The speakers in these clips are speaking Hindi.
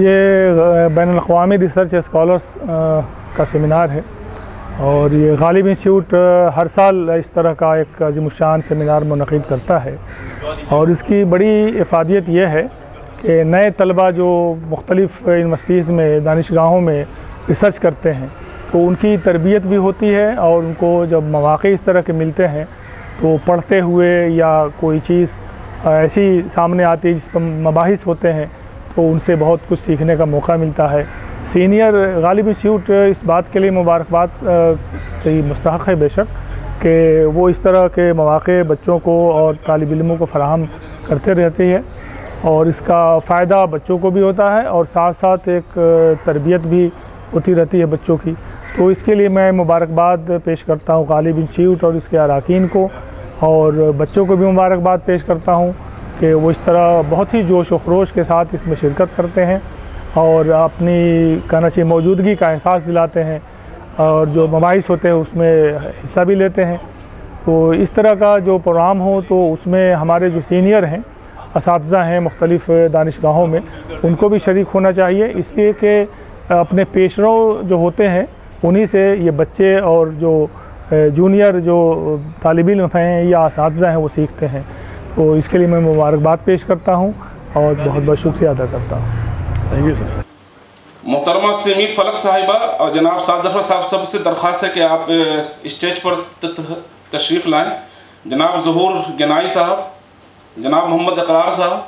ये बैनुल-अक़वामी रिसर्च स्कॉलर्स का सेमिनार है और ये गालिब इंस्टीट्यूट हर साल इस तरह का एक अज़ीमुश्शान सेमिनार मुनक़िद करता है। और इसकी बड़ी इफ़ादियत यह है कि नए तलबा जो मुख्तलिफ़ यूनिवर्सिटीज़ में दानिशगाहों में रिसर्च करते हैं तो उनकी तरबियत भी होती है और उनको जब मौक़े इस तरह के मिलते हैं तो पढ़ते हुए या कोई चीज़ ऐसी सामने आती है जिस पर मबाहिस होते हैं तो उनसे बहुत कुछ सीखने का मौका मिलता है। सीनियर गालिब इंस्टीट्यूट इस बात के लिए मुबारकबाद की मुस्तहक़ है बेशक कि वो इस तरह के मौक़े बच्चों को और तालिब इल्मों को फ़राहम करते रहती है और इसका फ़ायदा बच्चों को भी होता है और साथ साथ एक तरबियत भी होती रहती है बच्चों की। तो इसके लिए मैं मुबारकबाद पेश करता हूँ गालिब इंस्टीट्यूट और इसके अरकान को, और बच्चों को भी मुबारकबाद पेश करता हूँ कि वो इस तरह बहुत ही जोश व खरोश के साथ इसमें शिरकत करते हैं और अपनी कहना चाहिए मौजूदगी का एहसास दिलाते हैं और जो मबाहिस होते हैं उसमें हिस्सा भी लेते हैं। तो इस तरह का जो प्रोग्राम हो तो उसमें हमारे जो सीनियर हैं, असातिज़ा हैं मुख्तलिफ़ दानिशगाहों में, उनको भी शरीक होना चाहिए, इसलिए कि अपने पेशरो जो होते हैं उन्हीं से ये बच्चे और जो जूनियर जो तालिब इल्म हैं या असातिज़ा हैं वो सीखते हैं। तो इसके लिए मैं मुबारकबाद पेश करता हूँ और बहुत बहुत शुक्रिया अदा करता हूँ। Thank you sir. मोहतरमा सिमी फलक साहिबा और जनाब साद जफ़र साहब सबसे दरख्वास्त है कि आप स्टेज पर तशरीफ़ लाएँ। जनाब ज़हूर गनाई साहब, जनाब मोहम्मद इकरार साहब,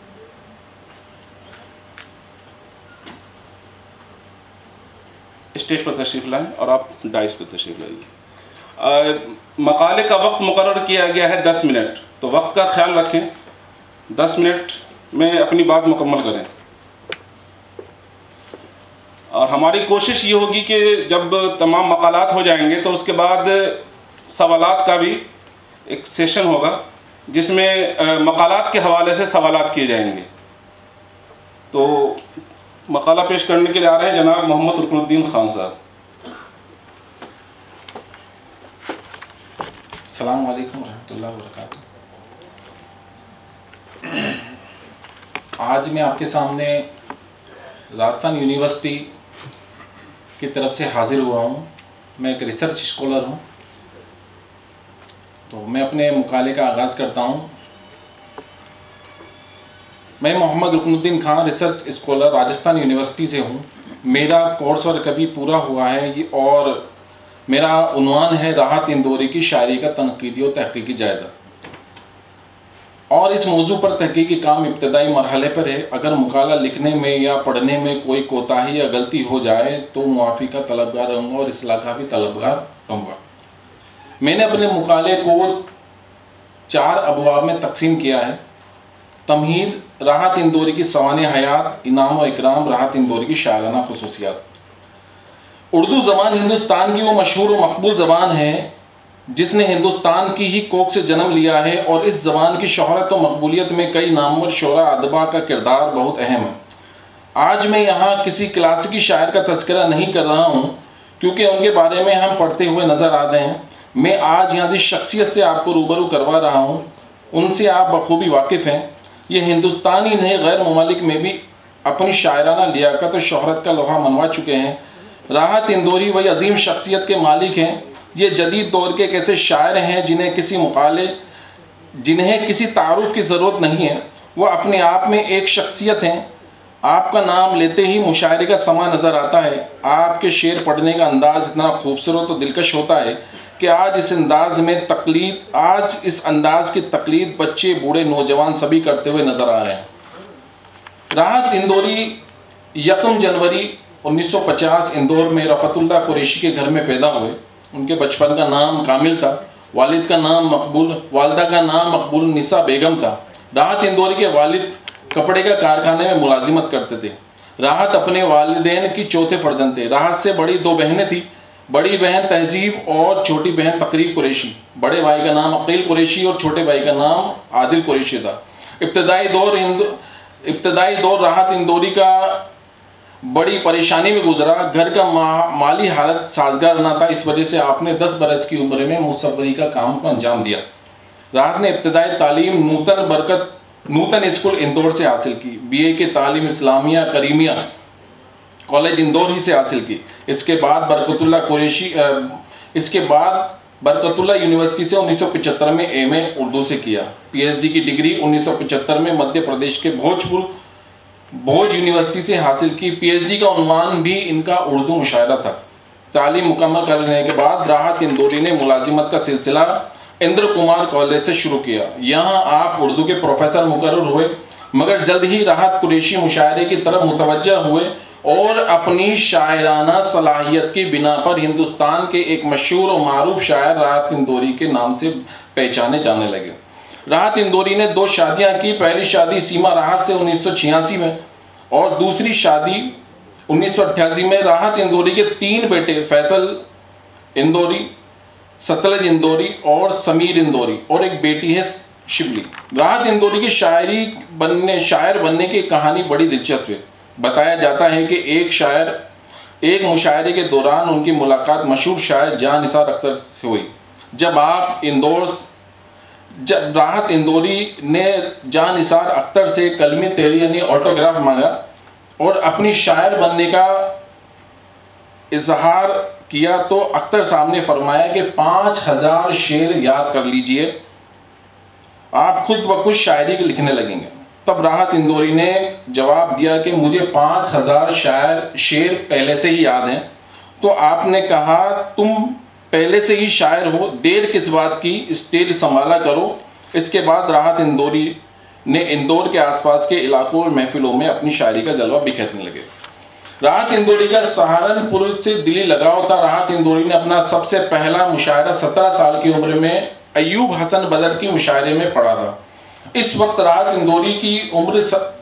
स्टेज पर तशरीफ़ लाएँ और आप डाइस पर तशरीफ़ लाइए। मकाले का वक्त मुकर्रर किया गया है 10 मिनट, तो वक्त का ख्याल रखें, 10 मिनट में अपनी बात मुकम्मल करें। और हमारी कोशिश ये होगी कि जब तमाम मकालात हो जाएंगे तो उसके बाद सवालात का भी एक सेशन होगा जिसमें मकालात के हवाले से सवालात किए जाएंगे। तो मकाला पेश करने के लिए आ रहे हैं जनाब मोहम्मद रुकनुद्दीन खान साहब। अस्सलाम वालेकुम रहमतुल्लाहि व बरकातुहू। आज मैं आपके सामने राजस्थान यूनिवर्सिटी की तरफ से हाज़िर हुआ हूँ। मैं एक रिसर्च स्कॉलर हूँ, तो मैं अपने मुकाले का आगाज़ करता हूँ। मैं Mohammad Rukunuddin Khan research scholar Rajasthan university से हूँ। मेरा कोर्स वर्क अभी पूरा हुआ है और मेरा उन्वान है राहत इंदौरी की शायरी का तनकीदी और तहकीकी जायज़ा। और इस मौजू पर तहकीकी काम इब्तदाई मरहले पर है। अगर मुकाला लिखने में या पढ़ने में कोई कोताही या गलती हो जाए तो मुआफ़ी का तलबगार रहूँगा और इस्लाह का भी तलबगार रहूँगा। मैंने अपने मुकाले को 4 अबवाब में तकसीम किया है। तमहीद, राहत इंदौरी की सवाने हयात, इनाम व इकराम, राहत इंदौरी की शायराना खुसूसियात। उर्दू ज़बान हिंदुस्तान की वो मशहूर व मकबूल ज़बान है जिसने हिंदुस्तान की ही कोख से जन्म लिया है और इस ज़बान की शोहरत व मकबूलियत में कई नामवर शोरा अदबा का किरदार बहुत अहम है। आज मैं यहाँ किसी क्लासिकी शायर का तज़किरा नहीं कर रहा हूँ क्योंकि उनके बारे में हम पढ़ते हुए नज़र आते हैं। मैं आज यहाँ जिस शख्सियत से आपको रूबरू करवा रहा हूँ उनसे आप बखूबी वाकिफ़ हैं। ये हिंदुस्तान ही नहीं गैर ममालिक में भी अपनी शायराना लियाकत और शोहरत का लोहा मनवा चुके हैं। राहत इंदौरी वही अजीम शख्सियत के मालिक हैं। ये जदीद दौर के एक ऐसे शायर हैं जिन्हें किसी तारुफ की ज़रूरत नहीं है। वह अपने आप में एक शख्सियत हैं। आपका नाम लेते ही मुशायरे का समा नज़र आता है। आपके शेर पढ़ने का अंदाज़ इतना खूबसूरत और दिलकश होता है कि आज इस अंदाज़ की तकलीद बच्चे, बूढ़े, नौजवान सभी करते हुए नज़र आ रहे हैं। राहत इंदौरी 1 जनवरी 1950 इंदौर में रफ़तुल्लाह कुरैशी के घर में पैदा हुए। उनके बचपन का नाम कामिल था। वालिदा का नाम मकबूल निसा बेगम था। राहत इंदौरी के वालिद कपड़े का कारखाने में मुलाजिमत करते थे। राहत अपने वालिदैन की चौथे फर्जंद थे। राहत से बड़ी 2 बहनें थीं। बड़ी बहन तहजीब और छोटी बहन तकरीब कुरैशी। बड़े भाई का नाम अकील कुरैशी और छोटे भाई का नाम आदिल कुरैशी था। इब्तदाई दौर राहत इंदौरी का बड़ी परेशानी में गुजरा। घर का माली हालत साजगार ना था। इस वजह से आपने 10 बरस की उम्र में मुसव्वरी का काम को अंजाम दिया। राहत ने इब्तदाई तालीम नूतन बरकत नूतन स्कूल इंदौर से हासिल की। बीए की तालीम इस्लामिया करीमिया कॉलेज इंदौर ही से हासिल की। इसके बाद बरकतुल्ला यूनिवर्सिटी से 1975 में एमए उर्दू से किया। पीएचडी की डिग्री 1975 में मध्य प्रदेश के भोज यूनिवर्सिटी से हासिल की। पीएचडी का उन्वान भी इनका उर्दू मुशायरा था। तालीम मुकम्मल करने के बाद राहत इंदौरी ने मुलाजिमत का सिलसिला इंद्र कुमार कॉलेज से शुरू किया। यहाँ आप उर्दू के प्रोफेसर मुकर्रर हुए, मगर जल्द ही राहत कुरैशी मुशायरे की तरफ मुतवज्जह हुए और अपनी शायराना सलाहियत की बिना पर हिंदुस्तान के एक मशहूर और मारूफ शायर राहत इंदौरी के नाम से पहचाने जाने लगे। राहत इंदौरी ने 2 शादियाँ की। पहली शादी सीमा राहत से 1986 में और दूसरी शादी 1988 में। राहत इंदौरी के 3 बेटे फैसल इंदौरी, सतलज इंदौरी और समीर इंदौरी और एक बेटी है शिबली। राहत इंदौरी की शायर बनने की कहानी बड़ी दिलचस्प है। बताया जाता है कि एक मुशायरे के दौरान उनकी मुलाकात मशहूर शायर जान निसार अख्तर से हुई। जब राहत इंदौरी ने जान निसार अख्तर से कलमी तेरी यानी ऑटोग्राफ मांगा और अपनी शायर बनने का इजहार किया तो अख्तर साहब ने फरमाया कि 5000 शेर याद कर लीजिए, आप खुद ब खुद शायरी के लिखने लगेंगे। तब राहत इंदौरी ने जवाब दिया कि मुझे 5000 शेर पहले से ही याद हैं। तो आपने कहा तुम पहले से ही शायर हो, देर किस बात की, स्टेज संभाला करो। इसके बाद राहत इंदौरी ने इंदौर के आसपास के इलाकों और महफिलों में अपनी शायरी का जलवा बिखेरने लगे। राहत इंदौरी का सहारनपुर से दिली लगाव था। राहत इंदौरी ने अपना सबसे पहला मुशायरा 17 साल की उम्र में अयूब हसन बदर की मुशायरे में पढ़ा था। इस वक्त राहत इंदौरी की उम्र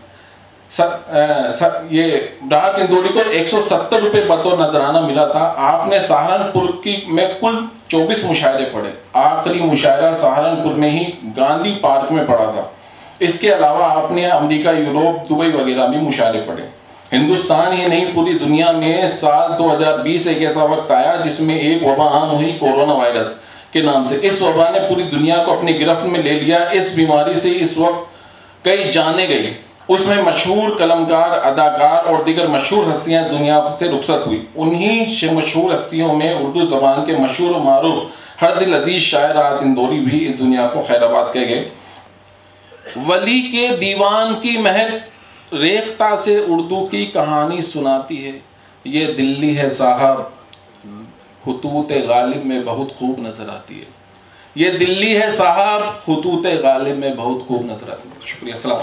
राहत इंदौरी को 170 रुपये बतौर नजराना मिला था। आपने सहारनपुर में कुल 24 मुशायरे पढ़े। आखिरी मुशायरा सहारनपुर में ही गांधी पार्क में पढ़ा था। इसके अलावा आपने अमेरिका, यूरोप, दुबई वगैरह में मुशायरे पढ़े। हिंदुस्तान ही नहीं पूरी दुनिया में साल 2020 एक ऐसा वक्त आया जिसमें एक वबा आम हुई कोरोना वायरस के नाम से। इस वबा ने पूरी दुनिया को अपनी गिरफ्त में ले लिया। इस बीमारी से इस वक्त कई जाने गई। उसमें मशहूर कलमकार, अदाकार और दीगर मशहूर हस्तियां दुनिया से रुखसत हुई। उन्हीं मशहूर हस्तियों में उर्दू जबान के मशहूर और मारूफ हर दिल अजीज शायर राहत इंदौरी भी इस दुनिया को खैराबाद कह गए। वली के दीवान की महक रेख्ता से उर्दू की कहानी सुनाती है। ये दिल्ली है साहब, खुतूत गालिब में बहुत खूब नजर आती है। ये दिल्ली है साहब, खुतूत गालिब में बहुत खूब नजर आती है। शुक्रिया। अस्सलाम।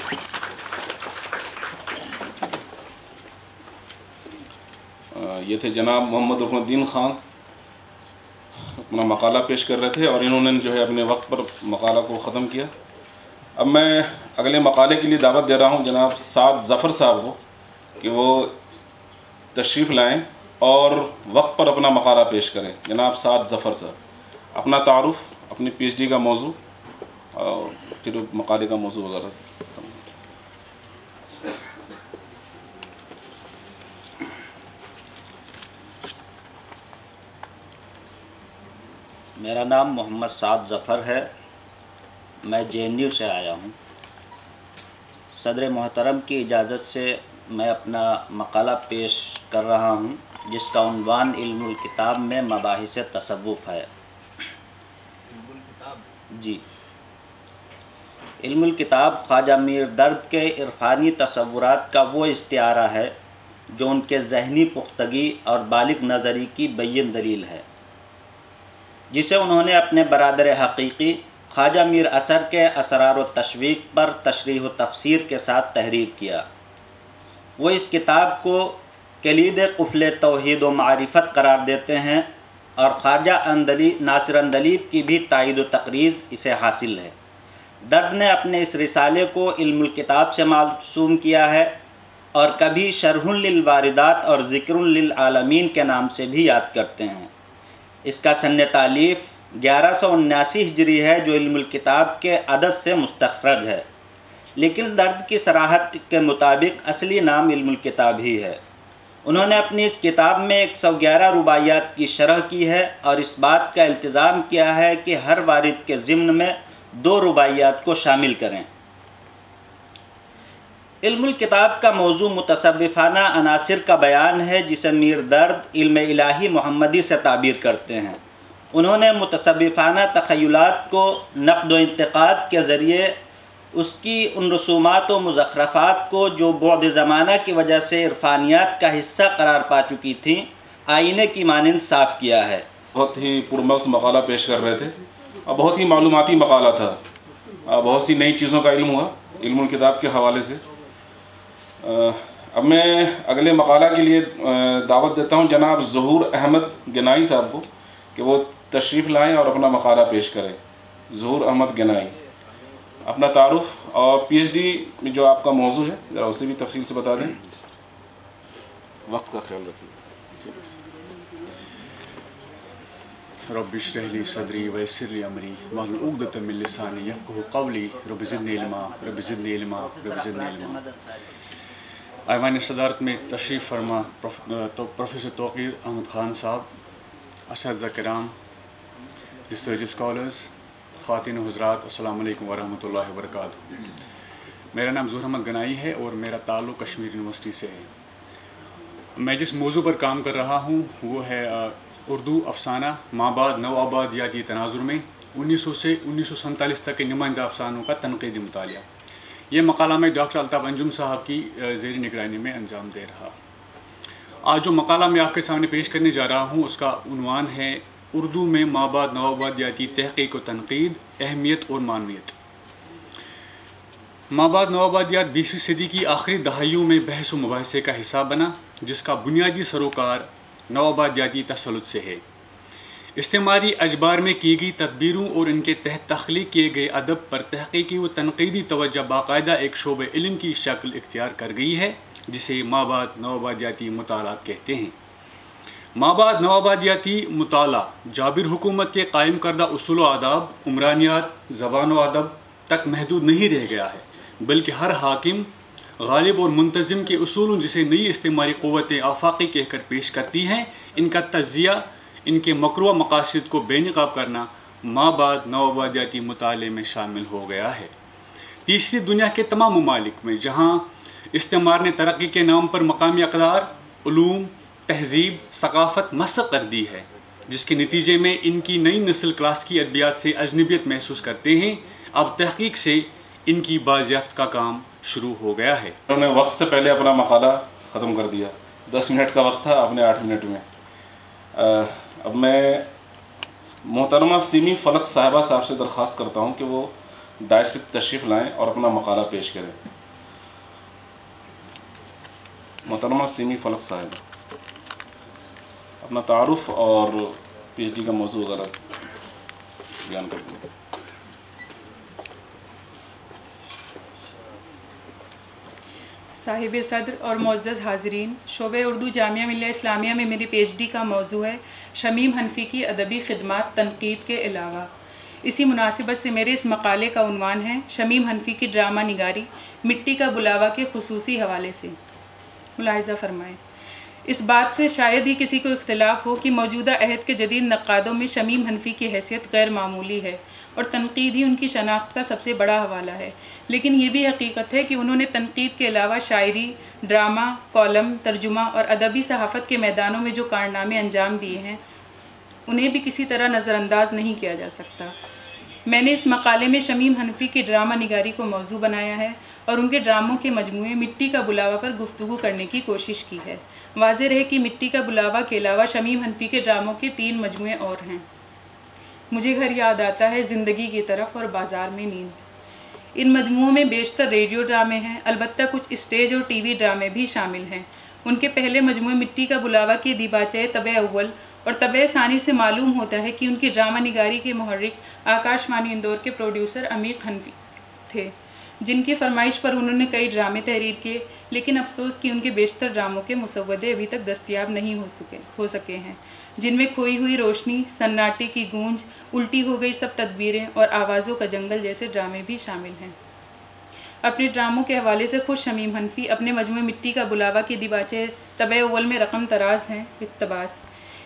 ये थे जनाब मोहम्मद रुकनुद्दीन खान, अपना मकाला पेश कर रहे थे और इन्होंने जो है अपने वक्त पर मकाला को ख़त्म किया। अब मैं अगले मकाले के लिए दावत दे रहा हूँ जनाब साद ज़फ़र साहब को कि वो तशरीफ़ लाएं और वक्त पर अपना मकाला पेश करें। जनाब साद ज़फ़र साहब, अपना तारुफ़, अपनी पीएचडी का मौजू और फिर मकाले का मौजू वगैरह। मेरा नाम मोहम्मद साद ज़फ़र है। मैं JNU से आया हूँ। सदर मोहतरम की इजाज़त से मैं अपना मकाला पेश कर रहा हूँ जिसका उन्वान इल्मुल किताब में मबाहिस तसव्वुफ़ है। जी, इल्मुल किताब ख्वाजा मीर दर्द के इरफ़ानी तसव्वुरात का वो इस्तिआरा है जो उनके ज़हनी पुख्तगी और बालिग नज़री की बैयन दलील है, जिसे उन्होंने अपने बरादर हकीकी ख्वाजा मीर असर के असरार व तशवीक़ पर तशरीह व तफसीर के साथ तहरीर किया। वो इस किताब को कलीद क़ुफ़्ल तौहीद व मारिफत करार देते हैं और ख्वाजा नासिर अंदलीब की भी तायीद व तक़रीज़ इसे हासिल है। दर्द ने अपने इस रिसाले को इल्मुल किताब से मासूम किया है और कभी शरहुन लिल वारिदात और ज़िक्रुन लिल आलमीन के नाम से भी याद करते हैं। इसका सन्न तालीफ़ 1179 हिजरी है जो इल्मुल किताब के अदद से मुस्तखरज है, लेकिन दर्द की सराहत के मुताबिक असली नाम इल्मुल किताब ही है। उन्होंने अपनी इस किताब में 111 रुबाइयात की शरह की है और इस बात का इल्तिज़ाम किया है कि हर वारिद के ज़िम्न में 2 रुबाइयात को शामिल करें। इल्मुल किताब का मौजू मुतसव्विफ़ाना अनासिर का बयान है, जिसे मीर दर्द इल्म इलाही मोहम्मदी से ताबीर करते हैं। उन्होंने मुतसव्विफ़ाना तख़य्युलात को नक़्द व इंतक़ाद के ज़रिए उसकी उन रसूमात व मुज़ख़्रफ़ात को जो बुअद ज़माना की वजह से इरफ़ानियात का हिस्सा करार पा चुकी थीं, आईने की मानंद साफ़ किया है। बहुत ही पुरमग़ज़ मक़ाला पेश कर रहे थे और बहुत ही मालूमाती मक़ाला था। बहुत सी नई चीज़ों का इल्म हुआ इल्मुल किताब के हवाले से। अब मैं अगले मक़ाला के लिए दावत देता हूँ जनाब ज़हूर अहमद गनाई साहब को कि वो तशरीफ़ लाएँ और अपना मक़ाला पेश करें। ज़हूर अहमद गनाई, अपना तारुफ़ और PhD में जो आपका मौजू है ज़रा उसे भी तफसील से बता दें। वक्त का ख्याल रखिए। रब्बि इश्रह ली सदरी व यस्सिर ली अमरी वहलुल उक़दतम मिन लिसानी यफ़क़हू क़ौली रब्बि ज़िदनी इल्मा रब्बि ज़िदनी इल्मा रब्बि ज़िदनी इल्मा। ऐवान सदारत में तशरीफ़ फरमा प्रोफेसर तौक़ीर अहमद ख़ान साहब, असतिज़ा किराम, रिसर्च स्कॉलर्स, ख़वातीन हुज़रात, अस्सलामु अलैकुम व रहमतुल्लाहि व बरकातुहू। मेरा नाम ज़हूर अहमद गनाई है और मेरा ताल्लुक़ कश्मीर यूनिवर्सिटी से है। मैं जिस मौजू पर काम कर रहा हूँ वो है उर्दू अफ़साना माबाद नवाबादियाती तनाज़ुर में 1900 से 1947 तक के नुमाइंदा अफ़सानों का तनक़ीदी मुतालिया। ये मक़ाला मैं डॉक्टर अल्ताफ़ अंजुम साहब की ज़ेरी निगरानी में अंजाम दे रहा। आज जो मक़ाला मैं आपके सामने पेश करने जा रहा हूँ उसका उन्वान है उर्दू में माबाद नवाबादियाती तहक़ीक़ व तनक़ीद, अहमियत और मानवियत। माबाद नवाबादियात 20वीं सदी की आखिरी दहाइयों में बहस व मुबाहिसे का हिस्सा बना, जिसका बुनियादी सरोकार नवाबादियाती तसल्लुत से है। इस्तेमारी अजबार में की गई तदबीरों और इनके तहत तख्लीक किए गए अदब पर तहक़ीक़ी व तनक़ीदी तवज्जो बाकायदा एक शोबे इल्म की शक्ल इख्तियार कर गई है, जिसे माबाद नवाबादियाती मुतालात कहते हैं। माबाद नवाबादियाती मुताला जाबिर हुकूमत के कायम करदा उसूल व आदाब, उमरानियात, ज़बान व अदब तक महदूद नहीं रह गया है, बल्कि हर हाकिम गालिब और मुंतज़िम के उसूलों जिसे नई इस्तेमारी क़ुव्वतें आफाक़ी कहकर पेश करती हैं, इनका तज़्ज़िया, इनके मकरूह मक़ासिद को बेनक़ाब करना माबाद नवाबादियाती मुताले में शामिल हो गया है। तीसरी दुनिया के तमाम ममालिक में जहाँ इस्तेमार ने तरक्की के नाम पर मकामी अक़दार, उलूम, तहज़ीब, सक़ाफ़त मस्ख़ कर दी है, जिसके नतीजे में इनकी नई नस्ल क्लास की अदबियात से अजनबियत महसूस करते हैं। अब तहक़ीक़ से इनकी बाज़याफ़्त का काम शुरू हो गया है। उन्होंने वक्त से पहले अपना मक़ाला ख़त्म कर दिया। 10 मिनट का वक्त था, आपने 8 मिनट में। अब मैं मोहतरमा सीमी फ़लक साहिबा साहब से दरख्वास्त करता हूँ कि वो डायस पर तशरीफ़ लाएँ और अपना मक़ाला पेश करें। मोहतरमा सीमी फ़लक साहिबा, अपना तारुफ़ और PhD का मौजू वगैरह बयान कर दें। साहिब सदर और मुअज़्ज़ज़ हाज़रीन, शोबे उर्दू जामिया मिल्लिया इस्लामिया में मेरी PhD का मौजू है शमीम हनफ़ी की अदबी ख़िदमात तनक़ीद के अलावा। इसी मुनासिबत से मेरे इस मक़ाले का उन्वान है शमीम हनफ़ी की ड्रामा निगारी मिट्टी का बुलावा के ख़ुसूसी हवाले से। मुलाहिज़ा फ़रमाएँ। इस बात से शायद ही किसी को इख्तिलाफ़ हो कि मौजूदा अहद के जदीद नक़ादों में शमीम हनफ़ी की हैसियत गैर मामूली है और तनक़ीद ही उनकी शनाख्त का सबसे बड़ा हवाला है। लेकिन ये भी हकीकत है कि उन्होंने तनक़ीद के अलावा शायरी, ड्रामा, कॉलम, तर्जुमा और अदबी सहाफ़त के मैदानों में जो कारनामे अंजाम दिए हैं, उन्हें भी किसी तरह नज़रअंदाज नहीं किया जा सकता। मैंने इस मक़ाले में शमीम हनफ़ी की ड्रामा निगारी को मौजू बनाया है और उनके ड्रामों के मजमूए मिट्टी का बुलावा पर गुफ्तगू करने की कोशिश की है। वाज़ेह रहे कि मिट्टी का बुलावा के अलावा शमीम हनफ़ी के ड्रामों के 3 मजमूए और हैं। मुझे घर याद आता है, ज़िंदगी की तरफ और बाज़ार में नींद। इन मजमुओं में बेशतर रेडियो ड्रामे हैं, अलबत्ता कुछ स्टेज और TV ड्रामे भी शामिल हैं। उनके पहले मजमूए मिट्टी का बुलावा की दीबाचे तबे अव्वल और तबे सानी से मालूम होता है कि उनकी ड्रामा निगारी के मुहर्रिक आकाशवाणी इंदौर के प्रोड्यूसर अमीक हनफ़ी थे, जिनकी फरमाइश पर उन्होंने कई ड्रामे तहरीर किए। लेकिन अफसोस कि उनके बेशतर ड्रामों के मुसव्वदे अभी तक दस्तयाब नहीं हो सके हैं, जिनमें खोई हुई रोशनी, सन्नाटे की गूंज, उल्टी हो गई सब तदबीरें और आवाज़ों का जंगल जैसे ड्रामे भी शामिल हैं। अपने ड्रामों के हवाले से खुद शमीम हनफ़ी अपने मजमूए मिट्टी का बुलावा की दिबाचे तबे अव्वल में रकम तराज हैं, इक़्तबास।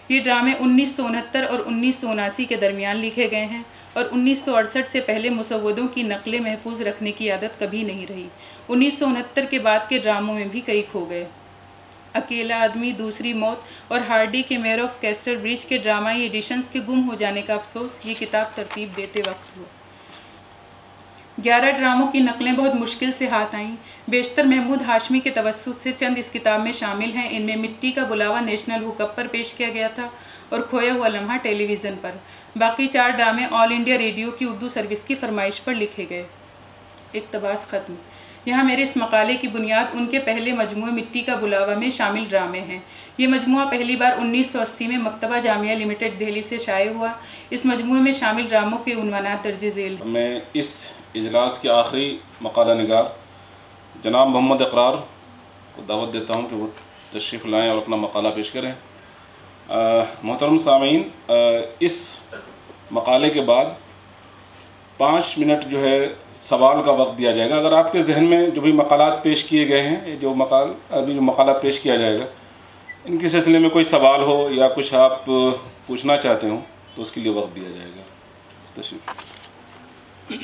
ये ड्रामे 1969 और 1979 के दरमियान लिखे गए हैं और 1968 से पहले मुसव्वदों की नकलें महफूज रखने की आदत कभी नहीं रही। 1969 के बाद के ड्रामों में भी कई खो गए। अकेला आदमी, दूसरी मौत और हार्डी के मेयर ऑफ कैस्टर ब्रिज के ड्रामाई एडिशंस के गुम हो जाने का अफसोस ये किताब तरतीब देते वक्त हुआ। 11 ड्रामों की नकलें बहुत मुश्किल से हाथ आईं। बेशतर महमूद हाशमी के तवस्सुत से चंद इस किताब में शामिल हैं। इनमें मिट्टी का बुलावा नेशनल हुकअप पर पेश किया गया था और खोया हुआ लम्हा टेलीविज़न पर। बाकी 4 ड्रामे ऑल इंडिया रेडियो की उर्दू सर्विस की फरमाइश पर लिखे गए। इक़्तिबास ख़त्म। यहाँ मेरे इस मकाले की बुनियाद उनके पहले मजमूए मिट्टी का बुलावा में शामिल ड्रामे हैं। ये मजमूआ पहली बार 1980 में मकतबा जामिया लिमिटेड दिल्ली से शाये हुआ। इस मजमूए में शामिल ड्रामों के उन्वानात दर्जे झेल। मैं इस इजलास के आखिरी मकाला निगार जनाब मोहम्मद इकरार को दावत देता हूँ कि वो तशरीफ़ लाएँ और अपना मकाला पेश करें। मोहतरम सामीन, इस मकाले के बाद 5 मिनट जो है सवाल का वक्त दिया जाएगा। अगर आपके जहन में जो भी मकालात पेश किए गए हैं, जो मकाला पेश किया जाएगा, इनके सिलसिले में कोई सवाल हो या कुछ आप पूछना चाहते हो तो उसके लिए वक्त दिया जाएगा। तशरीफ़।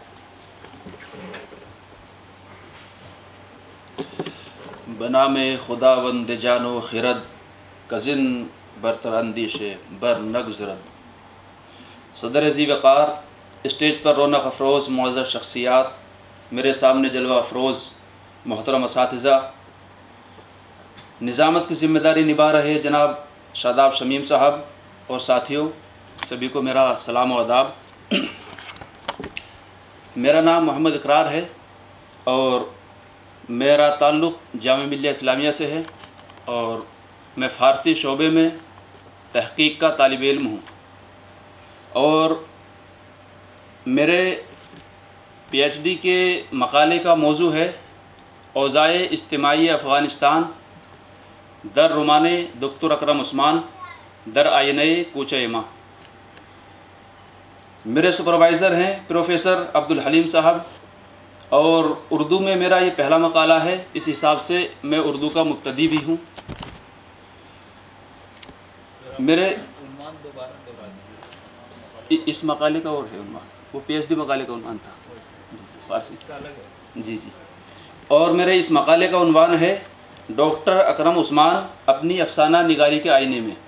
बनाम खुदावंद जानो खिरद कज़िन बरतरंदी से बर नगज़रद। सदर ज़ी वक़ार, स्टेज पर रौनक अफरोज़ मुअज़्ज़ज़ शख्सियात, मेरे सामने जलवा अफरोज़ मोहतरम असातिज़ा, निज़ामत की ज़िम्मेदारी निभा रहे जनाब शादाब शमीम साहब और साथियों, सभी को मेरा सलाम व आदाब। मेरा नाम मोहम्मद इकरार है और मेरा ताल्लुक़ जामिया मिल्लिया इस्लामिया से है और मैं फ़ारसी शोबे में तहक़ीक़ का तालिब इल्म हूँ और मेरे PhD के मकाले का मौजू है औज़ाए इज्तिमाई अफ़ग़ानिस्तान दर रुमाने डॉक्टर अकरम उस्मान दर आयने कूचे इमा। मेरे सुपरवाइज़र हैं प्रोफेसर अब्दुल हलीम साहब और उर्दू में मेरा ये पहला मकाला है। इस हिसाब से मैं उर्दू का मुब्तदी भी हूँ। मेरे इस मकाले का और है उन्वान, वो PhD मकाले का उन्वान था फारसी। जी। और मेरे इस मकाले का उन्वान है डॉक्टर अकरम उस्मान अपनी अफसाना निगारी के आईने में।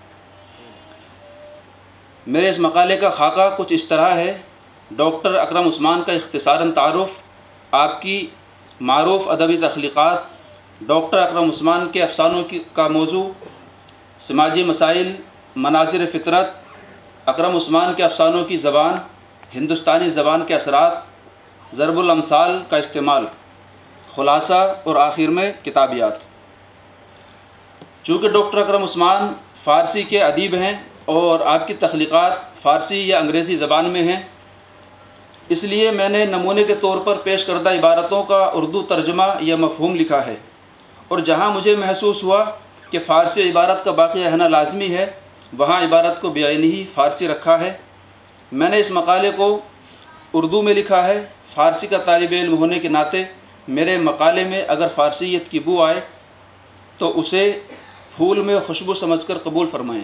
मेरे इस मकाले का खाका कुछ इस तरह है। डॉक्टर अकरम उस्मान का इख्तिसारन तारुफ़, आपकी मारूफ़ अदबी तख्लीक़ात, डॉक्टर अकरम उस्मान के अफसानों का मौजू, समाजी मसाइल, मनाज़िर फ़ितरत, अकरम उस्मान के अफसानों की ज़बान, हिंदुस्तानी ज़बान के असरात, ज़रबुल अमसाल का इस्तेमाल, ख़ुलासा और आखिर में किताबियात। चूँकि डॉक्टर अकरम उस्मान फ़ारसी के अदीब हैं और आपकी तख्लीक़ात फ़ारसी या अंग्रेज़ी ज़बान में हैं, इसलिए मैंने नमूने के तौर पर पेश करदा इबारतों का उर्दू तर्जुमा या मफ़हूम लिखा है और जहाँ मुझे महसूस हुआ कि फ़ारसी इबारत का बाक़ी रहना लाजमी है, वहाँ इबारत को बेआइनी ही फ़ारसी रखा है। मैंने इस मकाले को उर्दू में लिखा है। फ़ारसी का तालिब इल्म होने के नाते मेरे मकाले में अगर फ़ारसीयत की बू आए तो उसे फूल में खुशबू समझकर कबूल फरमाएँ।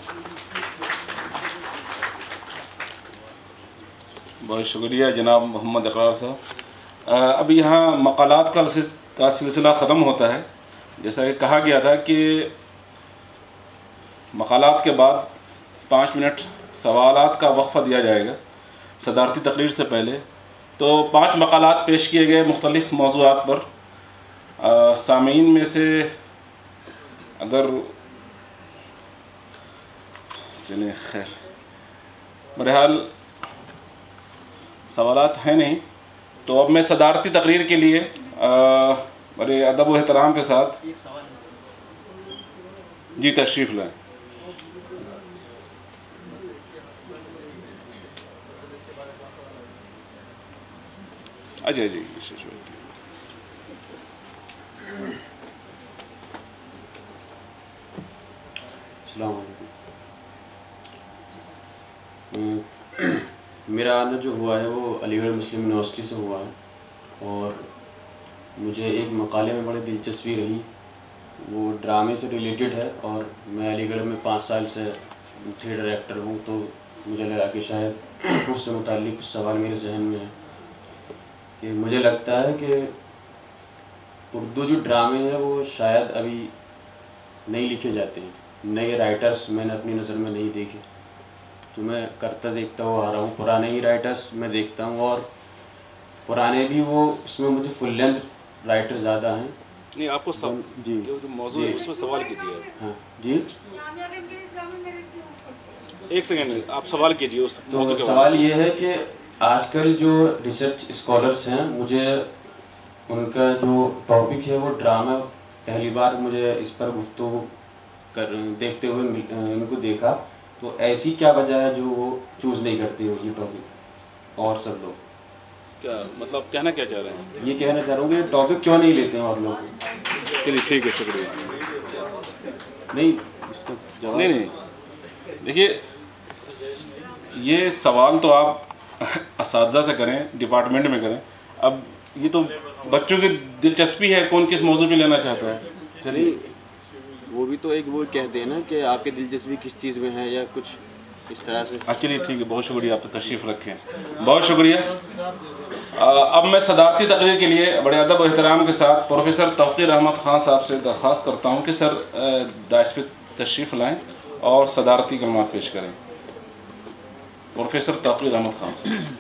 बहुत शुक्रिया जनाब मोहम्मद इकरार साहब। अब यहाँ मकालात का सिलसिला ख़त्म होता है। जैसा कि कहा गया था कि मकालात के बाद 5 मिनट सवालात का वक्फ़ा दिया जाएगा सदारती तकरीर से पहले। तो 5 मकालात पेश किए गए मुख्तलिफ़ मौज़ूआत पर। सामीन में से अगर चलिए खैर बहरहाल सवालात हैं नहीं, तो अब मैं सदारती तकरीर के लिए बड़े अदब व एहतराम के साथ जी तशरीफ़ लाएँ। अजय जी अस्सलाम वालेकुम। मेरा आना जो हुआ है वो अलीगढ़ मुस्लिम यूनिवर्सिटी से हुआ है और मुझे एक मकाले में बड़ी दिलचस्पी रही वो ड्रामे से रिलेटेड है और मैं अलीगढ़ में 5 साल से थिएटर एक्टर हूँ, तो मुझे लगा कि शायद उससे मुताल्लिक़ कुछ सवाल मेरे जहन में है कि मुझे लगता है कि उर्दू जो ड्रामे हैं वो शायद अभी नहीं लिखे जाते हैं, नए राइटर्स मैंने अपनी नज़र में नहीं देखे। तो मैं करता देखता हुआ आ रहा हूँ, पुराने ही राइटर्स मैं देखता हूँ और पुराने भी वो उसमें मुझे फुल लेंथ राइटर ज़्यादा हैं। नहीं, आपको सब जी जो मौजूद है उसमें सवाल कीजिए। हाँ जी, एक सेकेंड, आप सवाल कीजिए उस मौजूद तो के सवाल ये है कि आजकल जो रिसर्च स्कॉलर्स हैं, मुझे उनका जो टॉपिक है वो ड्रामा, पहली बार मुझे इस पर गुफ्तगू कर देखते हुए इनको देखा, तो ऐसी क्या वजह है जो वो चूज़ नहीं करते हो ये टॉपिक और सब लोग? क्या मतलब कहना क्या चाह रहे हैं? ये कहना चाह रहा हूँ कि टॉपिक क्यों नहीं लेते हैं और लोग? चलिए ठीक है, शुक्रिया। नहीं, इसका जवाब नहीं, देखिए ये सवाल तो आप असातिज़ा से करें, डिपार्टमेंट में करें। अब ये तो बच्चों की दिलचस्पी है, कौन किस मौजू पे लेना चाहता है। चलिए, वो भी तो एक वो कहते हैं ना कि आपकी दिलचस्पी किस चीज़ में है या कुछ इस तरह से। चलिए ठीक है, बहुत शुक्रिया, आप तो तशरीफ़ रखें, बहुत शुक्रिया। अब मैं सदारती तकरीर के लिए बड़े अदब और एहतराम के साथ प्रोफेसर तौक़ीर अहमद ख़ान साहब से दरख्वास्त करता हूँ कि सर डाइस पे तशरीफ़ लाएँ और सदारती कलमात पेश करें। प्रोफेसर तौक़ीर अहमद ख़ान साहब।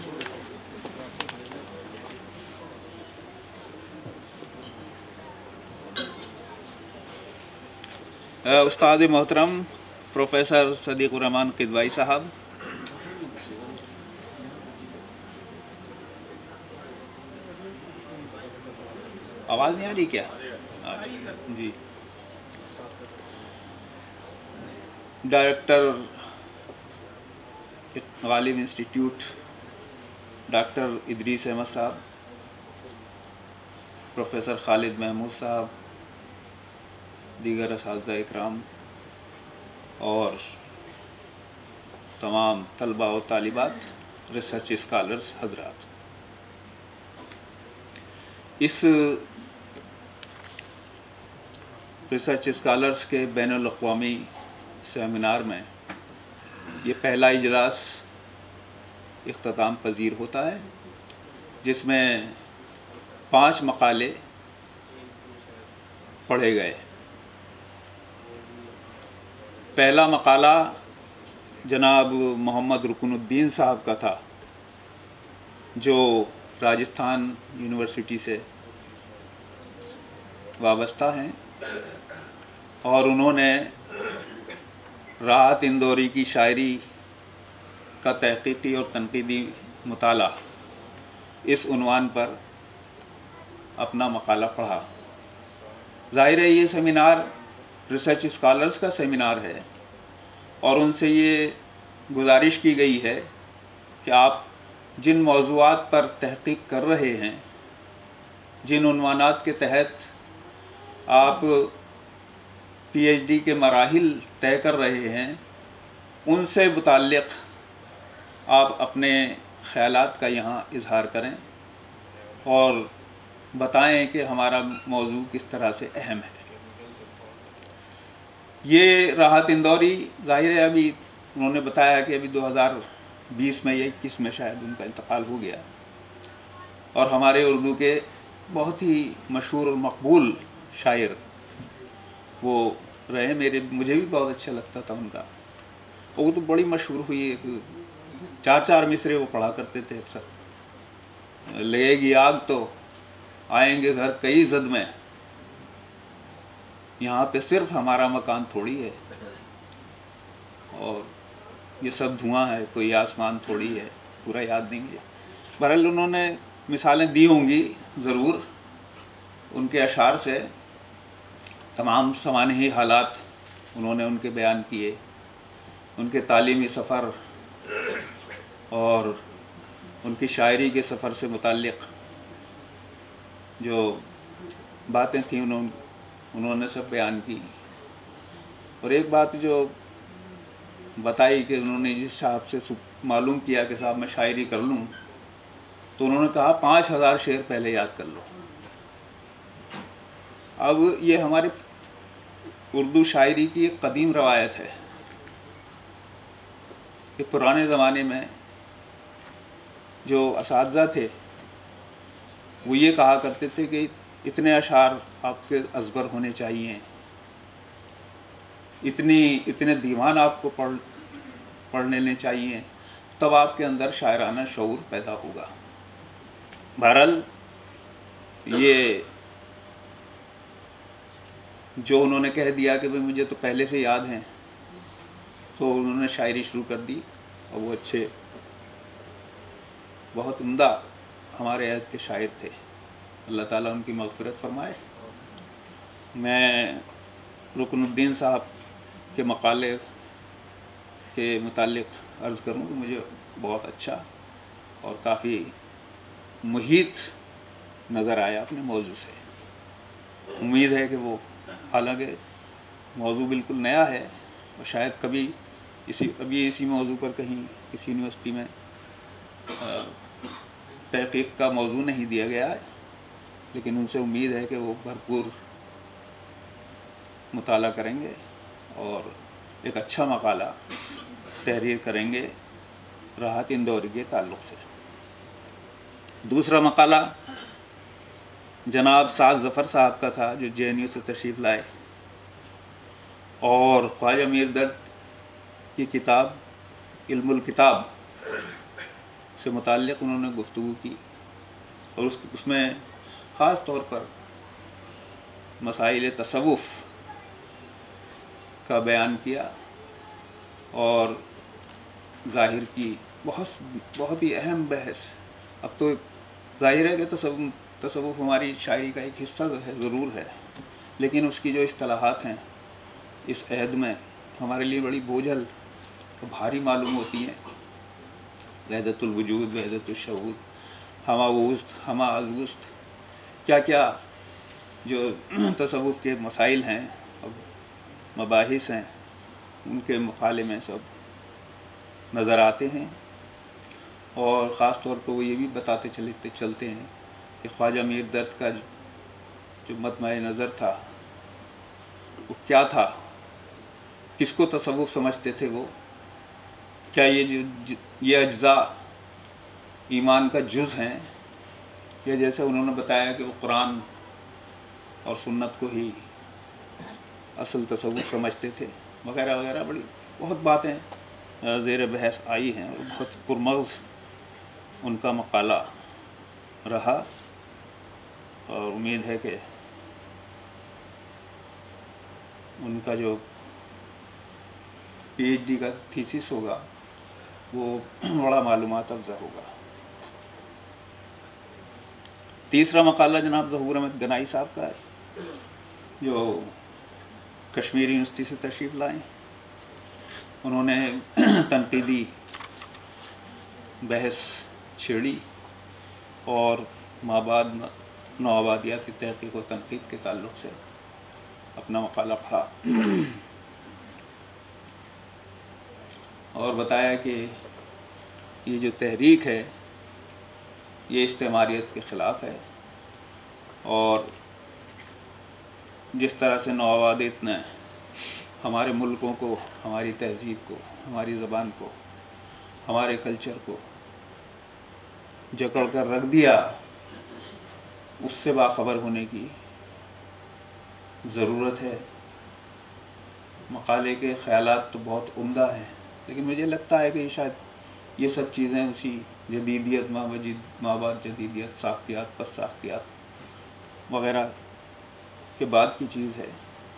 उस्ताद मोहतरम प्रोफेसर सदीक़ुर रहमान किदवाई साहब, आवाज़ नहीं आ रही क्या? जी। Director Ghalib institute doctor Idris Ahmad साहब, प्रोफेसर खालिद महमूद साहब, दीगर असातिज़ा इकराम और तमाम तलबा और तालिबात, रिसर्च स्कॉलर्स हजरात, इस रिसर्च स्कॉलर्स के बैनुल अक़वामी सेमिनार में ये पहला इजलास इख्तिताम पजीर होता है, जिसमें 5 मकाले पढ़े गए। पहला मकाला जनाब मोहम्मद रुकनुद्दीन साहब का था, जो राजस्थान यूनिवर्सिटी से वाबस्ता हैं और उन्होंने राहत इंदौरी की शायरी का तहक़ीक़ी और तनक़ीदी मुताला इस उन्वान पर अपना मकाला पढ़ा। ज़ाहिर है ये सेमिनार रिसर्च स्कॉलर्स का सेमिनार है और उनसे ये गुजारिश की गई है कि आप जिन मौज़ूआत पर तहक़ीक़ कर रहे हैं, जिन उन्वानात के तहत आप पीएचडी के मराहिल तय कर रहे हैं, उनसे मुताल्लिक़ आप अपने ख़यालात का यहाँ इजहार करें और बताएं कि हमारा मौजू किस तरह से अहम है। ये राहत इंदौरी, ज़ाहिर है अभी उन्होंने बताया कि अभी 2020 में या 21 में शायद उनका इंतकाल हो गया, और हमारे उर्दू के बहुत ही मशहूर और मकबूल शायर वो रहे। मुझे भी बहुत अच्छा लगता था उनका। वो तो बड़ी मशहूर हुई, एक 4-4 मिसरे वो पढ़ा करते थे अक्सर। लगेगी आग तो आएंगे घर कई जद में, यहाँ पे सिर्फ हमारा मकान थोड़ी है, और ये सब धुआं है, कोई आसमान थोड़ी है। पूरा याद नहीं मुझे। बहरहाल उन्होंने मिसालें दी होंगी ज़रूर उनके अशार से। तमाम समानी हालात उन्होंने उनके बयान किए, उनके तालीमी सफ़र और उनकी शायरी के सफ़र से मुताल्लिक़ जो बातें थीं उन्होंने सब बयान की। और एक बात जो बताई कि उन्होंने जिस साहब से मालूम किया कि साहब मैं शायरी कर लूँ, तो उन्होंने कहा 5000 शेर पहले याद कर लो। अब ये हमारी उर्दू शायरी की एक कदीम रवायत है कि पुराने ज़माने में जो असातिज़ा थे वो ये कहा करते थे कि इतने अशार आपके अज़बर होने चाहिए, इतने दीवान आपको पढ़ लेने चाहिए, तब आपके अंदर शायराना शऊर पैदा होगा। बहरहाल ये जो उन्होंने कह दिया कि भाई मुझे तो पहले से याद हैं, तो उन्होंने शायरी शुरू कर दी और वो अच्छे बहुत उम्दा हमारे अहद के शायर थे। अल्लाह ताला उनकी मग़फ़िरत फरमाए। मैं रुकनुद्दीन साहब के मकाले के मुतालिक अर्ज़ करूँ तो मुझे बहुत अच्छा और काफ़ी मुहीत नज़र आया अपने मौजू से। उम्मीद है कि वो, हालांकि मौजू बिल्कुल नया है और शायद कभी इसी मौजू पर कहीं किसी यूनिवर्सिटी में तहक़ीक़ का मौजू नहीं दिया गया है, लेकिन उनसे उम्मीद है कि वो भरपूर मुताला करेंगे और एक अच्छा मकाला तहरीर करेंगे राहत इंदौरी के ताल्लुक़ से। दूसरा मकाला जनाब साद ज़फ़र साहब का था, जो JNU से तशरीफ़ लाए और ख्वाजा मीर दर्द की किताब इल्मुल किताब से मुताल्लिक़ उन्होंने गुफ्तगू की और उसमें ख़ास तौर पर मसाइल तसव्वुफ़ का बयान किया और ज़ाहिर की बहुत ही अहम बहस। अब तो ज़ाहिर है कि तसव्वुफ़ हमारी शायरी का एक हिस्सा है, ज़रूर है, लेकिन उसकी जो इस्तिलाहात हैं इस अहद में हमारे लिए बड़ी बोझल और भारी मालूम होती हैं। वहदतुल वजूद, वहदतुल शहूद, हमा वुस्त, हमा अज़वुस्त, क्या क्या जो तसव्वुफ़ के मसाइल हैं और मबाहिस हैं, उनके मुकाले में सब नज़र आते हैं। और ख़ास तौर पर वो ये भी बताते चलते हैं कि ख्वाजा मीर दर्द का जो मतमए नज़र था वो क्या था, किसको तसव्वुफ़ समझते थे वो, क्या ये अज्ज़ा ईमान का जुज़ हैं, या जैसे उन्होंने बताया कि वो कुरान और सुन्नत को ही असल तसव्वुफ़ समझते थे, वगैरह वगैरह। बड़ी बहुत बातें ज़ेर बहस आई हैं और बहुत पुरमग़ज़ उनका मकाला रहा और उम्मीद है कि उनका जो PhD का थीसिस होगा वो बड़ा मालूमात अफ़ज़ा होगा। तीसरा मकाला जनाब ज़हूर अहमद गनाई साहब का है, जो कश्मीर यूनिवर्सिटी से तशरीफ़ लाए। उन्होंने तनक़ीदी बहस छेड़ी और माबाद नौआबादियाती तहक़ीक़ व तनक़ीद के ताल्लुक़ से अपना मकाला पढ़ा और बताया कि ये जो तहरीक है ये इस्तेमारियत के ख़िलाफ़ है और जिस तरह से नौआबादियत ने हमारे मुल्कों को, हमारी तहज़ीब को, हमारी ज़बान को, हमारे कल्चर को जकड़ कर रख दिया, उससे बाखबर होने की ज़रूरत है। मकाले के ख़यालात तो बहुत उम्दा हैं, लेकिन मुझे लगता है कि शायद ये सब चीज़ें उसी जदीदियत माबाद जदीदियत, साख्तियात, पस साख्तियात वग़ैरह के बाद की चीज़ है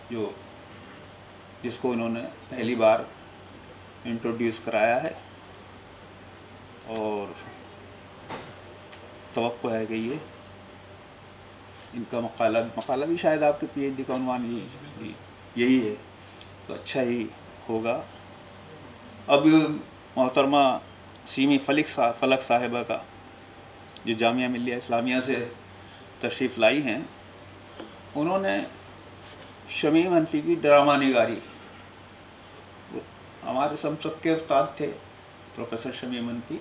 जिसको उन्होंने पहली बार इंट्रोड्यूस कराया है और तवक्को है कि ये इनका मकाला भी शायद आपके PhD का उन्वान यही है, तो अच्छा ही होगा। अब मोहतरमा सीमी फलक साहिबा का जो जामिया मिल्लिया इस्लामिया से तशरीफ़ लाई हैं, उन्होंने शमीम हनफी की ड्रामा निगारी, हमारे सबके उस्ताद थे प्रोफेसर शमीम हनफी,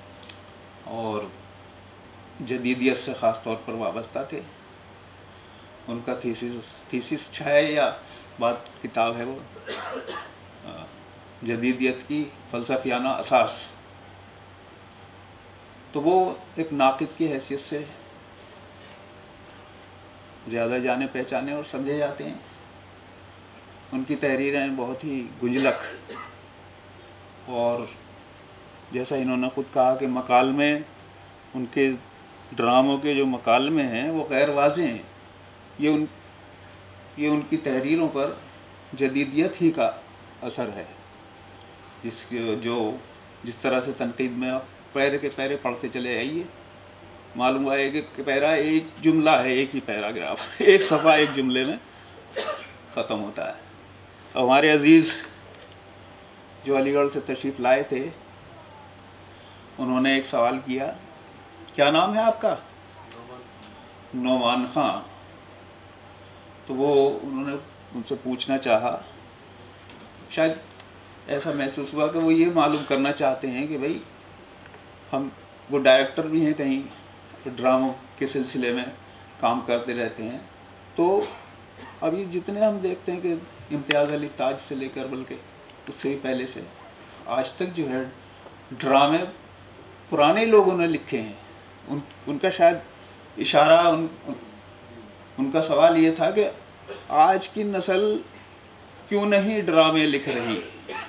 और जदीदियत से ख़ास तौर पर वाबस्ता थे। उनका थीसिस छाया या बात किताब है वो जदीदियत की फ़लसफ़ियाना असास। तो वो एक नाक़िद की हैसियत से ज़्यादा जाने पहचाने और समझे जाते हैं। उनकी तहरीरें बहुत ही गुंजलक, और जैसा इन्होंने ख़ुद कहा कि मकालमे, उनके ड्रामों के जो मकालमे हैं वो गैर वाज़ेह हैं। ये उनकी तहरीरों पर जदीदियत ही का असर है, जिस तरह से तनकीद में आप पैरे के पैरे पढ़ते चले आइए, मालूम हुआ है कि पैरा एक जुमला है, एक ही पैराग्राफ, एक सफ़ा एक जुमले में ख़त्म होता है। हमारे अज़ीज़ जो अलीगढ़ से तशरीफ़ लाए थे, उन्होंने एक सवाल किया, क्या नाम है आपका? नोमान ख़ां। तो वो उन्होंने उनसे पूछना चाहा, शायद ऐसा महसूस हुआ कि वो ये मालूम करना चाहते हैं कि भाई वो डायरेक्टर भी हैं, कहीं ड्रामों के सिलसिले में काम करते रहते हैं। तो अभी जितने हम देखते हैं कि इम्तियाज़ अली ताज से लेकर बल्कि उससे भी पहले से आज तक जो है ड्रामे पुराने लोगों ने लिखे हैं। उनका शायद इशारा उनका सवाल ये था कि आज की नस्ल क्यों नहीं ड्रामे लिख रही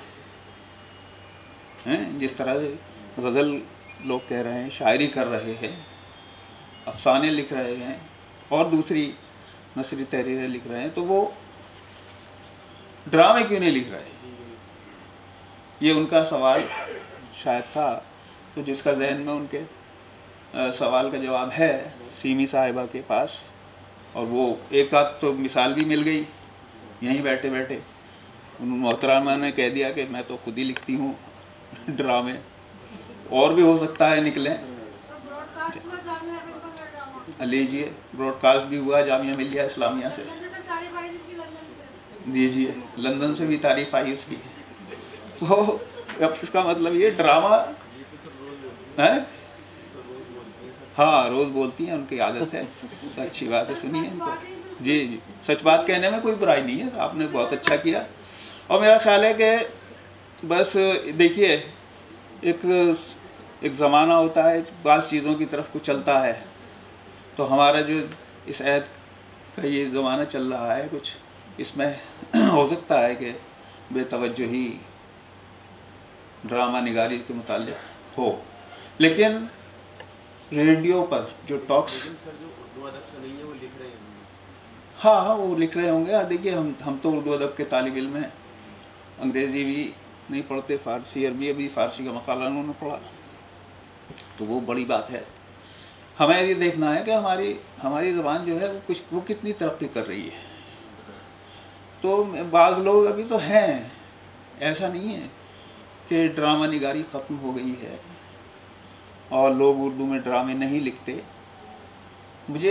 हैं। जिस तरह से गज़ल लोग कह रहे हैं, शायरी कर रहे हैं, अफसाने लिख रहे हैं और दूसरी नसरी तहरीरें लिख रहे हैं, तो वो ड्रामे क्यों नहीं लिख रहे? ये उनका सवाल शायद था। तो जिसका जहन में उनके सवाल का जवाब है सीमी साहिबा के पास, और वो एक आध तो मिसाल भी मिल गई यहीं बैठे बैठे। मोहतरमा ने कह दिया कि मैं तो खुद ही लिखती हूँ ड्रामे, और भी हो सकता है निकलें। लीजिए, ब्रॉडकास्ट भी हुआ जामिया मिलिया इस्लामिया से, दीजिए, लंदन से भी तारीफ आई उसकी। तो अब इसका मतलब ये ड्रामा है। हाँ, रोज़ बोलती हैं, उनकी आदत है, तो अच्छी बात है, सुनिए इनको। जी जी, सच बात कहने में कोई बुराई नहीं है, आपने बहुत अच्छा किया। और मेरा ख्याल है कि बस देखिए, एक ज़माना होता है, बाज़ चीज़ों की तरफ को चलता है, तो हमारा जो इस ऐद का ये ज़माना चल रहा है, कुछ इसमें हो सकता है कि बेतवज्जोही ड्रामा निगारी के मुताल्लिक़ हो। लेकिन रेडियो पर जो टॉक्स, हाँ वो लिख रहे होंगे। देखिए, हम तो उर्दू अदब के तालिब इल्म हैं, अंग्रेज़ी भी नहीं पढ़ते, फ़ारसी अरबी, अभी फ़ारसी का मकाला उन्होंने पढ़ा, तो वो बड़ी बात है। हमें ये देखना है कि हमारी ज़बान जो है वो कितनी तरक्की कर रही है। तो बाज़ लोग अभी तो हैं, ऐसा नहीं है कि ड्रामा निगारी ख़त्म हो गई है और लोग उर्दू में ड्रामे नहीं लिखते। मुझे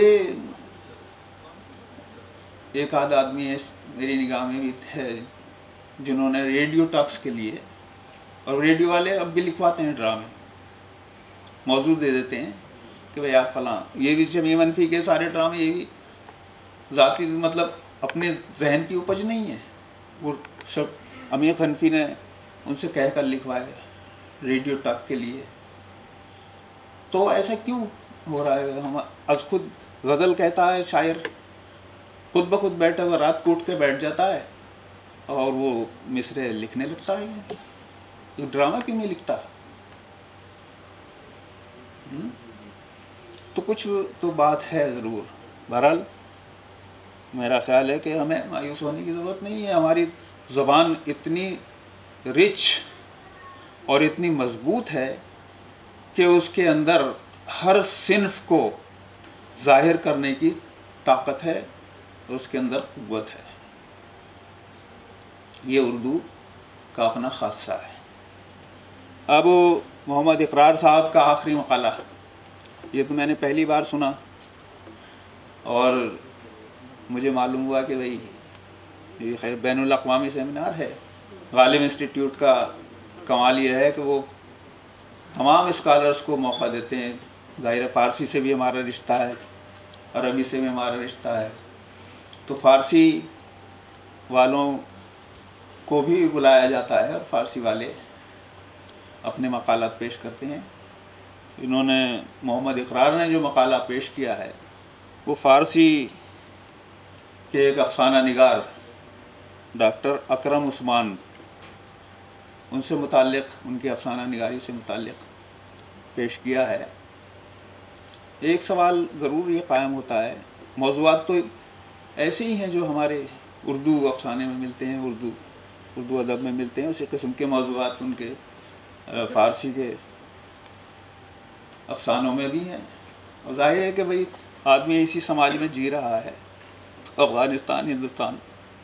एक आध आदमी है मेरी निगाह में भी है जिन्होंने रेडियो टॉक्स के लिए, और रेडियो वाले अब भी लिखवाते हैं ड्रामे, मौजूद दे देते हैं कि भाई आप फलां, ये भी शमीम हनफी के सारे ड्रामे, ये भी ज़ाती मतलब अपने जहन की उपज नहीं है, वो सब अमीर हनफी ने उनसे कह कर लिखवाए रेडियो टॉक के लिए। तो ऐसा क्यों हो रहा है? हम आज खुद गज़ल कहता है शायर, खुद ब खुद बैठा हुआ रात को उठ के बैठ जाता है और वो मिसरे लिखने लगता है। ये ड्रामा क्यों नहीं लिखता? तो कुछ तो बात है ज़रूर। बहरहाल मेरा ख़्याल है कि हमें मायूस होने की ज़रूरत नहीं है। हमारी ज़बान इतनी रिच और इतनी मज़बूत है कि उसके अंदर हर सिन्फ को ज़ाहिर करने की ताकत है, उसके अंदर क़ुव्वत है। ये उर्दू का अपना ख़ासा है। अब मोहम्मद इकरार साहब का आखिरी मक़ाला, ये तो मैंने पहली बार सुना और मुझे मालूम हुआ कि भाई ये खैर बैनुल अक़वामी सेमिनार है। गालिब इंस्टीट्यूट का कमाल ये है कि वो तमाम स्कॉलर्स को मौका देते हैं। ज़ाहिर फ़ारसी से भी हमारा रिश्ता है, अरबी से भी हमारा रिश्ता है, तो फ़ारसी वालों को भी बुलाया जाता है और फ़ारसी वाले अपने मकालात पेश करते हैं। इन्होंने मोहम्मद इकरार ने जो मकाला पेश किया है वो फ़ारसी के एक अफसाना निगार डॉक्टर अकरम उस्मान उनसे मुताल्लिक़, उनकी अफसाना निगारी से मुताल्लिक़ पेश किया है। एक सवाल ज़रूर ये कायम होता है, मौज़ूआत तो ऐसे ही हैं जो हमारे उर्दू अफसाने में मिलते हैं, उर्दू अदब में मिलते हैं, उसी किस्म के मौज़ूआत उनके फ़ारसी के अफसानों में भी हैं। और ज़ाहिर है कि भाई आदमी इसी समाज में जी रहा है। अफ़गानिस्तान, हिंदुस्तान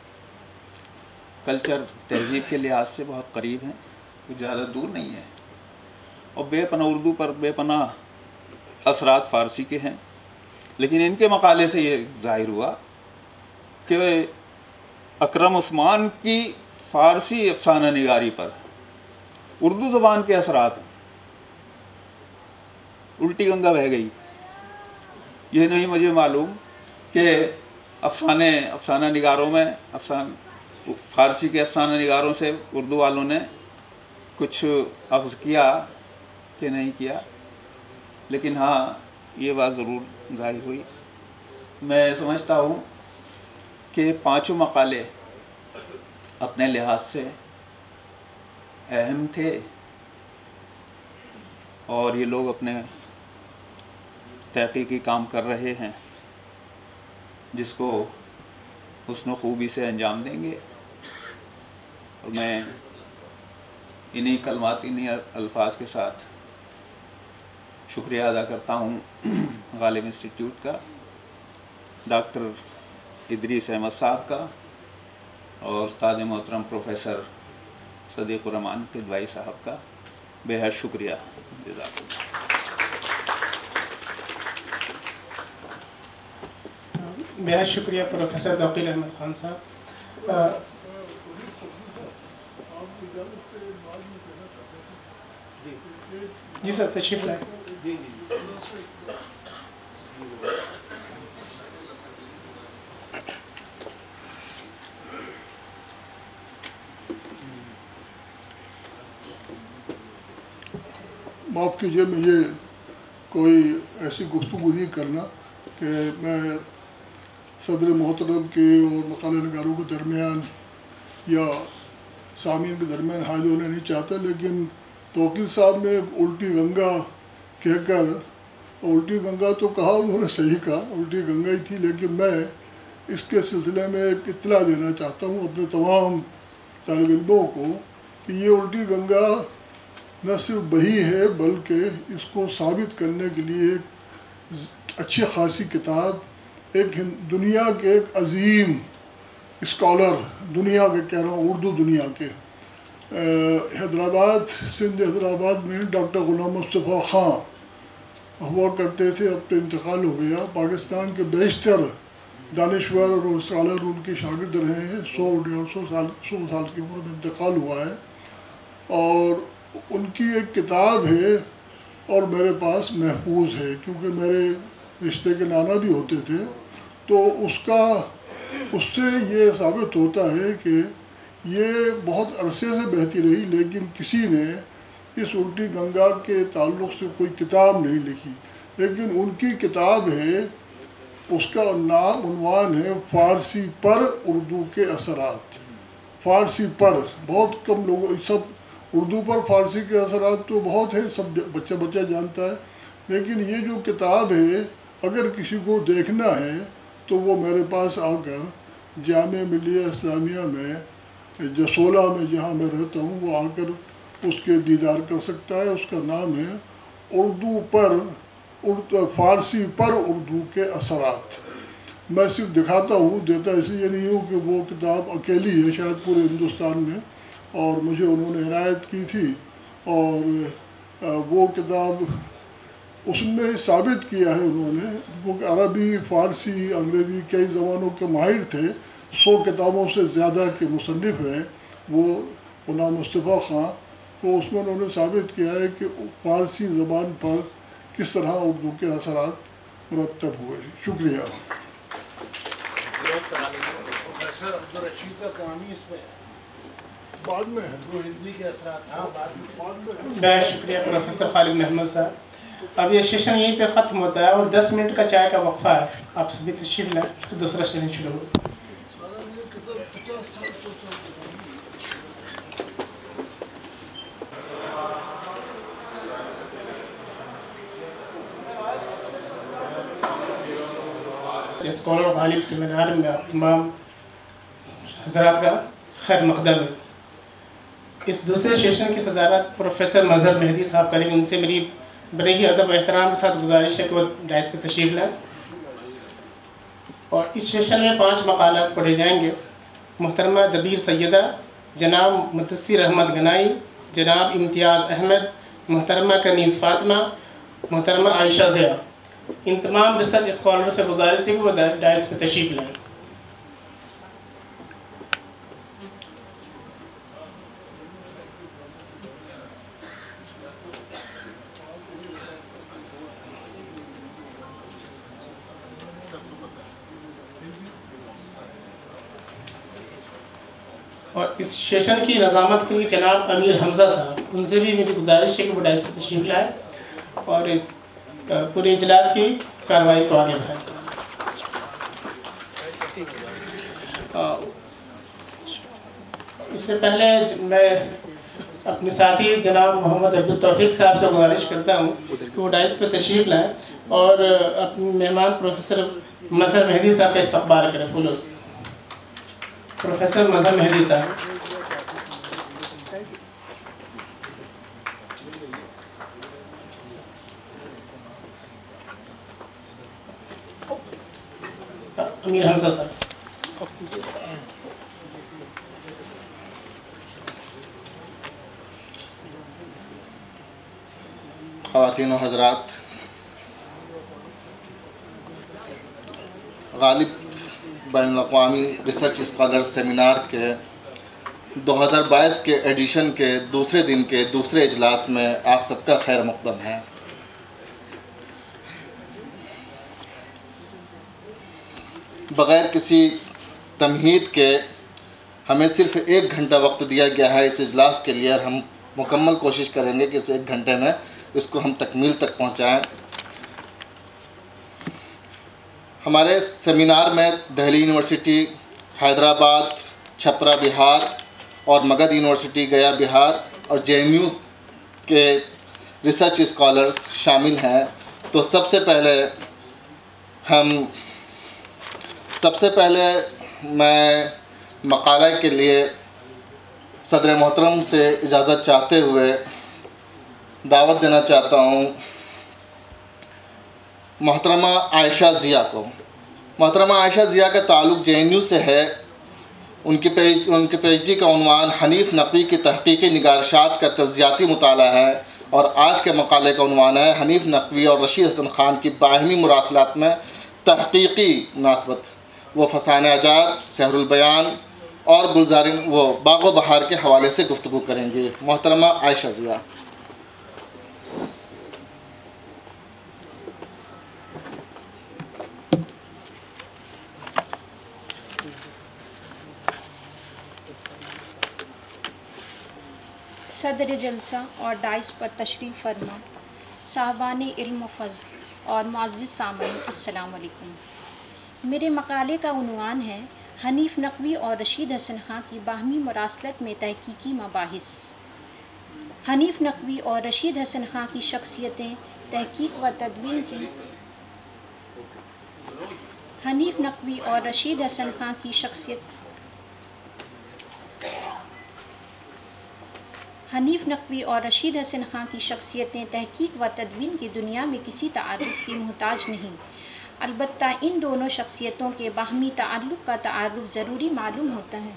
कल्चर, तहज़ीब के लिहाज से बहुत करीब हैं, कुछ ज़्यादा दूर नहीं है। और बेपनाह उर्दू पर बेपनाह असरात फ़ारसी के हैं। लेकिन इनके मकाले से ये ज़ाहिर हुआ कि अकरम उस्मान की फ़ारसी अफसाना निगारी पर उर्दू ज़बान के असरात हैं। उल्टी गंगा बह गई। ये नहीं मुझे मालूम कि अफसाना निगारों में फ़ारसी के अफसाना निगारों से उर्दू वालों ने कुछ अख्ज़ किया कि नहीं किया, लेकिन हाँ ये बात ज़रूर ज़ाहिर हुई। मैं समझता हूँ कि पांचों मकाले अपने लिहाज से अहम थे और ये लोग अपने तहक़ीक़ी काम कर रहे हैं जिसको हुस्न खूबी से अंजाम देंगे। और मैं इन्हीं कलमात, इन्हीं अल्फाज के साथ शुक्रिया अदा करता हूँ गालिब इंस्टीट्यूट का, डॉक्टर इदरीस अहमद साहब का और उस्ताद मोहतरम प्रोफेसर सदीक़ुर रहमान किदवाई साहब का बेहद शुक्रिया। बेहद शुक्रिया प्रोफेसर तौक़ीर अहमद खान साहब। जी सर, तशरीफ़ लाए। माफ़ कीजिए, मुझे कोई ऐसी गुफ्तगू नहीं करना कि मैं सदर मोहतरम के और मकाले नगारों के दरमियान या सामीन के दरमियान हाल होना नहीं चाहता, लेकिन तौक़ीर साहब ने उल्टी गंगा कहकर, उल्टी गंगा तो कहा उन्होंने, सही कहा, उल्टी गंगा ही थी, लेकिन मैं इसके सिलसिले में एक इत्तला देना चाहता हूँ अपने तमाम तालिब इल्मों को कि ये उल्टी गंगा न सिर्फ बही है बल्कि इसको साबित करने के लिए एक अच्छी खासी किताब, एक दुनिया के एक अजीम स्कॉलर, दुनिया के कह रहा हूँ, उर्दू दुनिया के, हैदराबाद, सिंध हैदराबाद में डॉक्टर ग़ुलाम मुस्तफ़ा ख़ां हुआ करते थे, अब तो इंतकाल हो गया। पाकिस्तान के बेशतर दानिश्वर और स्कॉलर उनके शागिर्द रहे हैं। 100 साल की उम्र में इंतकाल हुआ है और उनकी एक किताब है और मेरे पास महफूज है, क्योंकि मेरे रिश्ते के नाना भी होते थे, तो उससे ये साबित होता है कि ये बहुत अरसे से बहती रही, लेकिन किसी ने इस उल्टी गंगा के ताल्लुक़ से कोई किताब नहीं लिखी। लेकिन उनकी किताब है, उसका नाम, उन्वान है फ़ारसी पर उर्दू के असरात। फ़ारसी पर बहुत कम लोग, सब उर्दू पर फ़ारसी के असरात तो बहुत है, सब बच्चा जानता है, लेकिन ये जो किताब है अगर किसी को देखना है तो वो मेरे पास आकर जामिया मिलिया इस्लामिया में जसोला में जहाँ मैं रहता हूँ वो आकर उसके दीदार कर सकता है। उसका नाम है फ़ारसी पर उर्दू के असरात। मैं सिर्फ दिखाता हूँ, देता इसलिए नहीं हूँ कि वो किताब अकेली है शायद पूरे हिंदुस्तान में, और मुझे उन्होंने इनायत की थी, और वो किताब उसमें साबित किया है उन्होंने, वो अरबी, फ़ारसी, अंग्रेज़ी कई ज़बानों के माहिर थे, 100 किताबों से ज़्यादा के मुसन्निफ़ हैं वो ग़ुलाम मुस्तफ़ा ख़ां। तो उसमें उन्होंने साबित किया है कि फ़ारसी ज़बान पर किस तरह उर्दू के असरात मुरतब हुए। शुक्रिया। प्रोफेसर अब्दुल रशीद का कहानी इसमें बाद में है, वो हिंदी के असरात हाँ बाद में है। बहुत शुक्रिया प्रोफेसर खालिद महमूद साहब। अब ये सेशन यहीं पे ख़त्म होता है और 10 मिनट का चाय का वक्फा है। आप सभी तशरीफ लाएं, फिर दूसरा सेशन शुरू होगा। स्कॉलर गालिब सेमिनार में आप तमाम हज़रात का खैर मकदम है। इस दूसरे सेशन की सदारत प्रोफेसर मजहर मेहदी साहब करेंगे। उनसे मेरी बड़े ही अदब एहतराम के साथ गुजारिश है कि वो डाइस पर तशरीफ़ लाएँ। और इस सेशन में 5 मकालात पढ़े जाएंगे। मोहतरमा दबीर सैयदा, जनाब मुदस्सिर अहमद गनाई, जनाब इम्तियाज़ अहमद, मोहतरमा कनीज़ फ़ातिमा, मोहतरमा आयशा ज़िया। इन तमाम रिसर्च स्कॉलर से गुजारिश है कि वो डाइस पर तशरीफ़ लाएँ। और इस सेशन की नज़ामत के लिए जनाब अमीर हमज़ा साहब, उनसे भी मेरी गुजारिश है कि वो डाइस पर तशरीफ़ लाएँ और इस पूरे इजलास की कार्रवाई को आगे बढ़ाएँ। इससे पहले मैं अपने साथी जनाब मोहम्मद अब्दुल तौफीक साहब से गुजारिश करता हूँ कि वो डाइस पर तशरीफ़ लाएँ और अपने मेहमान प्रोफेसर मजहर मेहदी साहब का इस्तकबाल करें फूलों से। प्रोफेसर मजहर मेहदी साहब। अमीर हमज़ा साहब। ख़वातीन और हज़रात, गालिब बैनुल-अक़वामी रिसर्च स्कॉलर्स सेमिनार के 2022 के एडिशन के दूसरे दिन के दूसरे इजलास में आप सबका खैर मक़दम है। बग़ैर किसी तमहीद के हमें सिर्फ़ 1 घंटा वक्त दिया गया है इस इजलास के लिए और हम मुकम्मल कोशिश करेंगे कि इस 1 घंटे में इसको हम तकमील तक पहुँचाएँ। हमारे सेमिनार में दिल्ली यूनिवर्सिटी, हैदराबाद, छपरा बिहार और मगध यूनिवर्सिटी गया बिहार और JNU के रिसर्च स्कॉलर्स शामिल हैं। तो सबसे पहले मैं मकाला के लिए सदर मोहतरम से इजाज़त चाहते हुए दावत देना चाहता हूँ मोहतरमा आयशा ज़िया को। मोहतरमा आयशा ज़िया का ताल्लुक़ JNU से है। उनके PhD का उन्वान हनीफ़ नक़वी की तहक़ीक़ी निगारशात का तज़्ज़ियाती मुताला है और आज के मकाले का उन्वान है हनीफ़ नक़वी और रशीद हसन ख़ान की बाहिमी मुरासलात में तहक़ीक़ी मुनासबत। वो फ़साने आज़ाद, सहरुल बयान और गुलज़ारिन वो बाग़ो बहार के हवाले से गुफ्तगू करेंगे। मोहतरमा आयशा ज़िया। सदर जलसा और डाइस पर तशरीफ़ फरमा, साहबान इल्म फ़ज़्ल और मुअज़्ज़िज़ सामईन, अस्सलामु अलैकुम। मेरे मकाले का उन्वान है हनीफ़ नक़वी और रशीद हसन ख़ान की बाहमी मुरासलत में तहक़ीक़ी मबाहिस। हनीफ़ नक़वी और रशीद हसन ख़ान की शख्सियतें तहक़ीक़ व तदवीन की हनीफ़ नक़वी और रशीद हसन ख़ान की शख्सियत हनीफ़ नक़वी और रशीद हसन ख़ान की शख्सियतें तहक़ीक़ व तदवीन की दुनिया में किसी तारुफ़ की मोहताज नहीं। अलबत्ता इन दोनों शख्सियतों के बाहमी ताल्लुक़ का तारुफ़ ज़रूरी मालूम होता है।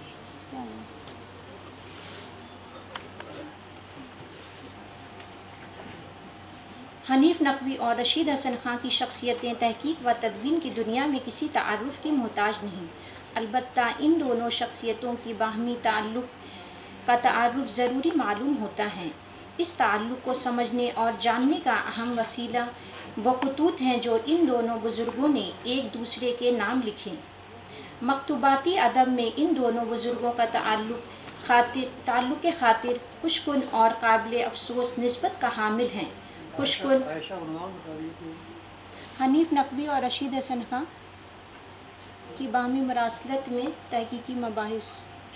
हनीफ़ नक़वी और रशीद हसन ख़ान की शख्सियतें तहक़ीक़ व तदवीन की दुनिया में किसी तारुफ़ की मोहताज नहीं। अलबत्ता इन दोनों शख्सियतों की बाहमी ताल्लुक़ का तारुफ़ ज़रूरी मालूम होता है। इस ताल्लुक़ को समझने और जानने का अहम वसीला व ख़ुतूत हैं जो इन दोनों बुज़ुर्गों ने एक दूसरे के नाम लिखे। मकतूबाती अदब में इन दोनों बुज़ुर्गों का ताल्लुक़ के खातिर खुशकुन और काबिल अफसोस निस्बत का हामिल हैं। खुशकुन हनीफ नकवी और रशीद हसन खां की बामी मरासलत में तहकीकी मबाहिस।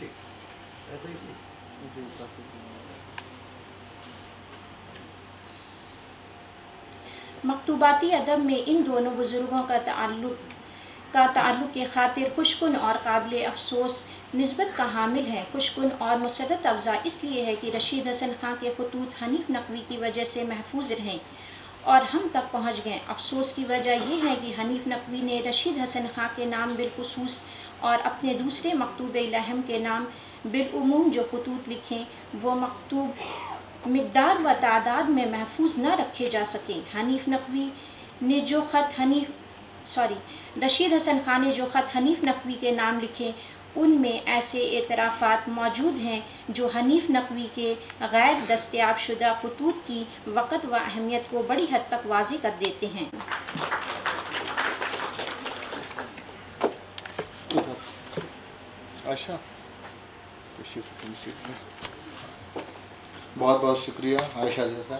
मकतूबाती अदब में इन दोनों बुज़ुर्गों का ताल्लुक़ के खातिर खुशकुन और काबिल अफसोस निस्बत का हामिल है। खुशकुन और मुसरत अफ़ज़ा इसलिए है कि रशीद हसन खां के खतूत हनीफ नकवी की वजह से महफूज रहें और हम तक पहुँच गए। अफसोस की वजह यह है कि हनीफ नकवी ने रशीद हसन खां के नाम बिलखुसूस और अपने दूसरे मकतूब इलहम के नाम बिलउमूम जो खतूत लिखें वो मकतूब मिक़दार व तादाद में महफूज न रखे जा सकें। हनीफ नकवी ने जो रशीद हसन खान ने जो ख़त हनीफ नकवी के नाम लिखे उनमें ऐसे एतराफ़ात मौजूद हैं जो हनीफ नकवी के गैर दस्तयाब शुदा खतूत की वक़्त व अहमियत को बड़ी हद तक वाज़ेह कर देते हैं। आयशा बहुत बहुत शुक्रिया आयशा जैसा।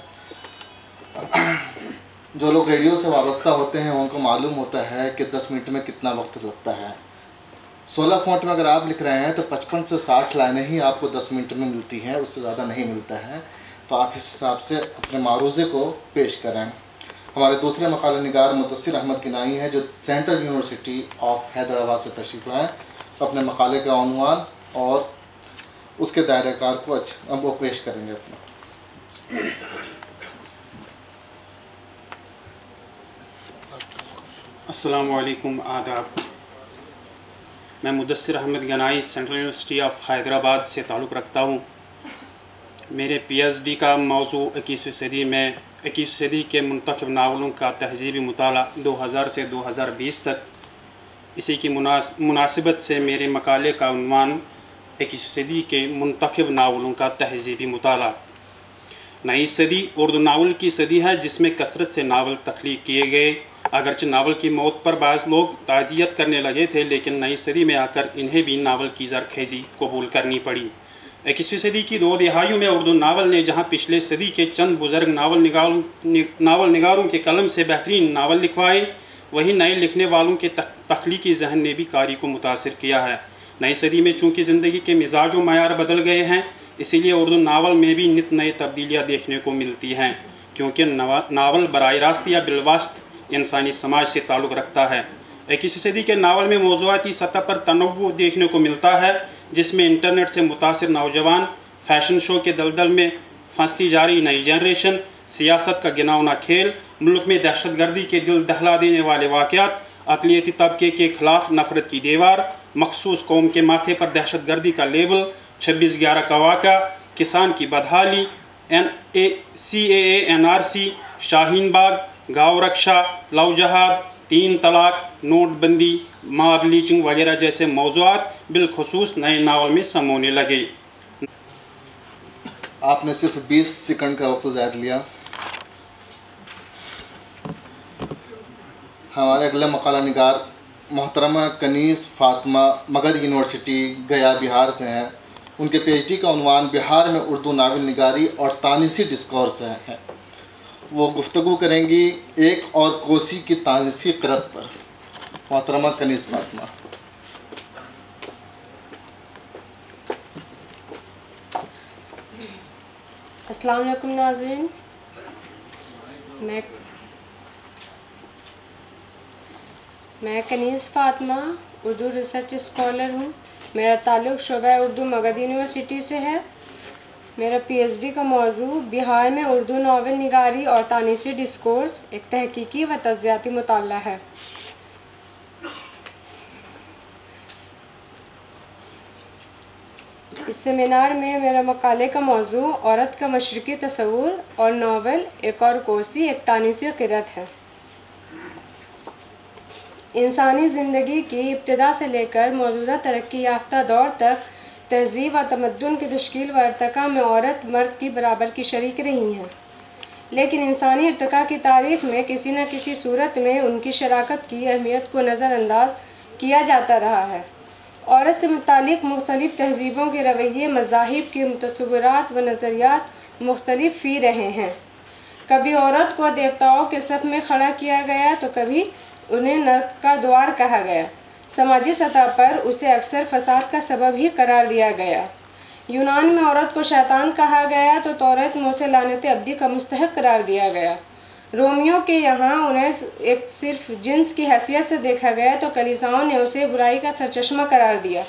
जो लोग रेडियो से वाबस्ता होते हैं उनको मालूम होता है कि 10 मिनट में कितना वक्त लगता है। 16 फ़ॉन्ट में अगर आप लिख रहे हैं तो 55 से 60 लाइनें ही आपको 10 मिनट में मिलती हैं, उससे ज़्यादा नहीं मिलता है। तो आप इस हिसाब से अपने मारूज़े को पेश करें। हमारे दूसरे मकाला निगार मुदस्सिर अहमद किनाई हैं जो सेंट्रल यूनिवर्सिटी ऑफ हैदराबाद से तशरीफ़ लाएँ। अपने मकाले का उन्वान और उसके दायरे कार को अब वो पेश करेंगे अपना। अस्सलामु अलैकुम, आदाब। मैं Mudassir Ahmad Ganai central university of Hyderabad से ताल्लुक़ रखता हूँ। मेरे पीएचडी का मौजू 21वीं सदी में 21वीं सदी के मुंतखब नावलों का तहज़ीबी मुताला 2000 से 2020 तक। इसी की मुनासिबत से मेरे मकाले का उन्वान 21वीं सदी के मुंतखब नावलों का तहज़ीबी मुताला। नई सदी उर्दू नावल की सदी है जिसमें कसरत से नावल तख्लीक़ किए गए। अगरचे नावल की मौत पर बाज़ लोग ताज़ियत करने लगे थे, लेकिन नई सदी में आकर इन्हें भी नावल की ज़रखेज़ी कबूल करनी पड़ी। 21वीं सदी की 2 दिहाइयों में उर्दू नावल ने जहाँ पिछले सदी के चंद बुज़ुर्ग नावल निगारों के कलम से बेहतरीन नावल लिखवाए, वहीं नए लिखने वालों के तख्लीकी जहन ने भी कारी को मुतासिर किया है। नई सदी में चूँकि ज़िंदगी के मिजाज व मयार बदल गए हैं, इसीलिए उर्दू नावल में भी नित नए तब्दीलियाँ देखने को मिलती हैं, क्योंकि नावल बराह रास्त या बिलवास्त इंसानी समाज से ताल्लुक़ रखता है। 21वीं सदी के नावल में मौज़ूआती सतह पर तनव्वु देखने को मिलता है, जिसमें इंटरनेट से मुतासिर नौजवान, फैशन शो के दलदल में फंसती जा रही नई जनरेशन, सियासत का गिनावना खेल, मुल्क में दहशतगर्दी के दिल दहला देने वाले वाक़यात, अक़लियती तबके के ख़िलाफ़ नफ़रत की दीवार, मखसूस कौम के माथे पर दहशतगर्दी का लेबल, 26/11 का वाक़ा, किसान की बदहाली, CAA NRC, शाहीन बाग, गाँव रक्षा, लव जहाद, 3 तलाक, नोटबंदी, माँ ब्लीचिंग वगैरह जैसे मौज़ूआत बिलखुसूस नए नावल में समोने लगे। आपने सिर्फ 20 सेकंड का वक्त ज़ायद लिया। हमारे अगले मकाला निगार मोहतरमा कनीज़ फ़ातिमा मगध यूनिवर्सिटी गया बिहार से हैं। उनके PhD का उन्वान बिहार में उर्दू नावल निगारी और तानीसी डिस्कोर्स है। वो गुफ्तगू करेंगी एक और कोसी की तानीसी क़िरत पर। मोहतरमा कनीज़ फ़ातिमा। अस्सलाम वालेकुम नाज़रीन, मैं कनीज़ फ़ातिमा उर्दू रिसर्च स्कॉलर हूँ। मेरा ताल्लुक़ शोबा उर्दू मगध यूनिवर्सिटी से है। मेरा PhD का मौजू बिहार में उर्दू नावल निगारी और तानीसी डिस्कोर्स एक तहकीकी व तज़्ज़ियाती मुताला है। इस सेमिनार में मेरा मकाले का मौजू औरत का मशरक़ी तसव्वुर और नावल एक और कोसी एक तानीसी क़िरत है। इंसानी ज़िंदगी की इब्तिदा से लेकर मौजूदा तरक्की याफ्ता दौर तक तहज़ीब व तमद्दुन की तश्कील व इर्तिक़ा में औरत मर्द की बराबर की शरीक रही हैं, लेकिन इंसानी इर्तिक़ा की तारीख़ में किसी न किसी सूरत में उनकी शराकत की अहमियत को नज़रअंदाज किया जाता रहा है। औरत से मुतालिक मुख्तलिफ तहजीबों के रवैये, मज़ाहिब के तस्वुरात व नज़रियात मुख्तलिफ फ़ी रहे हैं। कभी औरत को देवताओं के सफ़ में खड़ा किया गया तो कभी उन्हें नर्क का द्वार कहा गया। समाजी सतह पर उसे अक्सर फसाद का सबब ही करार दिया गया। यूनान में औरत को शैतान कहा गया तो तौरात में उसे लानत अब्दी का मुस्तहक करार दिया गया। रोमियो के यहाँ उन्हें एक सिर्फ जिन्स की हैसियत से देखा गया तो कलीसियाओं ने उसे बुराई का सरचश्मा करार दिया।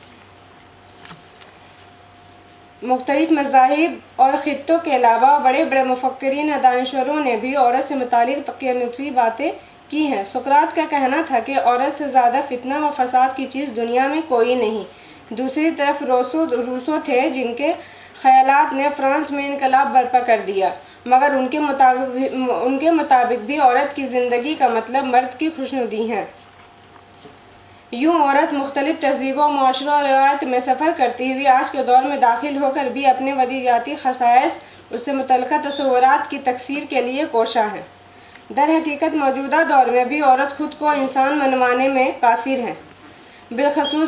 मुख्तलिफ मज़ाहिब और ख़ित्तों के अलावा बड़े बड़े मुफक्किरीन और दानिश्वरों ने भी औरत से मुतालिक तक़य्युनी बातें की हैं। सुकरात का कहना था कि औरत से ज़्यादा फितना व फसाद की चीज़ दुनिया में कोई नहीं। दूसरी तरफ रूसो थे जिनके ख़यालात ने फ्रांस में इनकलाब बर्पा कर दिया, मगर उनके मुताबिक भी औरत की ज़िंदगी का मतलब मर्द की खुशनुदी है। यूँ औरत मुख्तलिफ तहज़ीबों, माशरा और रिवायत में सफ़र करती हुई आज के दौर में दाखिल होकर भी अपने वदीयाती ख़साइस उससे मुतल्लिक़ा तस्वुरात की तकसीर के लिए कोशा है। दर हकीकत मौजूदा दौर में भी औरत ख़ुद को इंसान मनवाने में कासिर है। बिलखसूस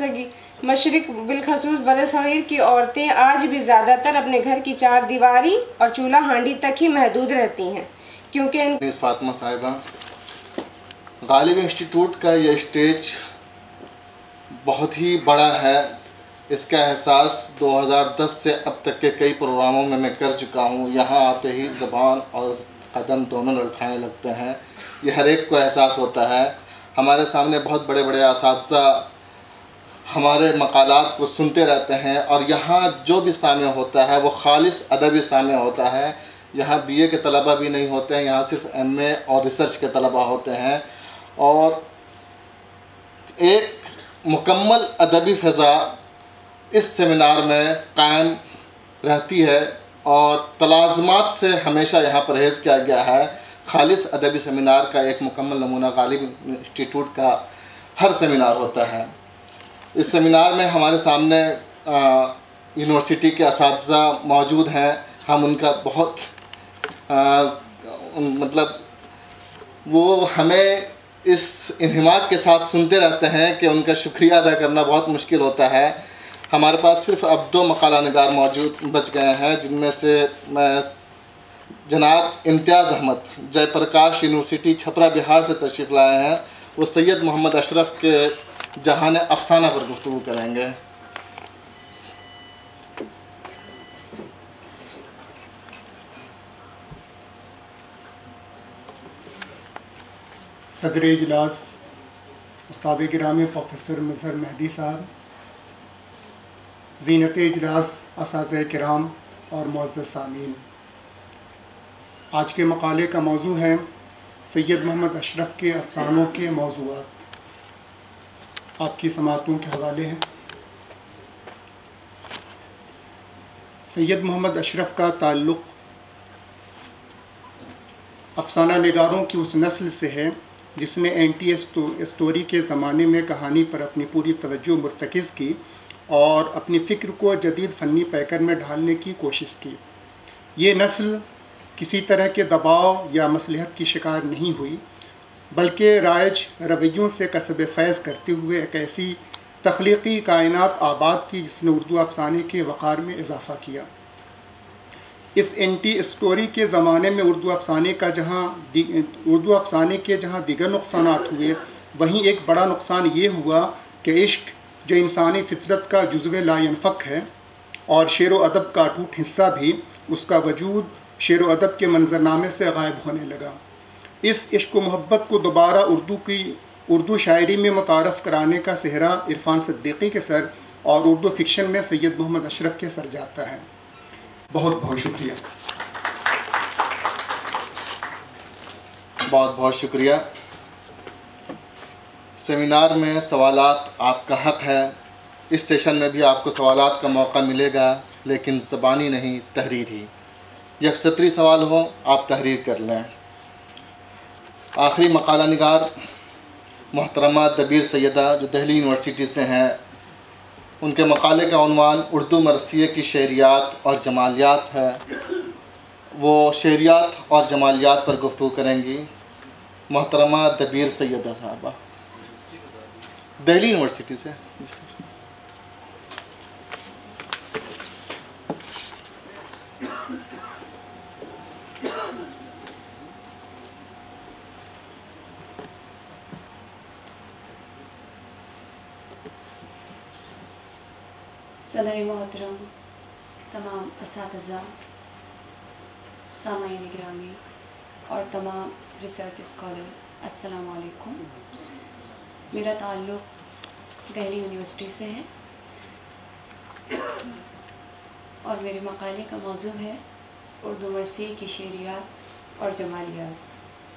बरसगीर की औरतें आज भी ज़्यादातर अपने घर की चार दीवारी और चूल्हा हांडी तक ही महदूद रहती हैं, क्योंकि फातिमा साहिबा, गालिब इंस्टीट्यूट का ये स्टेज बहुत ही बड़ा है। इसका एहसास 2010 से अब तक के कई प्रोग्रामों में मैं कर चुका हूँ। यहाँ आते ही ज़बान और कदम दोनों लड़खड़ाने लगते हैं। ये हर एक को एहसास होता है। हमारे सामने बहुत बड़े बड़े असातिज़ा हमारे मकालात को सुनते रहते हैं और यहाँ जो भी सामने होता है वो खालिस अदबी सामने होता है। यहाँ BA के तलबा भी नहीं होते हैं, यहाँ सिर्फ MA और रिसर्च के तलबा होते हैं और एक मुकम्मल अदबी फ़ज़ा इस सेमिनार में कायम रहती है और तलाज़मात से हमेशा यहाँ परहेज़ किया गया है। खालिस अदबी सेमिनार का एक मुकम्मल नमूना गालिब इंस्टीट्यूट का हर सेमिनार होता है। इस सेमिनार में हमारे सामने यूनिवर्सिटी के असातिज़ा मौजूद हैं। हम उनका बहुत मतलब वो हमें इस इन्हिमाक के साथ सुनते रहते हैं कि उनका शुक्रिया अदा करना बहुत मुश्किल होता है। हमारे पास सिर्फ अब 2 मकाला निगार मौजूद बच गए हैं, जिनमें से मैं जनाब इम्तियाज़ अहमद जयप्रकाश यूनिवर्सिटी छपरा बिहार से तशरीफ़ लाए हैं। वो सैयद मोहम्मद अशरफ के जहान अफसाना पर गुफ्तगू करेंगे। सदर इजलास उस्ताद गिरामी प्रोफेसर मज़हर मेहदी साहब, ज़ीनत इजलास असातिज़ा किराम और मुअज़्ज़ज़ सामीन, आज के मकाले का मौजू है सैयद मोहम्मद अशरफ के अफसानों के मौज़ूआत। आपकी समाअतों के हवाले हैं। सैयद मोहम्मद अशरफ का ताल्लुक़ अफसाना निगारों की उस नस्ल से है जिसने एंटी स्टोरी के ज़माने में कहानी पर अपनी पूरी तवज्जो मुर्तकिज़ की और अपनी फ़िक्र को जदीद फ़नी पैकर में ढालने की कोशिश की। ये नस्ल किसी तरह के दबाव या मसलहत की शिकार नहीं हुई, बल्कि राइज रवैयों से कसब फैज़ करते हुए एक ऐसी तख्लीक़ी कायनात आबाद की जिसने उर्दू अफसाने के वक़ार में इजाफ़ा किया। इस एंटी स्टोरी के ज़माने में उर्दू अफसाने के जहाँ दीगर नुकसानात हुए, वहीं एक बड़ा नुकसान ये हुआ कि इश्क जो इंसानी फितरत का जुज़्व लायनफ़क है और शेर व अदब का अटूट हिस्सा भी, उसका वजूद शेर व अदब के मंजरनामे से गायब होने लगा। इस इश्क व मोहब्बत को दोबारा उर्दू शायरी में मुतारफ़ कराने का सेहरा इरफ़ान सिद्दीकी के सर और उर्दू फ़िक्शन में सैयद मोहम्मद अशरफ के सर जाता है। बहुत बहुत शुक्रिया। बहुत बहुत शुक्रिया। सेमिनार में सवालात आपका हक़ है। इस सेशन में भी आपको सवालात का मौका मिलेगा, लेकिन ज़बानी नहीं, तहरीरी। यकसतरी सवाल हो, आप तहरीर कर लें। आखिरी मकाला निगार मोहतरमा दबीर सैयदा जो दिल्ली यूनिवर्सिटी से हैं, उनके मकाले का उन्वान उर्दू मरसिए की शहरियात और जमालियात है। वो शहरियात और जमालियात पर गुफ्तगू करेंगी। मोहतरमा दबीर सैयदा साहबा। दिल्ली यूनिवर्सिटी से। सदर मोहतरम, तमाम असातिज़ा, सामाईन गिरामी और तमाम रिसर्च स्कॉलर, अस्सलाम वालेकुम। मेरा ताल्लुक़ दिल्ली यूनिवर्सिटी से है और मेरे मकाले का मौज़ू है उर्दू मरसिया की शेरियात और जमालियात।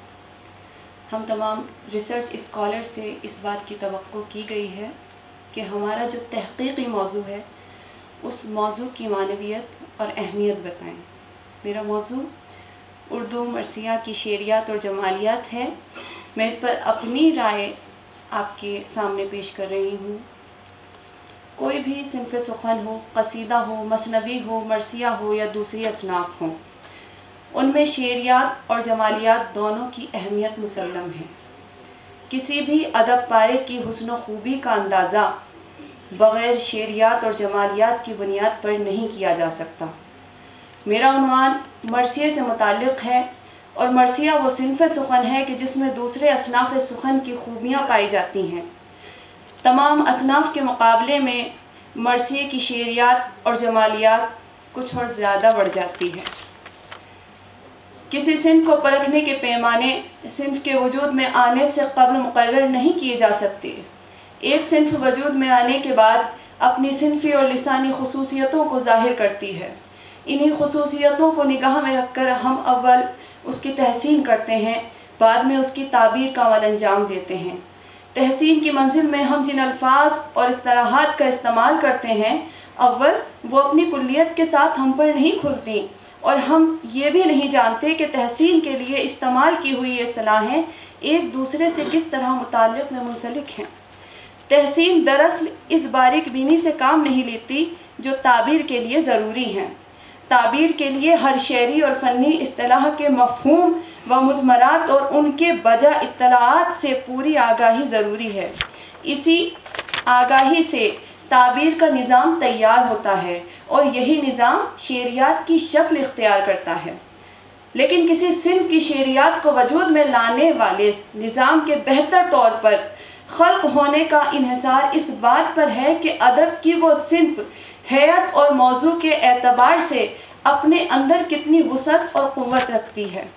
हम तमाम रिसर्च स्कॉलर से इस बात की तवक्को की गई है कि हमारा जो तहक़ीक़ी मौज़ू है उस मौज़ू की मानवियत और अहमियत बताएं। मेरा मौज़ू उर्दू मरसिया की शेरियात और जमालियात है। मैं इस पर अपनी राय आपके सामने पेश कर रही हूँ। कोई भी सिन्फ़ सुख़न हो, कसीदा हो, मसनवी हो, मरसिया हो या दूसरी असनाफ़ हो, उनमें शेरियात और जमालियात दोनों की अहमियत मुसल्लम है। किसी भी अदब पारे की हुस्न व खूबी का अंदाज़ा बग़ैर शेरियात और जमालियात की बुनियाद पर नहीं किया जा सकता। मेरा उन्वान मरसिया से मुताल्लिक़ है और मरसिया वो सिन्फ़ सुख़न है कि जिसमें दूसरे असनाफ़ सुख़न की खूबियाँ पाई जाती हैं। तमाम असनाफ़ के मुकाबले में मरसिया की शेरियात और जमालियात कुछ और ज़्यादा बढ़ जाती है। किसी सिन्फ़ को परखने के पैमाने सिन्फ़ के वजूद में आने से क़ब्ल मुक़र्रर नहीं किए जा सकते। एक सिन्फ़ वजूद में आने के बाद अपनी सिन्फ़ी और लिसानी ख़ुसूसियतों को ज़ाहिर करती है। इन्हीं ख़ुसूसियतों को निगाह में रखकर हम अव्वल उसकी तहसीन करते हैं, बाद में उसकी ताबीर का अमल अंजाम देते हैं। तहसीन की मंजिल में हम जिन अल्फाज और इस्तिलाहात का इस्तेमाल करते हैं, अव्वल वो अपनी कुल्लियत के साथ हम पर नहीं खुलती और हम ये भी नहीं जानते कि तहसीन के लिए इस्तेमाल की हुई इस्तिलाहें एक दूसरे से किस तरह मुताल्लिक़ में मुंसलिक हैं। तहसीन दरअसल इस बारीक बीनी से काम नहीं लेती जो ताबीर के लिए ज़रूरी हैं। ताबीर के लिए हर शेरी और फ़नी इस्तिलाह के मफ़हूम व मुज़मरात और उनके बजा इत्तलाआत से पूरी आगाही ज़रूरी है। इसी आगाही से ताबीर का निज़ाम तैयार होता है और यही निज़ाम शेरियात की शक्ल इख्तियार करता है। लेकिन किसी सिन्फ़ की शेरियात को वजूद में लाने वाले निज़ाम के बेहतर तौर पर खल्क़ होने का इन्हिसार इस बात पर है कि अदब की वो सिन्फ़ हैत और मौजू के एतबार से अपने अंदर कितनी वुसअत और क़ुव्वत रखती है।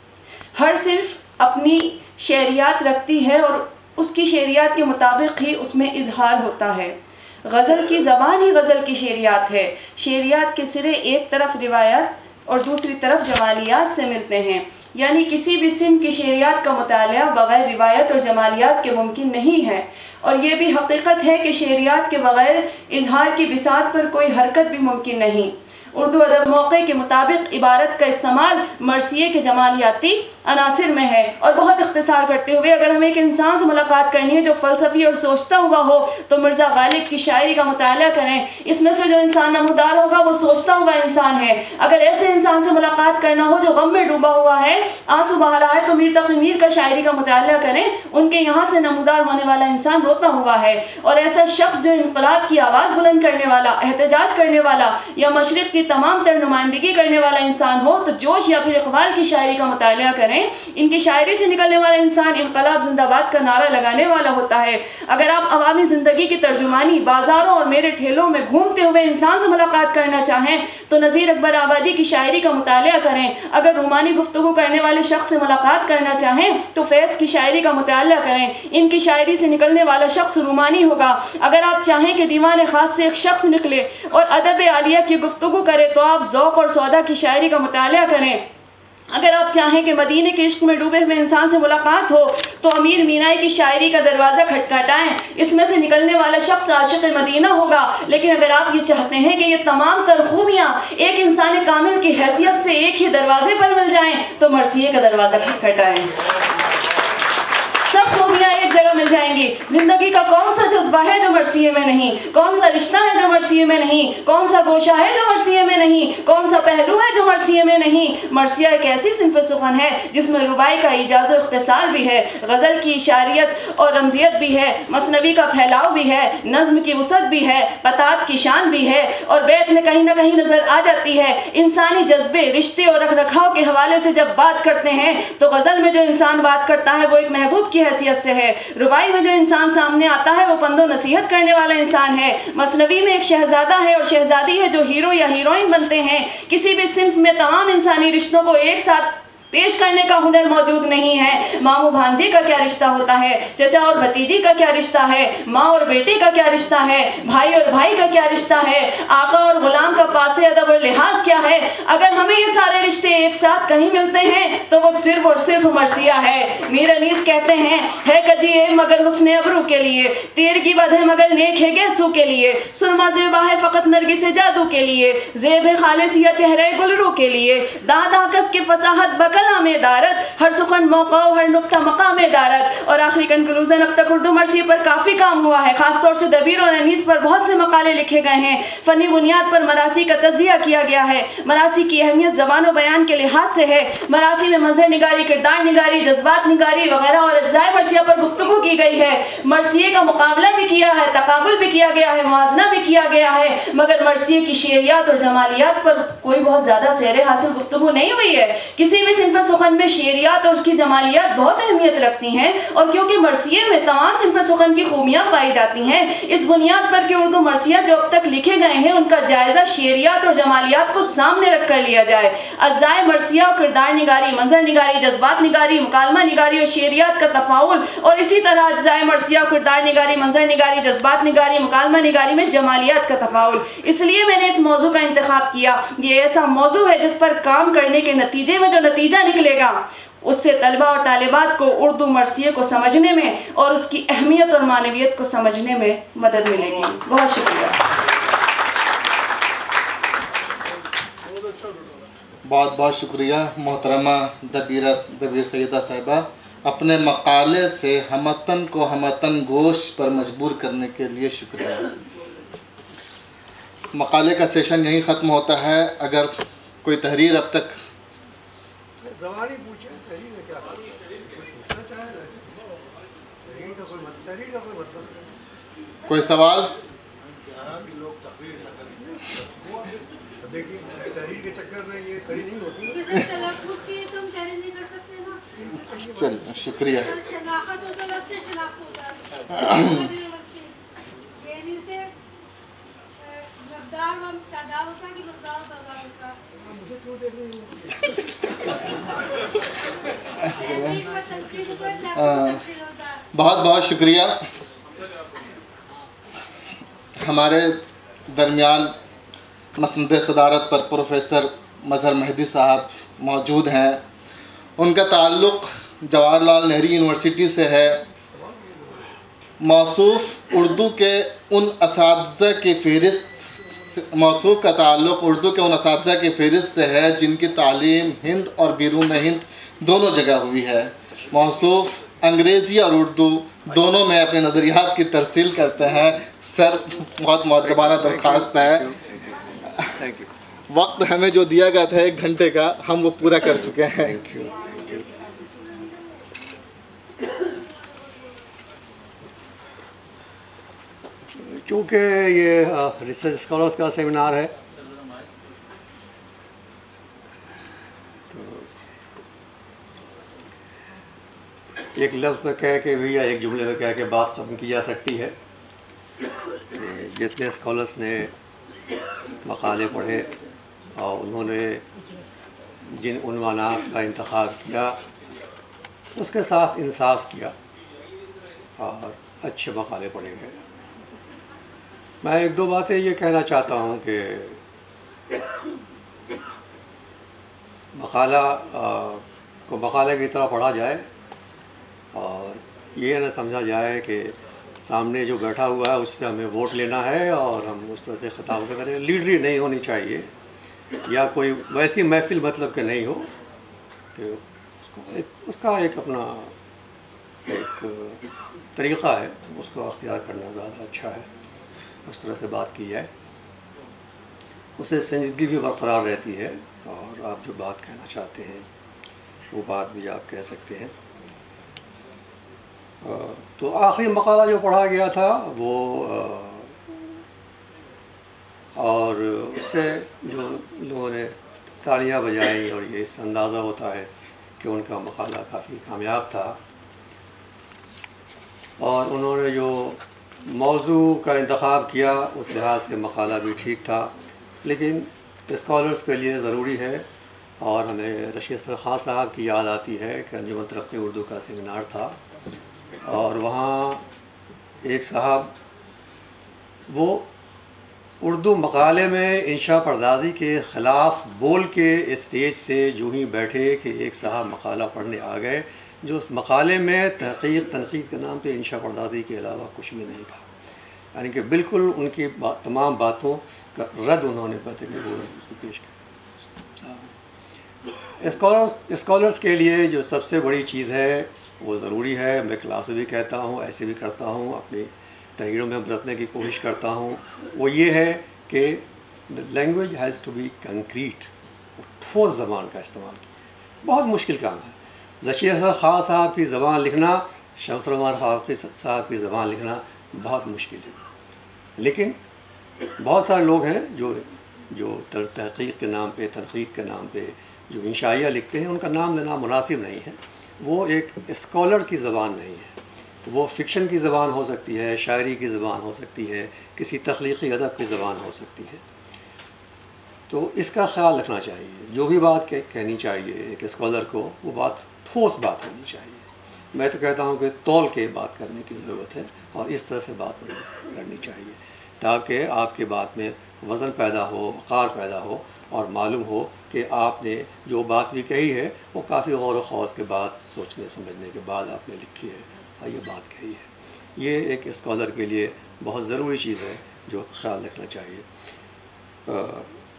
हर सिन्फ़ अपनी शेरियात रखती है और उसकी शेरियात के मुताबिक ही उसमें इजहार होता है। गज़ल की ज़बान ही गज़ल की शेरियात है। शेरियात के सिरे एक तरफ रिवायत और दूसरी तरफ जमालियात से मिलते हैं, यानी किसी भी सिन्फ़ की शेरियात का मुताला बग़ैर रिवायत और जमालियात के मुमकिन नहीं है। और ये भी हकीकत है कि शेरियात के बग़ैर इजहार की बिसात पर कोई हरकत भी मुमकिन नहीं। उर्दू अदब मौक़े के मुताबिक इबारत का इस्तेमाल मरसिये के जमालियाती अनासिर में है। और बहुत इख्तिसार करते हुए अगर हमें एक इंसान से मुलाकात करनी है जो फ़लसफ़ी और सोचता हुआ हो तो मिर्ज़ा गालिब की शायरी का मुताला करें। इसमें से जो इंसान नमूदार होगा वो सोचता हुआ इंसान है। अगर ऐसे इंसान से मुलाकात करना हो जो गम में डूबा हुआ है, आंसू बहा रहा है, तो मीर तक़ी मीर का शायरी का मुताला करें। उनके यहाँ से नमूदार होने वाला इंसान रोता हुआ है। और ऐसा शख्स जो इनक़लाब की आवाज़ बुलंद करने वाला, एहतजाज करने वाला या मशरिक़ की तमाम तर नुमाइंदगी करने वाला इंसान हो तो जोश या फिर इक़बाल की शायरी का मुताला करें। इनकी शायरी से निकलने वाला इंसान इनक़लाब जिंदाबाद का नारा लगाने वाला होता है। अगर आप अवामी ज़िंदगी की तर्जुमानी बाज़ारों और मेरे ठेलों में घूमते हुए इंसान से मुलाकात करना चाहें तो नज़ीर अकबर आबादी की शायरी का मुताला करें। अगर रूमानी गुफ्तगू करने वाले शख्स से मुलाकात करना चाहें तो फैज़ की शायरी का मुताला करें। इनकी शायरी से निकलने वाला शख्स रूमानी होगा। अगर आप चाहें कि दीवान ख़ास से एक शख्स निकले और अदब आलिया की गुफ्तगू करे तो आप ज़ौक़ और सौदा की शायरी का मुताला करें। अगर आप चाहें कि मदीने के इश्क में डूबे हुए इंसान से मुलाकात हो तो अमीर मीनाई की शायरी का दरवाज़ा खटखटाएं। इसमें से निकलने वाला शख्स आशिक़ मदीना होगा। लेकिन अगर आप ये चाहते हैं कि ये तमाम तर खूबियाँ एक इंसान कामिल की हैसियत से एक ही दरवाजे पर मिल जाएं तो मरसिये का दरवाज़ा खटखटाएं। सब खूबियाँ एक जगह मिल जाएंगी। जिंदगी का कौन सा जज्बा है जो मरसिये में नहीं, कौन सा रिश्ता है जो मरसिये में नहीं, कौन सा गोशा है जो मरसिये में नहीं, कौन सा पहलू है जो मरसिये में नहीं। मरसिया एक ऐसी सिंफ सुखन है जिसमें रुबाई का इजाज़ और इख्तिसार भी है, गज़ल की इशारियत और रमजियत भी है, मसनवी का फैलाव भी है, नज़्म की वसअत भी है, क़ताअत की शान भी है, और बैत में कहीं ना कहीं नज़र आ जाती है। इंसानी जज्बे, रिश्ते और रख रखाव के हवाले से जब बात करते हैं तो गज़ल में जो इंसान बात करता है वो एक महबूब की हैसियत से है। रुबाई में जो इंसान सामने आता है वो पंदो नसीहत करने वाला इंसान है। मसनवी में एक शहजादा है और शहजादी है जो हीरो या हीरोइन बनते हैं। किसी भी सिंफ में तमाम इंसानी रिश्तों को एक साथ पेश करने का हुनर मौजूद नहीं है। मामू भांजे का क्या रिश्ता होता है, चचा और भतीजी का क्या रिश्ता है, माँ और बेटे का क्या रिश्ता है, भाई और भाई का क्या रिश्ता है, आका और गुलाम का पासे अदब और लिहाज क्या है। अगर हमें ये सारे रिश्ते एक साथ कहीं मिलते हैं तो वो सिर्फ और सिर्फ मरसिया है। मीर अनीस कहते हैं, है कजी है मगर हुस्ने अबरू के लिए, तीर की बद है मगर नेक है गैसू के लिए, सुरमा ज़ेबा है फ़कत नरगिस जादू के लिए, ज़ेब है खालिसिया चेहरे गुलरू के लिए, दाद आकस की फसाहत कलाम दारत, हर सुखन मौका हर नुक्ता मकाम दारत। और आखिरी कंक्लूजन, अब तक उर्दू मरसी पर काफ़ी काम हुआ है, खासतौर से दबीर और अनीस पर बहुत से मकाले लिखे गए हैं। फ़नी बुनियाद पर मरासी का तज़िया किया गया है। मरासी की अहमियत ज़बान व बयान के लिहाज से है। मरासी में मंजर निगारी, किरदार निगारी, जज्बात निगारी वगैरह और अज्जाए मरसिया पर गुफ्तगू की गई है। मरसिये का मुकाबला भी किया है, तकाबुल भी किया गया है, मुआजना भी किया गया है, मगर मरसिये की शेरियात और जमालियात पर कोई बहुत ज़्यादा सेरे हासिल गुफ्तगू नहीं हुई है। किसी भी सिंफ सुखन में शेरियात और उसकी जमालियात बहुत अहमियत रखती हैं, और क्योंकि मरसिये में तमाम सिंफ सुखन की खूबियाँ पाई जाती हैं, इस बुनियाद पर कि उर्दू मरसिया जो अब तक लिखे गए हैं उनका जायज़ा शेरियात और जमालियात को सामने रख कर लिया जाए। अज़्ज़ाए मरसिया और किरदार निगारी, मंजर निगारी, जज्बात निगारी, मुकालमा निगारी और शेरियात का तफाउल, और इसी तरह अज़्ज़ाए मरसिया और किरदार निगारी, मंजर निगारी, जज्बात निगारी, मुकालमा निगारी में जमालियात का तफाउल। इसलिए मैंने इस मौजू का इंतखाब किया। ये ऐसा मौजू है जिस पर काम करने के नतीजे में जो नतीजा निकलेगा उससे तलबा और तालिबात को उर्दू मरसिये को समझने में और उसकी अहमियत और मानवियत को समझने में मदद मिलेगी। बहुत शुक्रिया। बहुत बहुत शुक्रिया मोहतरमा दबीर सैयदा साहिबा, अपने मकाले से हमतन को हमतन गोश पर मजबूर करने के लिए शुक्रिया। मकाले का सेशन यहीं ख़त्म होता है। अगर कोई तहरीर अब तक कोई सवाल? चलिए शुक्रिया। बहुत बहुत शुक्रिया। हमारे दरमियान मसनद सदारत पर प्रोफेसर मज़हर मेहदी साहब मौजूद हैं। उनका ताल्लुक़ जवाहरलाल नेहरू यूनिवर्सिटी से है। मौसूफ़ उर्दू के उन असातिज़ा की फ़हरिस्त मौसूफ़ का ताल्लुक़ उर्दू के उन असातिज़ा की फ़हरिस्त से है जिनकी तालीम हिंद और बैरून हिंद दोनों जगह हुई है। मौसूफ़ अंग्रेज़ी और उर्दू दोनों में अपने नज़रियात की तरसील करते हैं। सर, बहुत मुअद्दबाना दरख्वास्त है, वक्त हमें जो दिया गया था 1 घंटे का, हम वो पूरा कर चुके हैं। चूँकि ये रिसर्च स्कॉलर्स का सेमिनार है तो एक लफ्ज़ में कह के भी या एक जुमले में कह के बात ख़त्म की जा सकती है। जितने स्कॉलर्स ने मकाले पढ़े और उन्होंने जिन उन्वानात का इंतखाब किया उसके साथ इंसाफ किया और अच्छे मकाले पढ़े गए। मैं 1-2 बातें ये कहना चाहता हूँ कि मकाला को मकाले की तरह पढ़ा जाए और ये न समझा जाए कि सामने जो बैठा हुआ है उससे हमें वोट लेना है और हम उस तरह से खिताब करें। लीडरी नहीं होनी चाहिए या कोई वैसी महफिल मतलब के नहीं हो कि उसका एक अपना एक तरीक़ा है उसको अख्तियार करना ज़्यादा अच्छा है। उस तरह से बात की जाए, उससे संजीदगी भी बरकरार रहती है और आप जो बात कहना चाहते हैं वो बात भी आप कह सकते हैं। तो आखिरी मकाला जो पढ़ा गया था वो और उससे जो लोगों ने तालियां बजाई और ये इससे अंदाज़ा होता है कि उनका मकाला काफ़ी कामयाब था और उन्होंने जो मौजू का इंतखाब किया उस लिहाज से मकाला भी ठीक था। लेकिन स्कॉलर्स के लिए ज़रूरी है और हमें रशीद असगर ख़ान साहब की याद आती है कि अंजुमन तरक्की उर्दू का सेमिनार था और वहाँ एक साहब वो उर्दू मकाले में इंशा पर्दाजी के ख़िलाफ़ बोल के स्टेज से जो ही बैठे कि एक साहब मकाला पढ़ने आ गए जो मकाले में तहक़ीक़ तनक़ीद के नाम पे इंशा पर्दाजी के अलावा कुछ भी नहीं था, यानी कि बिल्कुल उनकी तमाम बातों का रद्द उन्होंने पेश किया। स्कॉलर्स के लिए जो सबसे बड़ी चीज़ है वो ज़रूरी है, मैं क्लास में भी कहता हूँ, ऐसे भी करता हूँ, अपनी तहरीरों में बरतने की कोशिश करता हूँ, वो ये है कि the language has to be concrete, ठोस ज़बान का इस्तेमाल किया। बहुत मुश्किल काम है। रशीद असगर ख़ान साहब की ज़बान लिखना, शम्स उल अनवार साहब की ज़बान लिखना बहुत मुश्किल है, लेकिन बहुत सारे लोग हैं जो तहक़ीक़ के नाम पे, तनक़ीद के नाम पे जो इंशाइया लिखते हैं, उनका नाम लेना मुनासिब नहीं है। वो एक स्कॉलर की ज़बान नहीं है, वो फ़िक्शन की ज़बान हो सकती है, शायरी की ज़बान हो सकती है, किसी तख्लीक़ी अदब की ज़बान हो सकती है। तो इसका ख्याल रखना चाहिए, जो भी बात कहनी चाहिए एक स्कॉलर को वो बात ठोस बात होनी चाहिए। मैं तो कहता हूँ कि तौल के बात करने की ज़रूरत है और इस तरह से बात करनी चाहिए ताकि आपके बात में वज़न पैदा हो, वक़ार पैदा हो और मालूम हो कि आपने जो बात भी कही है वो काफ़ी गौर व खौस के बाद, सोचने समझने के बाद आपने लिखी है और ये बात कही है। ये एक स्कॉलर के लिए बहुत ज़रूरी चीज़ है जो ख्याल रखना चाहिए।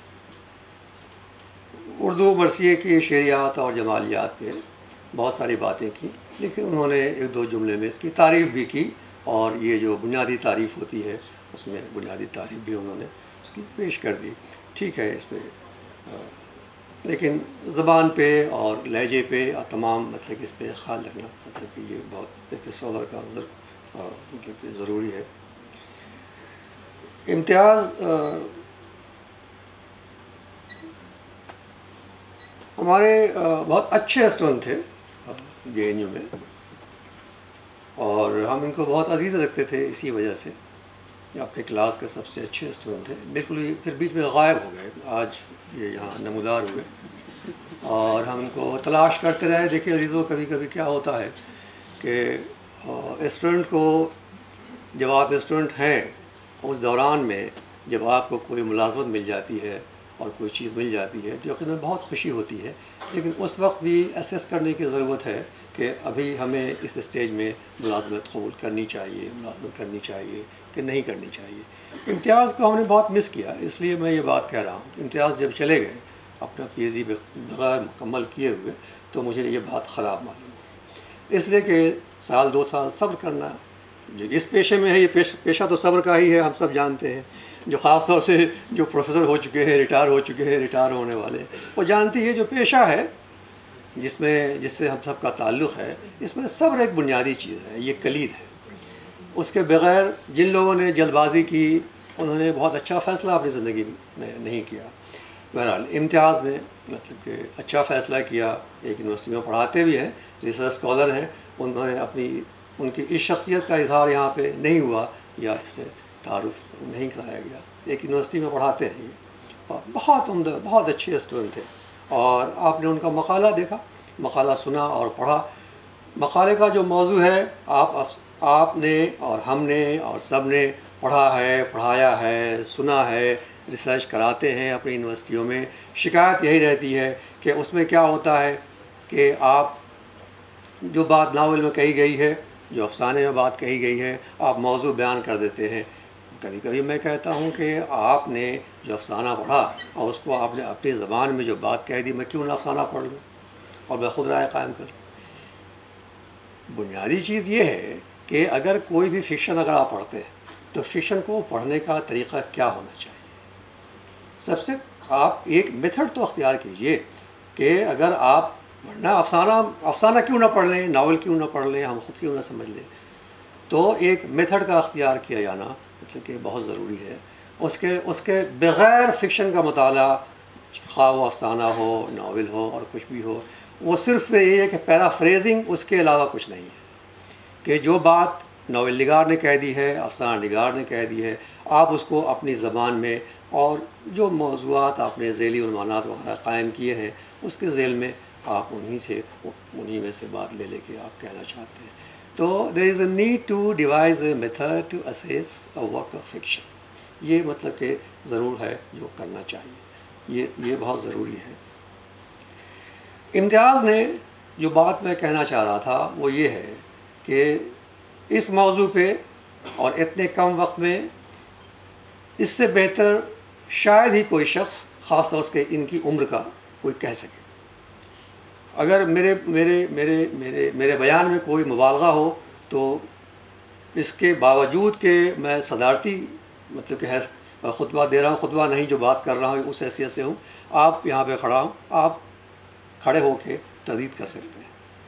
उर्दू मरसिए की शेरियात और जमालियात पे बहुत सारी बातें की, लेकिन उन्होंने एक दो जुमले में इसकी तारीफ़ भी की और ये जो बुनियादी तारीफ़ होती है उसमें बुनियादी तारीफ़ भी उन्होंने उसकी पेश कर दी। ठीक है, इस पर लेकिन ज़बान पे और लहजे पे और तमाम मतलब इस पर ख्याल रखना मतलब कि ये बहुत एक स्कॉलर का मतलब ज़रूरी है। इम्तियाज़ हमारे बहुत अच्छे स्टूडेंट थे JNU में और हम इनको बहुत अजीज़ रखते थे इसी वजह से। अपने क्लास के सबसे अच्छे स्टूडेंट थे, बिल्कुल ही फिर बीच में गायब हो गए। आज ये यहाँ नमूदार हुए और हम इनको तलाश करते रहे। देखिए अजीज़ों, कभी कभी क्या होता है कि स्टूडेंट को, जब आप स्टूडेंट हैं उस दौरान में जब आपको कोई मुलाजमत मिल जाती है और कोई चीज़ मिल जाती है तो यकीनन बहुत खुशी होती है, लेकिन उस वक्त भी एसेस करने की ज़रूरत है कि अभी हमें इस स्टेज में मुलाजमत कबूल करनी चाहिए, मुलाजमत करनी चाहिए कि नहीं करनी चाहिए। इम्तियाज़ को हमने बहुत मिस किया, इसलिए मैं ये बात कह रहा हूँ। इम्तियाज़ जब चले गए अपना PhD बग़ैर मुकम्मल किए हुए तो मुझे ये बात ख़राब मालूम हुई, इसलिए कि साल 2 साल सब्र करना जो इस पेशे में है, ये पेशा तो सब्र का ही है, हम सब जानते हैं। जो ख़ास तौर से जो प्रोफेसर हो चुके हैं, रिटायर हो चुके हैं, रिटायर होने वाले, वो जानती है जो पेशा है जिससे हम सब का ताल्लुक़ है, इसमें सब्र एक बुनियादी चीज़ है, ये कलीद है। उसके बग़ैर जिन लोगों ने जल्दबाजी की उन्होंने बहुत अच्छा फ़ैसला अपनी ज़िंदगी में नहीं किया। बहरहाल इम्तियाज़ ने मतलब कि अच्छा फ़ैसला किया, एक यूनिवर्सिटी में पढ़ाते भी हैं, रिसर्च स्कॉलर हैं। उन्होंने उनकी इस शख्सियत का इजहार यहाँ पे नहीं हुआ या इससे तारुफ नहीं कराया गया। एक यूनिवर्सिटी में पढ़ाते हैं ये और बहुत उम्दा, बहुत अच्छे स्टूडेंट थे। और आपने उनका मकाला देखा, मकाला सुना और पढ़ा। मकाले का जो मौजू है आपने और हमने और सब ने पढ़ा है, पढ़ाया है, सुना है, रिसर्च कराते हैं अपनी यूनिवर्सिटियों में। शिकायत यही रहती है कि उसमें क्या होता है कि आप जो बात नावल में कही गई है, जो अफसाने में बात कही गई है, आप मौजू बयान कर देते हैं। कभी कभी मैं कहता हूँ कि आपने जो अफसाना पढ़ा और उसको आपने अपनी ज़बान में जो बात कह दी, मैं क्यों ना अफसाना पढ़ लूँ और मैं ख़ुद राय कायम कर लूँ। बुनियादी चीज़ ये है कि अगर कोई भी फ़िक्शन अगर आप पढ़ते हैं तो फ़िक्शन को पढ़ने का तरीक़ा क्या होना चाहिए। सबसे आप एक मेथड तो अख्तियार कीजिए कि अगर आप वरना अफसाना क्यों ना पढ़ लें, नावल क्यों ना पढ़ लें, हम ख़ुद क्यों ना समझ लें, तो एक मेथड का अख्तियार किया जाना मतलब कि बहुत ज़रूरी है। उसके बग़ैर फ़िक्शन का मुताला, खा वो अफसाना हो, नावल हो और कुछ भी हो, वो सिर्फ ये है कि पैराफ्रेजिंग, उसके अलावा कुछ नहीं है। कि जो बात नावल निगार ने कह दी है, अफसाना निगार ने कह दी है, आप उसको अपनी ज़बान में और जो मौज़ूआत आपने ज़ैली उन्वानात वगैरह कायम किए हैं उसके ज़ैल में आप उन्हीं में से बात ले लेके आप कहना चाहते हैं। तो there is a need to devise a method to assess a work of fiction. ये मतलब कि ज़रूर है जो करना चाहिए, ये बहुत ज़रूरी है। इम्तियाज़ ने जो बात मैं कहना चाह रहा था वो ये है कि इस मौजू पे और इतने कम वक्त में इससे बेहतर शायद ही कोई शख्स, ख़ास तौर से इनकी उम्र का, कोई कह सके। अगर मेरे बयान में कोई मुबालगा हो तो इसके बावजूद कि मैं सदारती मतलब कि खुतबा दे रहा हूँ, खुतबा नहीं जो बात कर रहा हूँ उस हैसियत से हूँ, आप यहाँ पे खड़ा हूँ, आप खड़े होके तरदीद कर सकते हैं।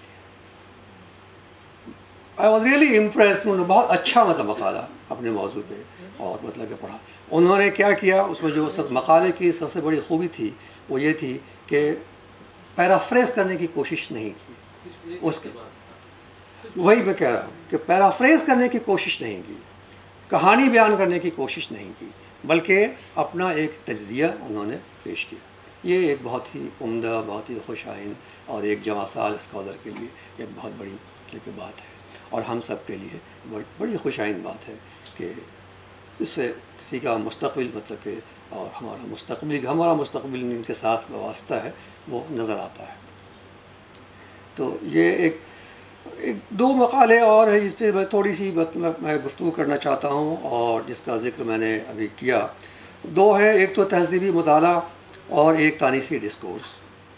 I was really impressed. उन्होंने बहुत अच्छा मतलब मकाला अपने मौजू पे और मतलब कि पढ़ा। उन्होंने क्या किया, उसमें जो सब मकाले की सबसे बड़ी खूबी थी वो ये थी कि पैराफ्रेज करने की कोशिश नहीं की। उसके वही मैं कह रहा हूँ कि पैराफ्रेज करने की कोशिश नहीं की, कहानी बयान करने की कोशिश नहीं की, बल्कि अपना एक तज्ज़िया उन्होंने पेश किया। ये एक बहुत ही उम्दा, बहुत ही खुशाइन और एक जवासाल स्कॉलर के लिए एक बहुत बड़ी मतलब बात है और हम सब के लिए बड़ी खुशाइन बात है कि इससे किसी का मुस्तक़बिल मतलब कि और हमारा मुस्तक़बिल इनके साथ वास्ता है वो नज़र आता है। तो ये एक दो मकाले और है जिस पर मैं थोड़ी सी मैं गुफ्तगू करना चाहता हूँ और जिसका ज़िक्र मैंने अभी किया। दो है, एक तो तहज़ीबी मुताला और एक तानीसी डिस्कोर्स।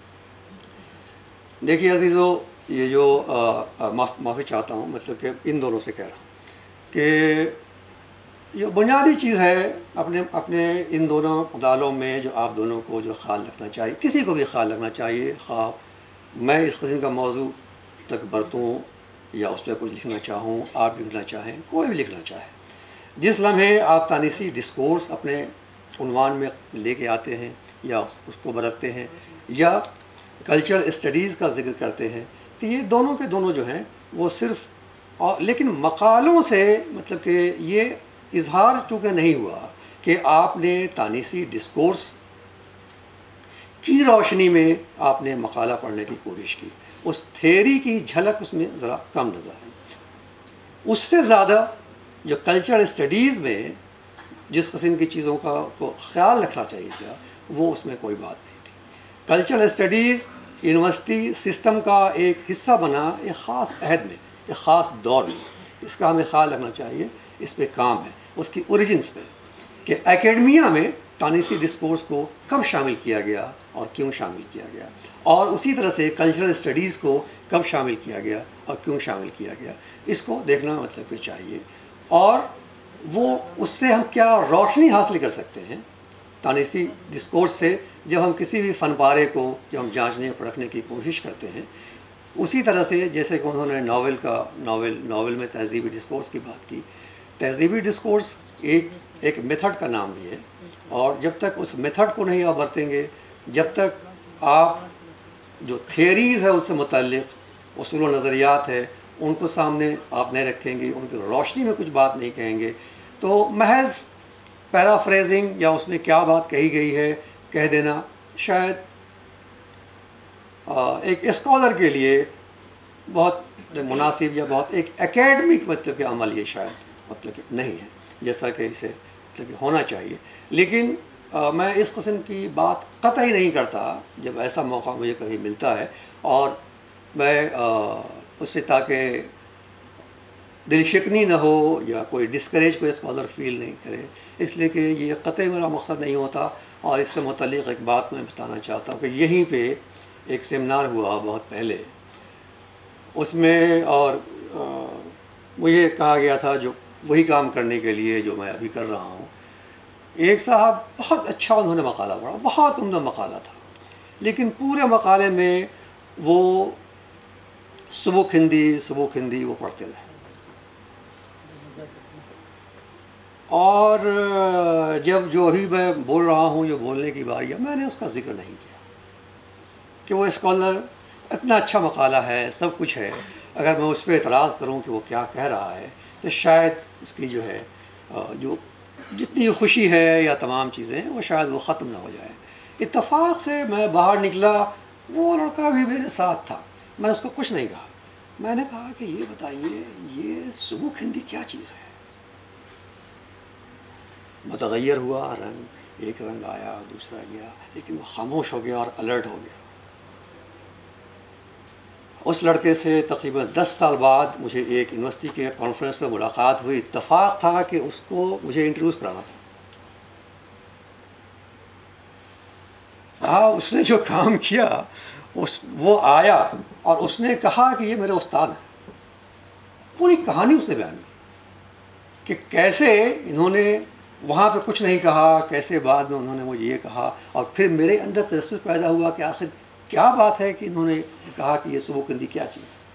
देखिए अज़ीज़ो, ये जो माफ़ी चाहता हूँ मतलब कि इन दोनों से कह रहा हूँ कि जो बुनियादी चीज़ है अपने इन दोनों मुतालों में जो आप दोनों को जो ख्याल रखना चाहिए, किसी को भी ख्याल रखना चाहिए, ख़ास मैं इस किस्म का मौजू तक बरतूँ या उस पर कुछ लिखना चाहूँ, आप लिखना चाहें, कोई भी लिखना चाहे, जिस लम्हे आप तानीसी डिस्कोर्स अपने उन्वान में लेके आते हैं या उसको बरतते हैं या कल्चरल स्टडीज़ का जिक्र करते हैं, तो ये दोनों के दोनों जो हैं वो सिर्फ और लेकिन मकालों से मतलब कि ये इजहार चूँकि नहीं हुआ कि आपने तानीसी डिस्कोर्स की रोशनी में आपने मकाला पढ़ने की कोशिश की, उस थेरी की झलक उसमें ज़रा कम नज़र आई। उससे ज़्यादा जो कल्चरल स्टडीज़ में जिस किस्म की चीज़ों का को ख्याल रखना चाहिए था वो उसमें कोई बात नहीं थी। कल्चरल स्टडीज़ यूनिवर्सिटी सिस्टम का एक हिस्सा बना एक ख़ास अहद में, एक ख़ास दौर में, इसका हमें ख्याल रखना चाहिए। इस पे काम है उसकी ओरिजिन्स पे कि एकेडमिया में तानीसी डिस्कोर्स को कब शामिल किया गया और क्यों शामिल किया गया, और उसी तरह से कल्चरल स्टडीज़ को कब शामिल किया गया और क्यों शामिल किया गया, इसको देखना मतलब कि चाहिए। और वो उससे हम क्या रोशनी हासिल कर सकते हैं तानीसी डिस्कोर्स से, जब हम किसी भी फ़न पारे को जब हम जांचने परखने की कोशिश करते हैं। उसी तरह से जैसे कि उन्होंने नावल में तहज़ीबी डिस्कोर्स की बात की, तहज़ीबी डिस्कोर्स एक मेथड का नाम भी है, और जब तक उस मेथड को नहीं आप बरतेंगे, जब तक आप जो थियरीज़ है उससे मुतल्लिक़ उसूल व नज़रियात है उनको सामने आप नहीं रखेंगे, उनकी रोशनी में कुछ बात नहीं कहेंगे, तो महज पैराफ्रेजिंग या उसमें क्या बात कही गई है कह देना शायद एक स्कॉलर के लिए बहुत मुनासिब या बहुत एक एकेडमिक मतलब के अमल ये शायद मतलब कि नहीं है जैसा कि इसे मतलब कि होना चाहिए। लेकिन मैं इस किस्म की बात कतई नहीं करता जब ऐसा मौका मुझे कभी मिलता है, और मैं उससे ताकि दिल शिकनी ना हो या कोई डिस्करेज कोई स्कॉलर फील नहीं करे, इसलिए कि ये कतई मेरा मकसद नहीं होता। और इससे मुतल्लिक़ एक बात मैं बताना चाहता हूँ कि यहीं पे एक सेमिनार हुआ बहुत पहले, उसमें और मुझे कहा गया था जो वही काम करने के लिए जो मैं अभी कर रहा हूँ। एक साहब बहुत अच्छा उन्होंने मकाला पढ़ा, बहुत उम्दा मकाला था, लेकिन पूरे मकाले में वो सुबुक हिंदी वो पढ़ते रहे। और जब जो अभी मैं बोल रहा हूँ, जो बोलने की बारी है, मैंने उसका जिक्र नहीं किया कि वो स्कॉलर इतना अच्छा मकाला है, सब कुछ है। अगर मैं उस पर एतराज़ करूं कि वो क्या कह रहा है तो शायद उसकी जो है जो जितनी खुशी है या तमाम चीज़ें हैं वो शायद वो ख़त्म ना हो जाए। इत्तफाक से मैं बाहर निकला, वो लड़का भी मेरे साथ था। मैं उसको कुछ नहीं कहा, मैंने कहा कि ये बताइए ये सुबुक हिंदी क्या चीज़ है। मुतग़य्यर हुआ रंग, एक रंग आया दूसरा गया, लेकिन वो खामोश हो गया और अलर्ट हो गया। उस लड़के से तकरीबन 10 साल बाद मुझे एक यूनिवर्सिटी के कॉन्फ्रेंस में मुलाकात हुई। इत्तफाक था कि उसको मुझे इंट्रोड्यूस कराना था। साहब उसने जो काम किया, वो आया और उसने कहा कि ये मेरे उस्ताद हैं। पूरी कहानी उसने बयान की कि कैसे इन्होंने वहाँ पे कुछ नहीं कहा, कैसे बाद में उन्होंने मुझे ये कहा, और फिर मेरे अंदर तजस्सुस पैदा हुआ कि आखिर क्या बात है कि इन्होंने कहा कि ये सुबुक हिंदी क्या चीज़ है।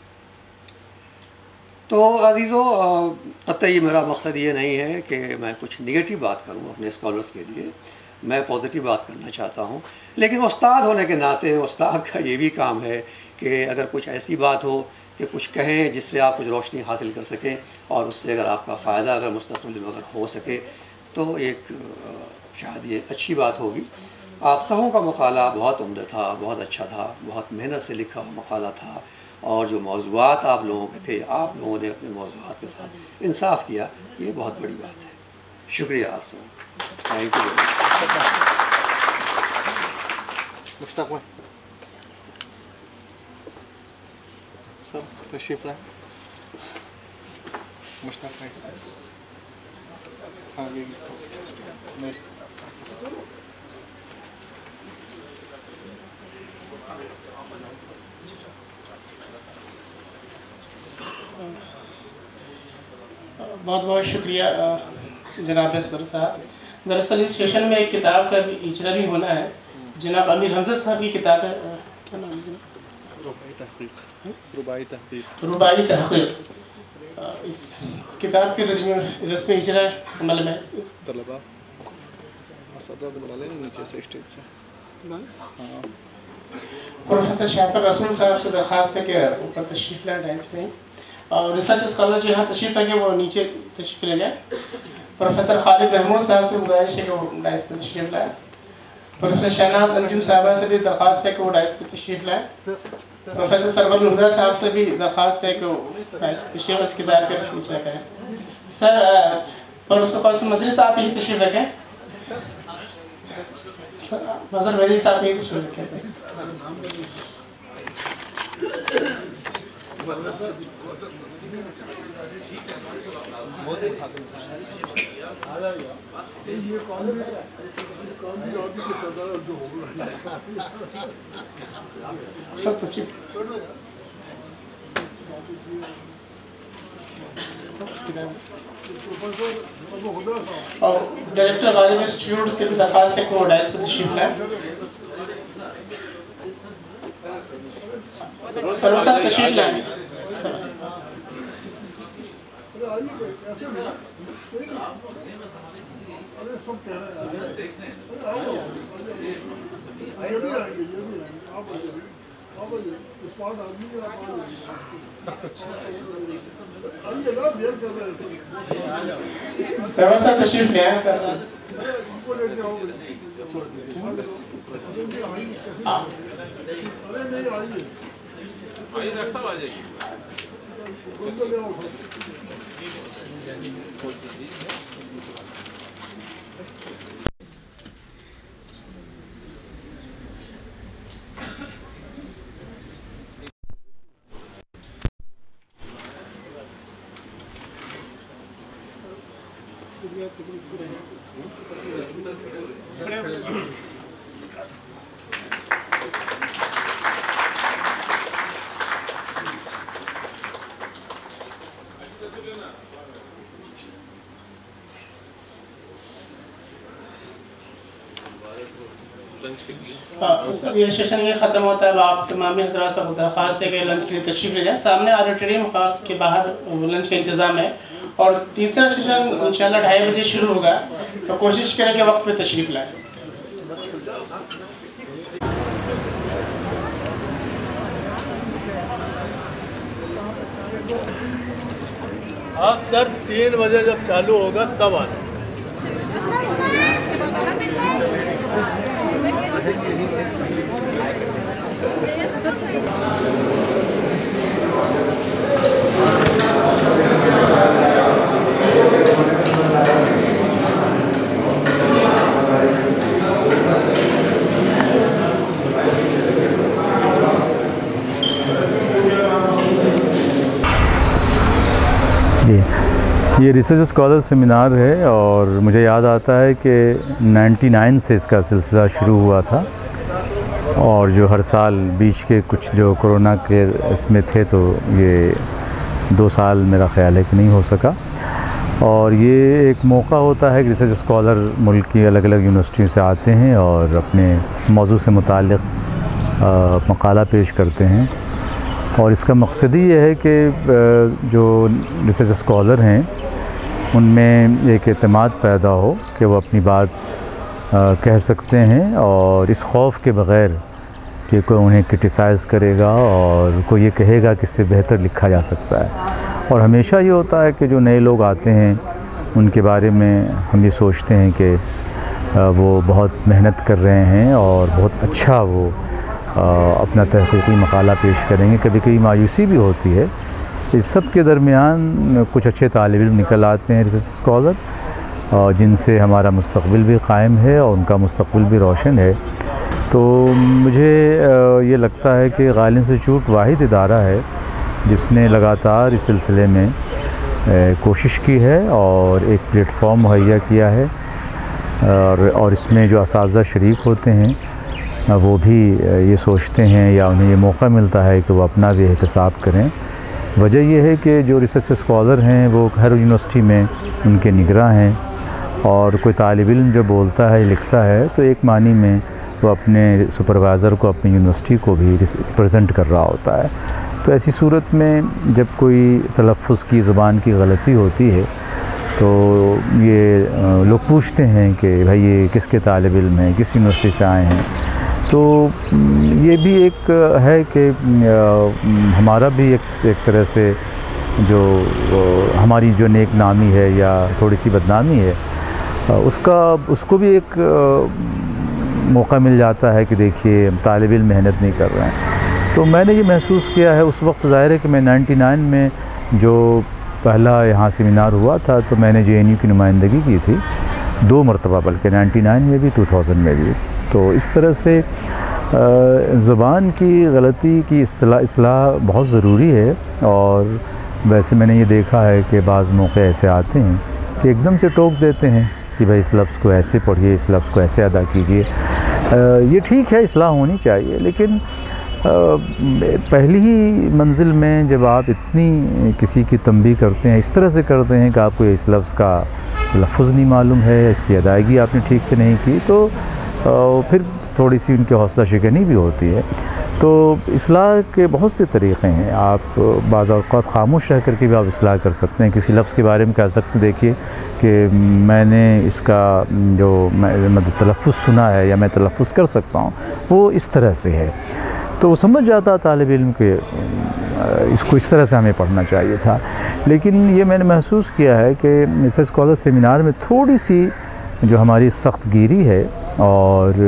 तो अज़ीज़ों, कतई मेरा मकसद ये नहीं है कि मैं कुछ नेगेटिव बात करूं अपने स्कॉलर्स के लिए, मैं पॉजिटिव बात करना चाहता हूं। लेकिन उस्ताद होने के नाते उस्ताद का ये भी काम है कि अगर कुछ ऐसी बात हो कि कुछ कहें जिससे आप कुछ रोशनी हासिल कर सकें, और उससे अगर आपका फ़ायदा अगर मुस्तक़बिल में अगर हो सके तो एक शायद ये अच्छी बात होगी। आप सबों का मकाला बहुत उम्दा था, बहुत अच्छा था, बहुत मेहनत से लिखा हुआ मकाला था, और जो मौज़ूआत आप लोगों के थे, आप लोगों ने अपने मौज़ूआत के साथ इंसाफ किया, ये बहुत बड़ी बात है। शुक्रिया आप सब, थैंक यू। मुश्ताक सब तशरीफ लाए। मुश्ताक आगे बहुत बहुत शुक्रिया जनाब असगर साहब। दरअसल इस सेशन में एक किताब का भी इजरा भी होना है। जनाब अमीर हमजा साहब की किताब है, क्या नाम है? रुबाई तहक़ीक़। इस किताब के रस्मी इजरा अमल में तलबा बना लें नीचे से स्टेज से। प्रोफेसर शाकिर रसूल साहब से दरख्वास्त है कि ऊपर तशरीफ़ लाए डाइस में, और रिसर्च स्कॉलर जो यहाँ तशरीफ़ है वो नीचे तशरीफ़ ले जाए। प्रोफेसर खालिद महमूद साहब से गुजारिश है कि वो डाइस पर तशरीफ़ लाए। प्रोफेसर शहनाज अंजुम साहबा से भी दरख्वास्त है कि वो डाइस पर तशरीफ़ लाए। प्रोफेसर सरवर हुदा साहब से भी दरख्वास्त है कि वो डाइस पर तशरीफ़ इस किताब के सूचना करें। सर प्रोफेसर मजरी साहब यही तशरीफ़ रखें, मजर वजी साहब यही तशरीफ़ रखें सर। और डायरेक्टर गालिब इंस्टीट्यूट से भी दरख्वास्त है कि वो डाइस पर तशरीफ़ लाए। सर्वर साहब तशरीफ़ लाए। सर्वर साहब तशरीफ़ ले आए सर। लंच के लिए? सर ये सेशन ये ख़त्म होता है, अब आप तमामी हज़रात से दरख्वास्त है कि लंच के लिए तशरीफ़ ले जाएँ। सामने ऑडिटोरियम के बाहर लंच का इंतज़ाम है और तीसरा सेशन इंशाल्लाह 2:30 बजे शुरू होगा, तो कोशिश करें कि वक्त पे तशरीफ़ लाएँ। आप सर 3 बजे जब चालू होगा तब आना। ये रिसर्च स्कॉलर सेमिनार है और मुझे याद आता है कि 99 से इसका सिलसिला शुरू हुआ था और जो हर साल बीच के कुछ जो कोरोना के इसमें थे तो ये 2 साल मेरा ख्याल है कि नहीं हो सका। और ये एक मौका होता है कि रिसर्च स्कॉलर मुल्क की अलग अलग यूनिवर्सिटियों से आते हैं और अपने मौजू से मुताल्लिक़ मक़ाला पेश करते हैं और इसका मकसद ही ये है कि जो रिसर्च स्कॉलर हैं उनमें एक एतमाद पैदा हो कि वो अपनी बात कह सकते हैं और इस खौफ के बग़ैर कि कोई उन्हें क्रिटिसाइज़ करेगा और कोई ये कहेगा कि इससे बेहतर लिखा जा सकता है। और हमेशा ये होता है कि जो नए लोग आते हैं उनके बारे में हम ये सोचते हैं कि वो बहुत मेहनत कर रहे हैं और बहुत अच्छा वो अपना तहक़ीक़ी मक़ाला पेश करेंगे। कभी कभी मायूसी भी होती है। इस सब के दरमियान कुछ अच्छे तालिब इल्म निकल आते हैं रिसर्च स्कॉलर जिनसे हमारा मुस्तक़बिल भी क़ायम है और उनका मुस्तक़बिल भी रोशन है। तो मुझे ये लगता है कि गालिब इंस्टीट्यूट वाहिद इदारा है जिसने लगातार इस सिलसिले में कोशिश की है और एक प्लेटफॉर्म मुहैया किया है और इसमें जो असातिज़ा शरीक होते हैं वो भी ये सोचते हैं या उन्हें ये मौका मिलता है कि वो अपना भी एहतसाब करें। वजह यह है कि जो रिसर्च स्कॉलर हैं वो हर यूनिवर्सिटी में उनके निगरां हैं और कोई तालिब इल्म जो बोलता है लिखता है तो एक मानी में वो अपने सुपरवाइज़र को अपनी यूनिवर्सिटी को भी रिप्रेजेंट कर रहा होता है। तो ऐसी सूरत में जब कोई तलफ़्फ़ुज़ की ज़ुबान की गलती होती है तो ये लोग पूछते हैं कि भाई ये किसके तालिब इल्म हैं, किस यूनिवर्सिटी से आए हैं। तो ये भी एक है कि हमारा भी एक तरह से जो हमारी जो नेक नामी है या थोड़ी सी बदनामी है उसको भी एक मौका मिल जाता है कि देखिए तालिब इल्म मेहनत नहीं कर रहे हैं। तो मैंने ये महसूस किया है उस वक्त, ज़ाहिर है कि मैं 99 में जो पहला यहाँ सेमिनार हुआ था तो मैंने JNU की नुमाइंदगी की थी 2 मरतबा, बल्कि 99 में भी 2000 में भी। तो इस तरह से ज़ुबान की गलती की इस्लाह बहुत ज़रूरी है। और वैसे मैंने ये देखा है कि बाज़ मौके ऐसे आते हैं कि एकदम से टोक देते हैं कि भाई इस लफ्ज़ को ऐसे पढ़िए, इस लफ्ज़ को ऐसे अदा कीजिए। ये ठीक है, इस्लाह होनी चाहिए, लेकिन पहली ही मंजिल में जब आप इतनी किसी की तंबीह करते हैं, इस तरह से करते हैं कि आपको इस लफ्ज़ का लफ्ज़ नहीं मालूम है, इसकी अदायगी आपने ठीक से नहीं की, तो फिर थोड़ी सी उनकी हौसला शिकनी भी होती है। तो इस्लाह के बहुत से तरीक़े हैं। आप बाज़ औक़ात ख़ामोश रह कर के भी आप इस्लाह कर सकते हैं। किसी लफ्ज़ के बारे में कह सकते हैं देखिए कि मैंने इसका जो मैं तलफ़्फ़ुज़ सुना है या मैं तलफ़्फ़ुज़ कर सकता हूँ वो इस तरह से है, तो वो समझ जाता तालिब इल्म के इसको इस तरह से हमें पढ़ना चाहिए था। लेकिन ये मैंने महसूस किया है कि रिसर्च स्कॉलर सेमिनार में थोड़ी सी जो हमारी सख्त गिरी है और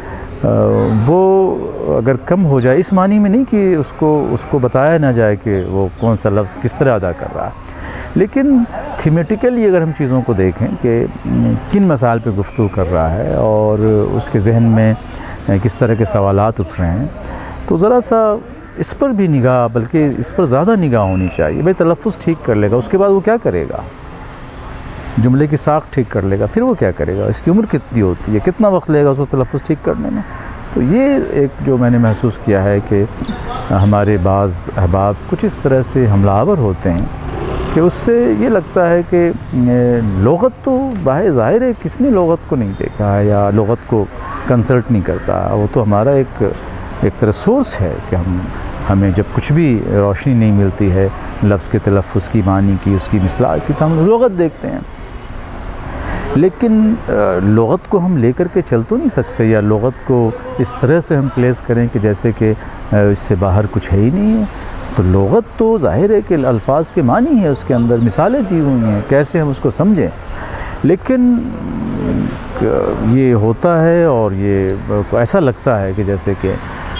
वो अगर कम हो जाए, इस मानी में नहीं कि उसको बताया ना जाए कि वो कौन सा लफ्ज़ किस तरह अदा कर रहा है, लेकिन थीमेटिकली अगर हम चीज़ों को देखें कि किन मसाइल पे गुफ्तगू कर रहा है और उसके जहन में किस तरह के सवालात उठ रहे हैं, तो ज़रा सा इस पर भी निगाह, बल्कि इस पर ज़्यादा निगाह होनी चाहिए। भाई तलफ़्फ़ुज़ ठीक कर लेगा, उसके बाद वो क्या करेगा, जुमले की साख ठीक कर लेगा, फिर वो क्या करेगा, इसकी उम्र कितनी होती है, कितना वक्त लगेगा उसको तलफ़्फ़ुज़ ठीक करने में। तो ये एक जो मैंने महसूस किया है कि हमारे बाज़ अहबाब कुछ इस तरह से हमलावर होते हैं कि उससे ये लगता है कि लुग़त तो ज़ाहिर है किसने लुग़त को नहीं देखा है या लुग़त को कंसल्ट नहीं करता। वो तो हमारा एक तरह सोर्स है कि हमें जब कुछ भी रोशनी नहीं मिलती है लफ्ज़ के तलफ़्फ़ुज़ की, मानी की, उसकी मिसलाह की, तो हम लुग़त देखते हैं। लेकिन लुग़त को हम लेकर के चल तो नहीं सकते, या लुग़त को इस तरह से हम प्लेस करें कि जैसे कि इससे बाहर कुछ है ही नहीं है। तो लुग़त तो ज़ाहिर है कि अल्फाज के मानी है, उसके अंदर मिसालें दी हुई हैं, कैसे हम उसको समझें। लेकिन ये होता है और ये ऐसा लगता है कि जैसे कि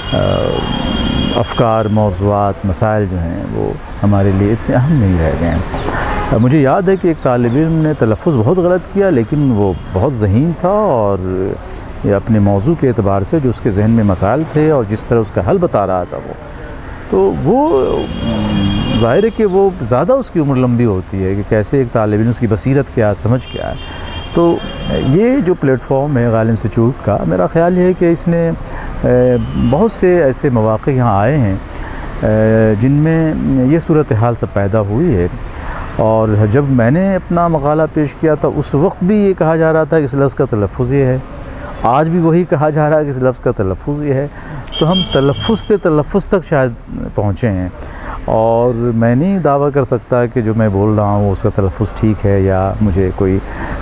अफ़कार, मौज़ूआत, मसाइल जो हैं वो हमारे लिए इतने अहम नहीं रह गए हैं। मुझे याद है कि एक तालिब इल्म ने तलफ़्फ़ुज़ बहुत गलत किया, लेकिन वो बहुत ज़हीन था और ये अपने मौजू के एतबार से जो उसके जहन में मसाइल थे और जिस तरह उसका हल बता रहा था वो ज़ाहिर है कि वो ज़्यादा उसकी उम्र लंबी होती है कि कैसे एक तालिब इल्म, उसकी बसीरत क्या है, समझ क्या है। तो ये जो प्लेटफॉर्म है गालिब इंस्टीट्यूट का, मेरा ख़्याल है कि इसने बहुत से ऐसे मौक़े यहाँ आए हैं जिनमें ये सूरत हाल सब पैदा हुई है। और जब मैंने अपना मक़ाला पेश किया था उस वक्त भी ये कहा जा रहा था कि इस लफ्ज़ का तलफ़्फ़ुज़ ये है, आज भी वही कहा जा रहा है कि इस लफ्ज़ का तलफ़्फ़ुज़ ये है। तो हम तलफ़्फ़ुज़ से तलफ़्फ़ुज़ तक शायद पहुँचे हैं, और मैं नहीं दावा कर सकता कि जो मैं बोल रहा हूँ उसका तलफ़्फ़ुज़ ठीक है, या मुझे कोई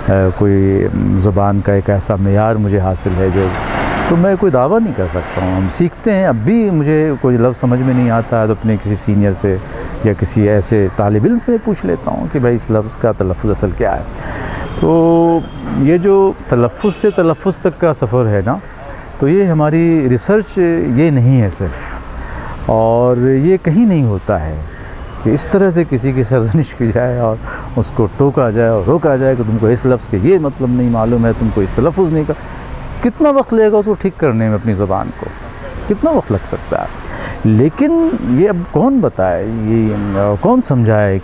ज़ुबान का एक ऐसा मेयार मुझे हासिल है जो, तो मैं कोई दावा नहीं कर सकता हूँ। हम सीखते हैं, अब भी मुझे कोई लफ्ज़ समझ में नहीं आता है तो अपने किसी सीनियर से या किसी ऐसे तालिब इल्म से पूछ लेता हूँ कि भाई इस लफ्ज़ का तलफ़्फ़ुज़ असल क्या है। तो ये जो तलफ़्फ़ुज़ से तलफ़्फ़ुज़ तक का सफ़र है ना, तो ये हमारी रिसर्च ये नहीं है सिर्फ़, और ये कहीं नहीं होता है कि इस तरह से किसी की सरजनिश की जाए और उसको टोका जाए और रोका जाए कि तुमको इस लफ्ज़ के ये मतलब नहीं मालूम है, तुमको इस तलफ़्फ़ुज़ नहीं का। कितना वक्त लगेगा उसको ठीक करने में अपनी ज़ुबान को, कितना वक्त लग सकता है। लेकिन ये अब कौन बताए, ये कौन समझाए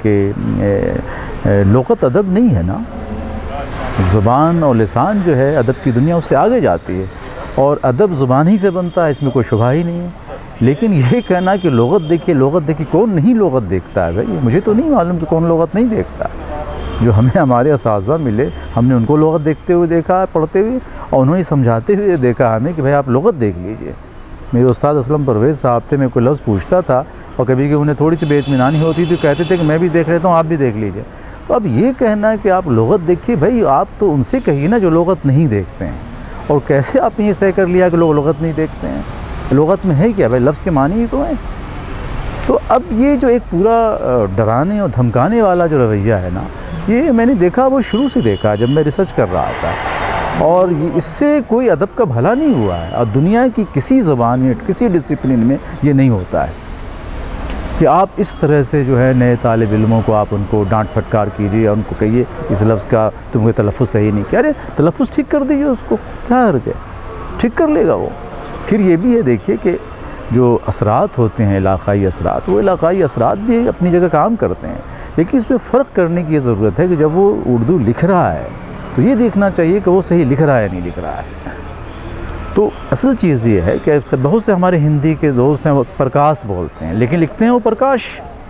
कि लुग़त अदब नहीं है ना। ज़ुबान और लिसान जो है अदब की दुनिया उससे आगे जाती है, और अदब ज़ुबान ही से बनता है, इसमें कोई शुबा ही नहीं है। लेकिन ये कहना कि लुग़त देखिए, कौन नहीं लुग़त देखता है भाई, मुझे तो नहीं मालूम कि कौन लुग़त नहीं देखता। जो हमें हमारे असातिज़ा मिले, हमने उनको लुग़त देखते हुए देखा, पढ़ते हुए, और उन्होंने समझाते हुए देखा हमें कि भाई आप लुग़त देख लीजिए। मेरे उस्ताद असलम परवेज़ साहब थे, मैं कोई लफ्ज़ पूछता था और कभी कि उन्हें थोड़ी सी बेइत्मीनानी होती थी, कहते थे कि मैं भी देख लेता हूँ, आप भी देख लीजिए। तो अब ये कहना कि आप लुग़त देखिए, भाई आप तो उनसे कहिए ना जो लुग़त नहीं देखते हैं। और कैसे आपने ये तय कर लिया कि लोग लुग़त नहीं देखते हैं? लुग़त में है क्या भाई, लफ्ज़ के मानी ही तो हैं। तो अब ये जो एक पूरा डराने और धमकाने वाला जो रवैया है ना, ये मैंने देखा, वो शुरू से देखा जब मैं रिसर्च कर रहा था, और इससे कोई अदब का भला नहीं हुआ है। और दुनिया की किसी ज़बान में, किसी डिसिप्लिन में ये नहीं होता है कि आप इस तरह से जो है नए तालिब इल्मों को आप उनको डांट फटकार कीजिए और उनको कहिए इस लफ्ज़ का तुमको तलफ़्फ़ुज़ सही नहीं किया। अरे तलफ़्फ़ुज़ ठीक कर दीजिए, उसको क्या हर्ज है, ठीक कर लेगा वो। फिर ये भी है, देखिए कि जो असरात होते हैं, इलाक़ाई असरात, वो इलाक़ाई असरात भी अपनी जगह काम करते हैं, लेकिन इसमें फ़र्क करने की ज़रूरत है कि जब वो उर्दू लिख रहा है तो ये देखना चाहिए कि वो सही लिख रहा है नहीं लिख रहा है। तो असल चीज़ ये है कि बहुत से हमारे हिंदी के दोस्त हैं, वो प्रकाश बोलते हैं लेकिन लिखते हैं वो प्रकाश।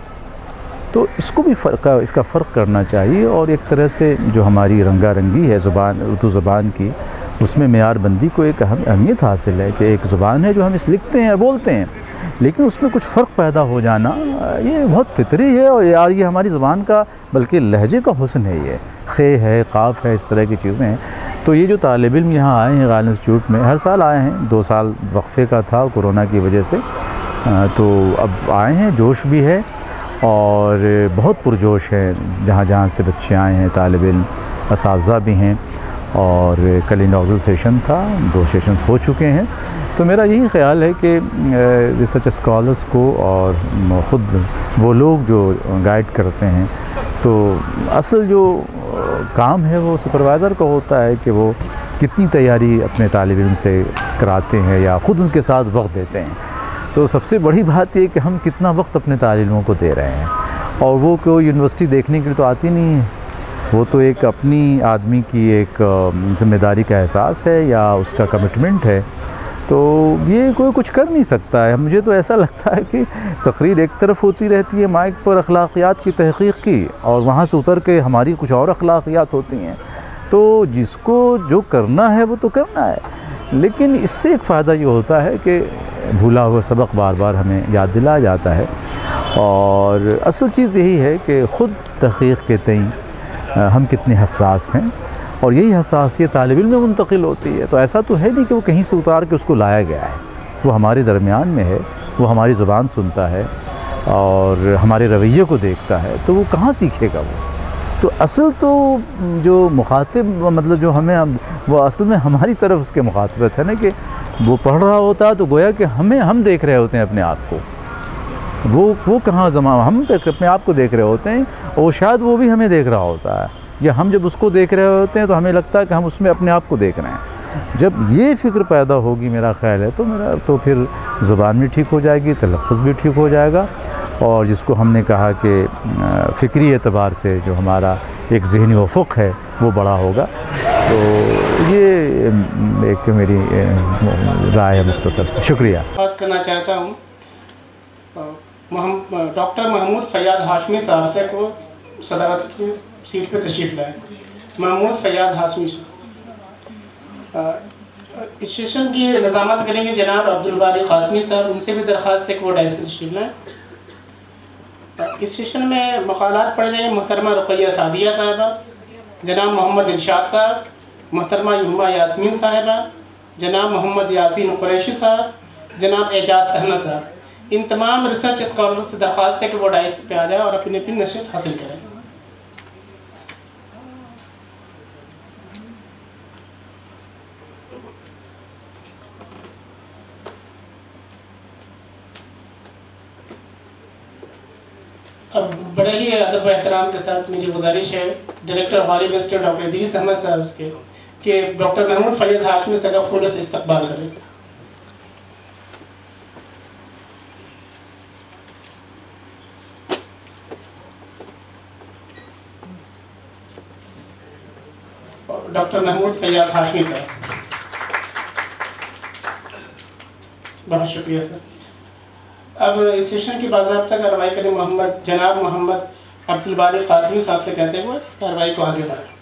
तो इसको भी इसका फ़र्क करना चाहिए, और एक तरह से जो हमारी रंगारंगी है ज़ुबान, उर्दू ज़ुबान की, उसमें मेयारबंदी को एक अहमियत हासिल है कि एक ज़ुबान है जो हम इस लिखते हैं, बोलते हैं, लेकिन उसमें कुछ फ़र्क पैदा हो जाना ये बहुत फितरी है। और यार ये हमारी ज़ुबान का बल्कि लहजे का हुस्न है, ये खे है, क़ाफ़ है, इस तरह की चीज़ें हैं। तो ये जो तालिब इल्म यहाँ आए हैं गालिब इंस्टीट्यूट में, हर साल आए हैं, 2 साल वक्फ़े का था कोरोना की वजह से, तो अब आए हैं, जोश भी है और बहुत पुरजोश है। जहाँ जहाँ से बच्चे आए हैं, तालिब इल्म, असातिज़ा भी हैं, और कल इनॉग्रल सेशन था, 2 सेशन हो चुके हैं। तो मेरा यही ख़्याल है कि रिसर्च स्कॉलर्स को और ख़ुद वो लोग जो गाइड करते हैं, तो असल जो काम है वो सुपरवाइज़र का होता है कि वो कितनी तैयारी अपने तालिब इल्म से कराते हैं या ख़ुद उनके साथ वक्त देते हैं। तो सबसे बड़ी बात ये कि हम कितना वक्त अपने तालिब इल्मों को दे रहे हैं, और वो कोई यूनिवर्सिटी देखने के लिए तो आती नहीं है, वो तो एक अपनी आदमी की एक ज़िम्मेदारी का एहसास है या उसका कमिटमेंट है। तो ये कोई कुछ कर नहीं सकता है। मुझे तो ऐसा लगता है कि तकरीर एक तरफ होती रहती है माइक पर अखलाक़ियात की तहक़ीक़ की, और वहाँ से उतर के हमारी कुछ और अखलाक़ियात होती हैं। तो जिसको जो करना है वो तो करना है, लेकिन इससे एक फ़ायदा ये होता है कि भूला हुआ सबक बार बार हमें याद दिलाया जाता है। और असल चीज़ यही है कि ख़ुद तहक़ीक़ के तईं हम कितने हसास हैं, और यही हसासियत तालिब इल्म में मुंतकिल होती है। तो ऐसा तो है नहीं कि वो कहीं से उतार के उसको लाया गया है, वो हमारे दरमियान में है, वो हमारी ज़ुबान सुनता है और हमारे रवैये को देखता है, तो वो कहाँ सीखेगा वो। तो असल तो जो मुखातिब मतलब जो हमें वो असल में हमारी तरफ उसके मुखातबत है ना, कि वो पढ़ रहा होता है तो गोया कि हम देख रहे होते हैं अपने आप को, वो कहाँ हम अपने आप को देख रहे होते हैं, और शायद वो भी हमें देख रहा होता है, या हम जब उसको देख रहे होते हैं तो हमें लगता है कि हम उसमें अपने आप को देख रहे हैं। जब ये फ़िक्र पैदा होगी, मेरा ख्याल है, तो फिर ज़ुबान भी ठीक हो जाएगी, तलफ़्फ़ुज़ भी ठीक हो जाएगा, और जिसको हमने कहा कि फ़िक्री एतबार से जो हमारा एक ज़हनी उफ़ुक़ है वो बड़ा होगा। तो ये एक मेरी राय है मुख्तसर से। शुक्रिया। बात करना चाहता हूँ डॉक्टर महमूद फ़याज़ हाशमी साहब से को सदारत की सीट पर तशरीफ़ लाए। महमूद फ़याज़ हाशमी इस सेशन की निज़ामत करेंगे जनाब अब्दुल बारी क़ासिमी साहब, उनसे भी दरख्वास्त है कि वो डायस पर तशरीफ़ लाएँ। इस सेशन में मक़ालात पढ़ जाएंगे मोहतरमा रुक़ैया सादिया साहिबा, जनाब मोहम्मद इरशाद साहब, मोहतरमा हुमा यास्मीन साहिबा, जनाब मोहम्मद यासीन कुरैशी साहब, जनाब एजाज़ अहमद साहब। इन तमाम रिसर्च स्कॉलर्स से दरख्वास्त है कि वो डायस पे आ जाए और अपनी अपनी नशिस्त हासिल करें। अब बड़े ही अदब व एहतराम के साथ मेरी गुजारिश है director Ghalib institute doctor Idris Ahmad साहब के कि डॉक्टर महमूद फ़याज़ हाशमी से का फूल से इस्तकबाल करें। डॉक्टर महमूद फ़याज़ हाशमी साहब, बहुत शुक्रिया सर। अब इस सेशन की बाज़ाब्ता कार्रवाई करें जनाब मोहम्मद अब्दुल बारी क़ासिमी साहब से कहते हुए कार्रवाई को आगे बढ़ाएं।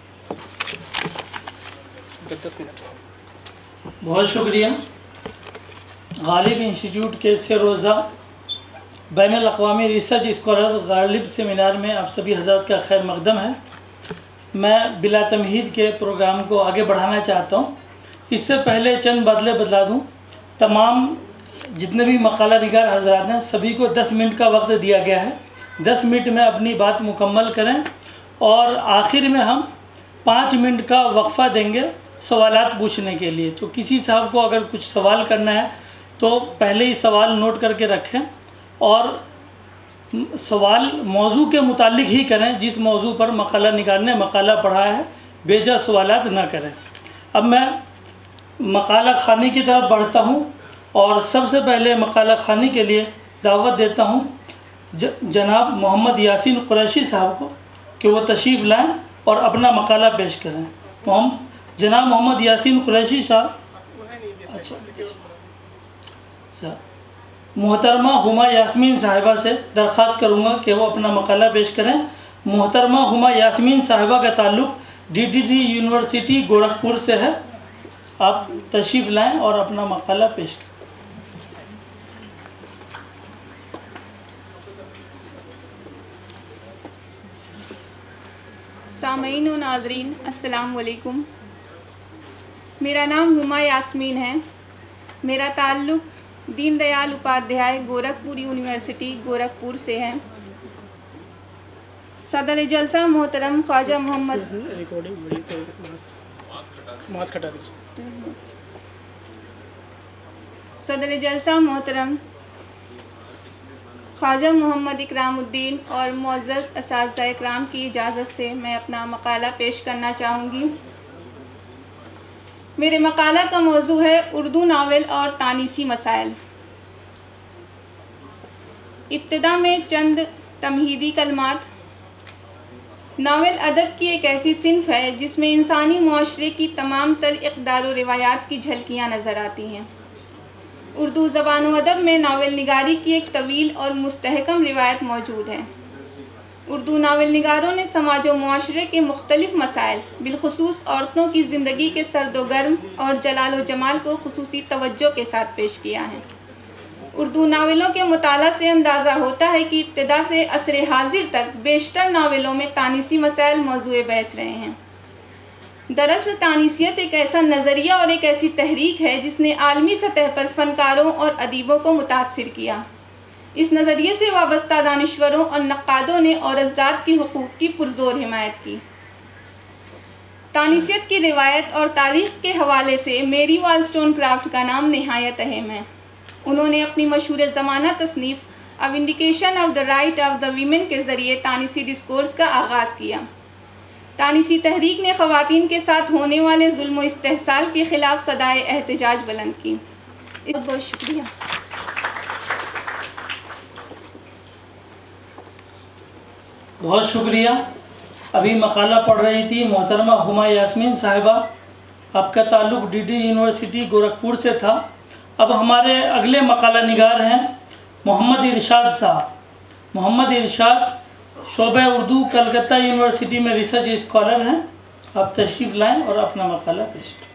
10 मिनट। बहुत शुक्रिया। गालिब इंस्टीट्यूट के से रोज़ा बैनुल अक़वामी रिसर्च स्कॉलर्स गालिब सेमिनार में आप सभी हज़रात का खैर मक़दम है। मैं बिला तमहीद के प्रोग्राम को आगे बढ़ाना चाहता हूँ। इससे पहले चंद बातें बतला दूँ। तमाम जितने भी मकाला निगार हज़रात हैं सभी को 10 मिनट का वक्त दिया गया है। 10 मिनट में अपनी बात मुकम्मल करें और आखिर में हम 5 मिनट का वक्फ़ा देंगे सवालात पूछने के लिए। तो किसी साहब को अगर कुछ सवाल करना है तो पहले ही सवाल नोट करके रखें और सवाल मौजू के मुतालिक ही करें जिस मौजू पर मकाला निगार ने मकाला पढ़ा है, बेजा सवालात ना करें। अब मैं मकाला खानी की तरफ बढ़ता हूँ और सबसे पहले मकाला खानी के लिए दावत देता हूँ जनाब मोहम्मद यासीन कुरैशी साहब को कि वो तशरीफ़ लाएँ और अपना मकाला पेश करें। जनाब मोहम्मद यासीन कुरैशी साहब। अच्छा, मोहतरमा हुमा यास्मीन साहिबा से दरख्वास्त करूँगा कि वो अपना मकाला पेश करें। मोहतरमा हुमा यास्मीन साहिबा का ताल्लुक़ DDD यूनिवर्सिटी गोरखपुर से है। आप तशरीफ़ लाएँ और अपना मकाला पेश करें। सामईन व नाज़रीन अस्सलाम वालेकुम। मेरा नाम हुमा यास्मीन है। मेरा ताल्लुक़ दीन दयाल उपाध्याय गोरखपुर यूनिवर्सिटी गोरखपुर से है। सदर जलसा मोहतरम ख्वाजा मोहम्मद सदर जलसा मोहतरम ख्वाजा मोहम्मद इकरामुद्दीन और मुअज़्ज़ज़ असातिज़ा इकराम की इजाज़त से मैं अपना मकाला पेश करना चाहूँगी। मेरे मकाला का मौजू है उर्दू नावल और तानीसी मसाइल। इब्तिदा में चंद तमहीदी कलमात। नावल अदब की एक ऐसी सिन्फ़ है जिसमें इंसानी मुआशरे की तमाम तर इक़दार व रिवायात की झलकियाँ नज़र आती हैं। उर्दू ज़बान व अदब में नावल निगारी की एक तवील और मुस्तहकम रिवायत मौजूद है। उर्दू नावल निगारों ने समाज व मुआशरे के मुख्तलिफ मसाइल बिलखुसूस औरतों की ज़िंदगी के सर्दोगर्म और जलाल व जमाल को खुसूसी तवज्जो के साथ पेश किया है। उर्दू नावलों के मुताला से अंदाज़ा होता है कि इब्तिदा से असर हाजिर तक बेशतर नावलों में तानीसी मसाइल मौजूए बहस रहे हैं। दरअसल तानीसियत एक ऐसा नज़रिया और एक ऐसी तहरीक है जिसने आलमी सतह पर फ़नकारों और अदीबों को मुतासिर किया। इस नज़रिए से वाबस्ता दानिश्वरों और नक्कादों ने औरतज़ात की हुकूक़ की पुरज़ोर हिमायत की। तानीसियत की रिवायत और तारीख़ के हवाले से मेरी वॉलस्टोनक्राफ्ट का नाम नहायत अहम है। उन्होंने अपनी मशहूर ज़माना तसनीफ़ a vindication of the right of the women के ज़रिए तानीसी डिस्कोर्स का आगाज़ किया। तानीसी तहरीक ने ख़वातीन के साथ होने वाले जुल्म व इस्तेहसाल के ख़िलाफ़ सदाए एहतजाज बुलंद की। बहुत बहुत शुक्रिया। बहुत शुक्रिया। अभी मकाला पढ़ रही थी मोहतरमा हुमा यास्मीन साहिबा, आपका ताल्लुक़ डीडी यूनिवर्सिटी गोरखपुर से था। अब हमारे अगले मकाला निगार हैं मोहम्मद इरशाद साहब। मोहम्मद इरशाद शोबे उर्दू कलकत्ता यूनिवर्सिटी में रिसर्च स्कॉलर हैं। आप तशरीफ़ लाएं और अपना मकाला पेश करें।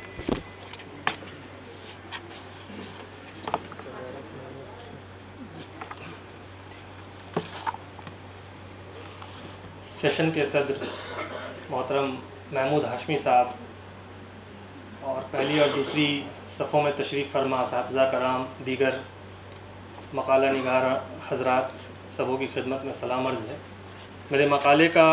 सेशन के सदर मोहतरम महमूद हाशमी साहब और पहली और दूसरी सफ़ों में तशरीफ़ फरमा असातिज़ा कराम, दीगर मकाला निगार हज़रात, सबों की खिदमत में सलाम अर्ज़ है। मेरे मकाले का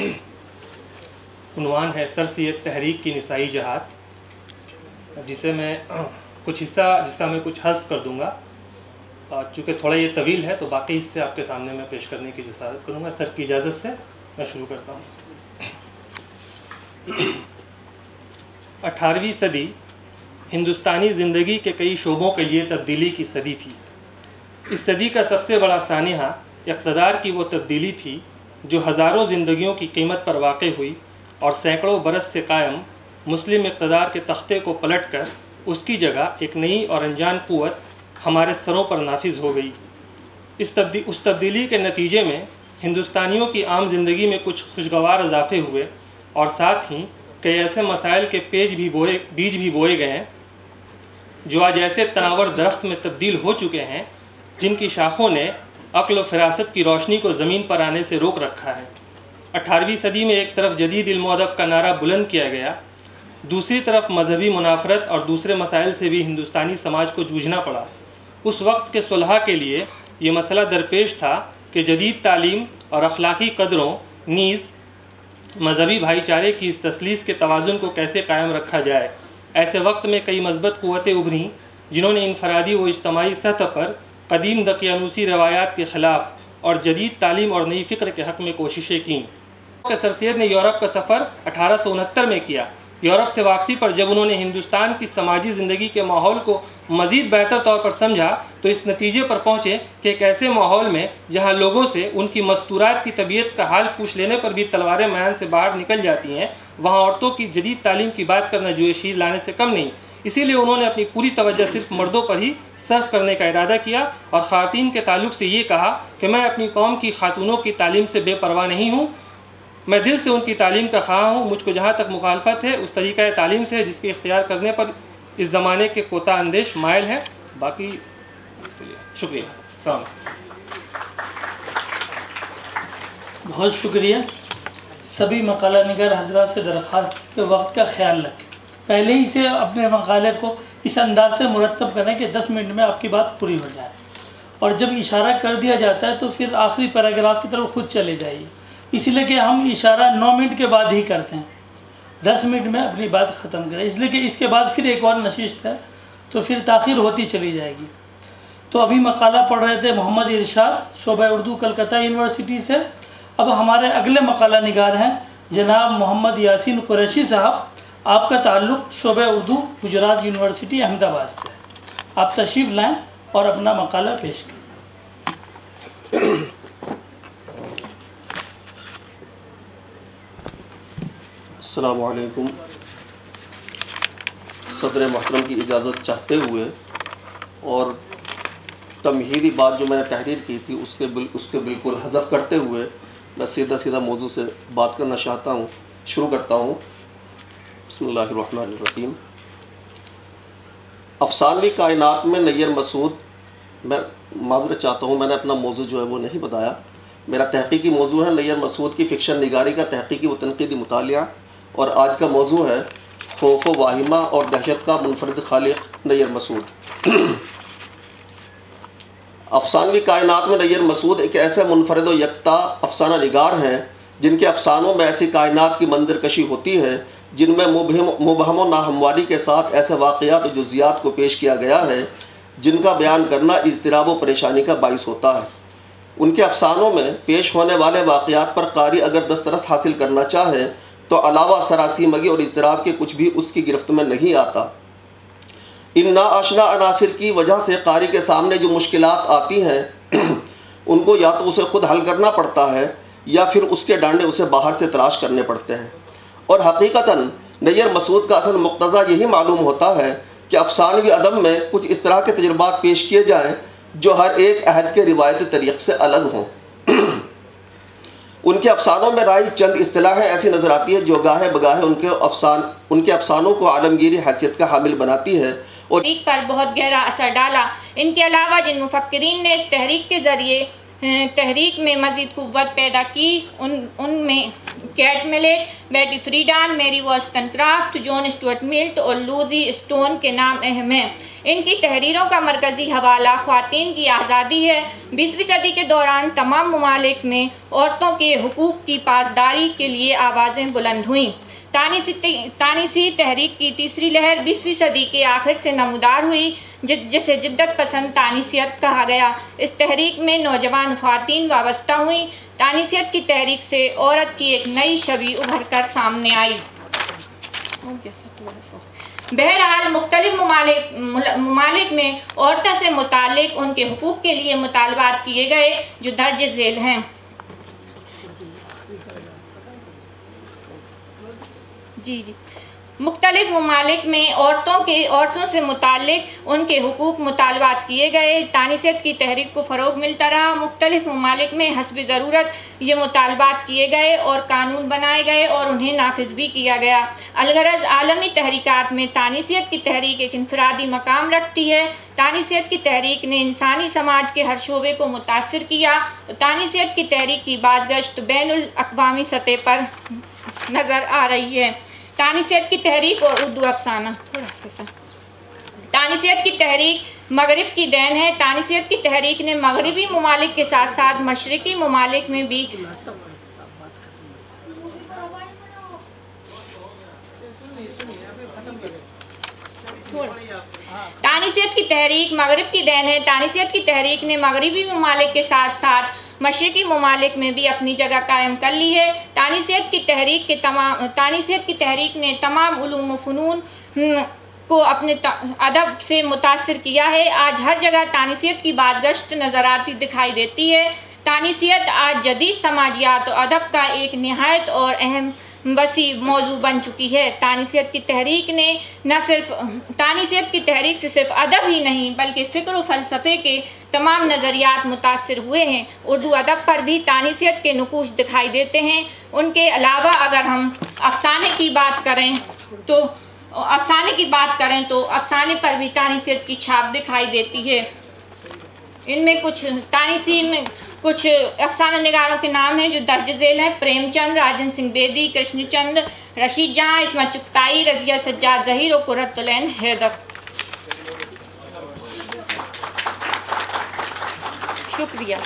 उन्वान है सरसियत तहरीक की निसाई जहाद, जिसे मैं कुछ हिस्सा जिसका मैं कुछ हज़्फ़ कर दूँगा और चूँकि थोड़ा ये तवील है तो बाकी हिस्से आपके सामने मैं पेश करने की जसारत करूँगा। सर की इजाज़त से मैं शुरू करता हूँ। 18वीं सदी हिंदुस्तानी ज़िंदगी के कई शोबों के लिए तब्दीली की सदी थी। इस सदी का सबसे बड़ा सानिहा इक़्तिदार की वो तब्दीली थी जो हज़ारों ज़िंदगियों की कीमत पर वाक़ई हुई और सैकड़ों बरस से कायम मुस्लिम इक़्तिदार के तख्ते को पलट कर उसकी जगह एक नई और अनजान क़ुव्वत हमारे सरों पर नाफिज हो गई। उस तब्दीली के नतीजे में हिंदुस्तानियों की आम ज़िंदगी में कुछ खुशगवार इजाफे हुए और साथ ही कई ऐसे मसाइल के बीज भी बोए गए हैं जो आज ऐसे तनावर दरख्त में तब्दील हो चुके हैं जिनकी शाखों ने अक्ल व फ़िरासत की रोशनी को ज़मीन पर आने से रोक रखा है। 18वीं सदी में एक तरफ जदीद इल्म अदब का नारा बुलंद किया गया, दूसरी तरफ मजहबी मुनाफरत और दूसरे मसाइल से भी हिंदुस्तानी समाज को जूझना पड़ा। उस वक्त के सुलह के लिए ये मसला दरपेश था कि जदीद तालीम और अखलाकी कदरों नीज़ मजहबी भाईचारे की इस तसलीस के तवाज़ुन को कैसे कायम रखा जाए। ऐसे वक्त में कई मज़बूत क़ुव्वतें उभरीं जिन्होंने इनफरादी व इज्तमाई सतह पर कदीम दकियानूसी रवायात के ख़िलाफ़ और जदीद तालीम और नई फ़िक्र के हक़ में कोशिशें कीं। सर सैयद ने यूरोप का सफ़र 1869 में किया। यूरोप से वापसी पर जब उन्होंने हिंदुस्तान की समाजी ज़िंदगी के माहौल को मज़ीद बेहतर तौर पर समझा तो इस नतीजे पर पहुँचे कि एक ऐसे माहौल में जहाँ लोगों से उनकी मस्तूरात की तबीयत का हाल पूछ लेने पर भी तलवारें मैदान से बाहर निकल जाती हैं, वहाँ औरतों की जदीद तालीम की बात करना जो शीर लाने से कम नहीं। इसीलिए उन्होंने अपनी पूरी तवज्जो सिर्फ मर्दों पर ही सर्फ करने का इरादा किया और ख़वातीन के ताल्लुक़ से ये कहा कि मैं अपनी कौम की खातूनों की तालीम से बेपरवाह नहीं हूँ, मैं दिल से उनकी तालीम का ख़्वाह हूँ। मुझको जहाँ तक मुखालफत है उस तरीक़ा तालीम से जिसके इख्तियार करने पर इस ज़माने के कोता अंदेश मायल हैं। बाकी शुक्रिया। सलाम। बहुत शुक्रिया। सभी मकाला निगार हज़रात से दरख्वास्त के वक्त का ख्याल रखें, पहले ही से अपने मकाले को इस अंदाज से मुरतब करें कि 10 मिनट में आपकी बात पूरी हो जाए और जब इशारा कर दिया जाता है तो फिर आखिरी पैराग्राफ की तरफ खुद चले जाइए, इसलिए कि हम इशारा 9 मिनट के बाद ही करते हैं। 10 मिनट में अपनी बात ख़त्म करें, इसलिए कि इसके बाद फिर एक और नशिस्त है तो फिर ताख़ीर होती चली जाएगी। तो अभी मकाला पढ़ रहे थे मोहम्मद इरशाद शोबा उर्दू कलकत्ता यूनिवर्सिटी से। अब हमारे अगले मकाला निगार हैं जनाब मोहम्मद यासीन कुरैशी साहब। आपका ताल्लुक़ शोबा उर्दू गुजरात यूनिवर्सिटी अहमदाबाद से। आप तशरीफ़ लाएँ और अपना मकाला पेश करें। अस्सलामु अलैकुम। सदर मोहतरम की इजाज़त चाहते हुए और तमहीदी बात जो मैंने तहरीर की थी उसके बिल्कुल हज़फ करते हुए मैं सीधा सीधा मौजू से बात करना चाहता हूँ। शुरू करता हूँ। बिस्मिल्लाहिर्रहमानिर्रहीम। अफसानवी कायनात में नैयर मसूद, मैं माज़रत चाहता हूँ, मैंने अपना मौजू जो है वो नहीं बताया। मेरा तहक़ीक़ी मौजू है नैयर मसूद की फ़िक्शन निगारी का तहक़ीक़ी व तनक़ीदी मुतालिया, और आज का मौजू है खौफ व वाहिमा और दहशत का मुनफरिद खालिक नैयर मसूद। अफसानवी कायनात में नैयर मसूद एक ऐसे मुनफरिद व यकता अफसाना निगार हैं जिनके अफसानों में ऐसी कायनात की मंजर कशी होती है जिनमें मुबहम व नाहमवारी के साथ ऐसे वाक़यात व जुज़ियात को पेश किया गया है जिनका बयान करना इज़्तिराब व परेशानी का बाइस होता है। उनके अफसानों में पेश होने वाले वाक़यात पर कारी अगर दस्तरस हासिल करना चाहे तो अलावा सरासीमगी और इज़्तिराब के कुछ भी उसकी गिरफ्त में नहीं आता। इन नाआशना अनासिर की वजह से कारी के सामने जो मुश्किलात आती हैं उनको या तो उसे ख़ुद हल करना पड़ता है या फिर उसके डांडे उसे बाहर से तलाश करने पड़ते हैं। और हकीकतन नैयर मसूद का असल मुक्तज़ा यही मालूम होता है कि अफसानवी अदब में कुछ इस तरह के तजुर्बात पेश किए जाएँ जो हर एक अहद के रिवायती तरीक़ से अलग हों। उनके अफसानों में राइज चंद इस्तिलाहें ऐसी नज़र आती है जो गाहे बगाहे उनके अफसानों को आलमगीरी हैसियत का हामिल बनाती है और तहरीक पर बहुत गहरा असर डाला। इनके अलावा जिन मुफक्किरीन ने इस तहरीक के ज़रिए तहरीक में मज़ीद क़ुव्वत पैदा की उनमें कैट मिलेट, बेटी फ्रीडान, मेरी वॉल्सटनक्राफ्ट, जॉन स्टुअर्ट मिल्ट और लूजी स्टोन के नाम अहम हैं। इनकी तहरीरों का मरकज़ी हवाला ख़वातीन की आज़ादी है। 20वीं सदी के दौरान तमाम ममालिक में औरतों के हुकूक़ की पासदारी के लिए आवाज़ें बुलंद हुईं। तानीसी तहरीक की तीसरी लहर 20वीं सदी के आखिर से नमूदार हुई जिसे जिद्दत पसंद तानीसियत कहा गया। इस तहरीक में नौजवान ख़वातीन वाबस्ता हुई। तानीसियत की तहरीक से औरत की एक नई छवि उभर कर सामने आई। बहरहाल मुख्तलिफ ममालिक में औरतों से मुतालिक उनके हुकूक़ के लिए मुतालबात किए गए जो दर्ज झेल हैं। जी मुख्तलिफ ममालिक में औरतों से मुताल्लिक उनके हुकूक़ मुतालबात किए गए। तानीसियत की तहरीक को फ़रोग़ मिलता रहा। मुख्तलिफ ममालिक में हस्ब ज़रूरत ये मुतालबात किए गए और कानून बनाए गए और उन्हें नाफिज भी किया गया। अलगरज आलमी तहरीकात में तानीसियत की तहरीक एक इनफरादी मकाम रखती है। तानीसियत की तहरीक ने इंसानी समाज के हर शोबे को मुतासिर किया। तानीसियत की तहरीक की बाज़गश्त बैनुल अक़वामी सतह पर नज़र आ रही है। तानीसियत की तहरीक और उर्दू अफसाना। तानीसियत की तहरीक मगरिब की देन है। तानीसियत की तहरीक ने मगरिबी ममालिक के साथ साथ मशरिकी ममालिक में भी तानीसियत की तहरीक मगरिब की देन है। तानीसियत की तहरीक ने मगरिबी ममालिक के साथ साथ मशरिकी ममालिक में भी अपनी जगह कायम कर ली है। तानीसियत की तहरीक ने तमाम उलूम व फ़नून को अपने अदब से मुतासिर किया है। आज हर जगह तानीसियत की बाज़गश्त नज़र आती दिखाई देती है। तानीसियत आज जदीद समाजियात और अदब का एक नहायत और अहम वसी मौजू बन चुकी है। तानीसियत की तहरीक से सिर्फ अदब ही नहीं बल्कि फ़िक्र व फ़लसफ़े के तमाम नज़रियात मुतासिर हुए हैं। उर्दू अदब पर भी तानीसियत के नुकूश दिखाई देते हैं। उनके अलावा अगर हम अफ़साने की बात करें तो अफ़साने पर भी तानीसियत की छाप दिखाई देती है। इनमें कुछ अफसाना निगारों के नाम हैं जो दर्ज झेल हैं। प्रेमचंद, राजन सिंह बेदी, कृष्णचंद, रशीद जहाँ, इस्मत चुगताई, रज़िया सज्जाद ज़हीर और कुर्रतुलैन हैदर। शुक्रिया।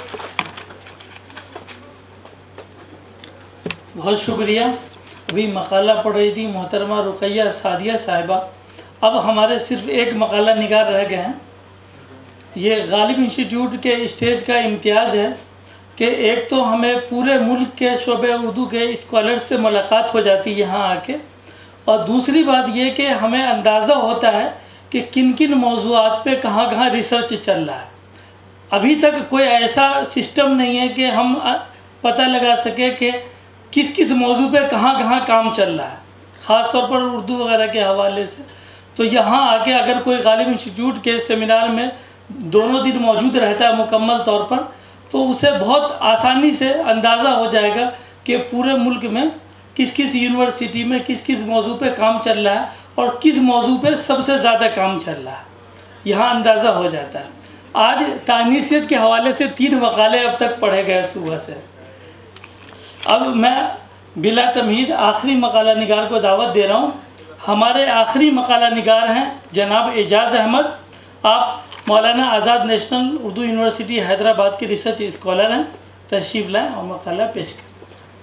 बहुत शुक्रिया। अभी मकाला पढ़ रही थी मोहतरमा रुकैया सादिया साहिबा। अब हमारे सिर्फ एक मकाला निगार रह गए हैं। ये गालिब इंस्टीट्यूट के स्टेज का इम्तियाज़ है कि एक तो हमें पूरे मुल्क के शोबे उर्दू के स्कॉलर से मुलाकात हो जाती है यहाँ आके, और दूसरी बात ये कि हमें अंदाज़ा होता है कि किन किन मौज़ूआत पे कहाँ कहाँ रिसर्च चल रहा है। अभी तक कोई ऐसा सिस्टम नहीं है कि हम पता लगा सके कि किस किस मौजू पे कहाँ कहाँ काम चल रहा है, ख़ास तौर पर उर्दू वगैरह के हवाले से। तो यहाँ आके अगर कोई गालिब इंस्टीट्यूट के सेमिनार में दोनों दिन मौजूद रहता है मुकम्मल तौर पर, तो उसे बहुत आसानी से अंदाज़ा हो जाएगा कि पूरे मुल्क में किस किस यूनिवर्सिटी में किस किस मौजू पे काम चल रहा है और किस मौजू पे सबसे ज़्यादा काम चल रहा है, यहाँ अंदाज़ा हो जाता है। आज तानीसियत के हवाले से 3 मकाले अब तक पढ़े गए सुबह से। अब मैं बिला तमहीद आखिरी मकाला निगार को दावत दे रहा हूँ। हमारे आखिरी मकाला निगार हैं जनाब एजाज़ अहमद। आप मौलाना आज़ाद नेशनल उर्दू यूनिवर्सिटी हैदराबाद के रिसर्च स्कॉलर हैं। तशरीफ़ लाएँ और मकाला पेश करें।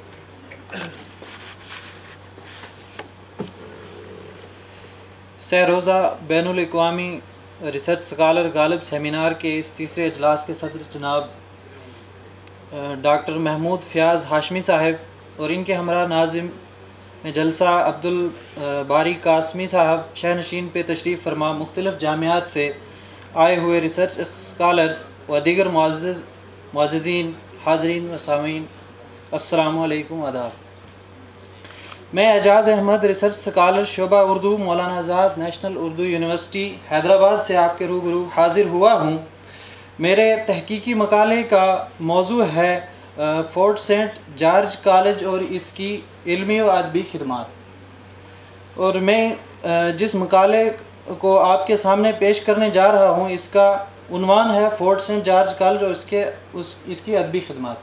सह-रोज़ा बैनुल अक़वामी रिसर्च स्कॉलर गालिब सेमिनार के इस तीसरे इजलास के सदर जनाब डॉक्टर महमूद फ़याज़ हाशमी साहब और इनके हमरा नाज़िम जलसा अब्दुल बारी कासमी साहब शहनशीन पे तशरीफ़ फरमा मुख्तलिफ़ जामियात से आए हुए रिसर्च स्कॉलर्स व दीगर मुअज़्ज़िज़ीन हाज़रीन व सामीन अस्सलामु अलैकुम आदाब। मैं एजाज़ अहमद रिसर्च स्कॉलर शोबा उर्दू मौलाना आज़ाद नेशनल उर्दू यूनिवर्सिटी हैदराबाद से आपके रूबरू हाज़िर हुआ हूँ। मेरे तहकीकी मकाले का मौजू है फोर्ट सेंट जॉर्ज कॉलेज और इसकी इल्मी व अदबी खिदमात। और मैं जिस मकाले को आपके सामने पेश करने जा रहा हूँ इसका उन्वान है फोर्ट सेंट जॉर्ज कॉलेज और इसकी अदबी खिदमात।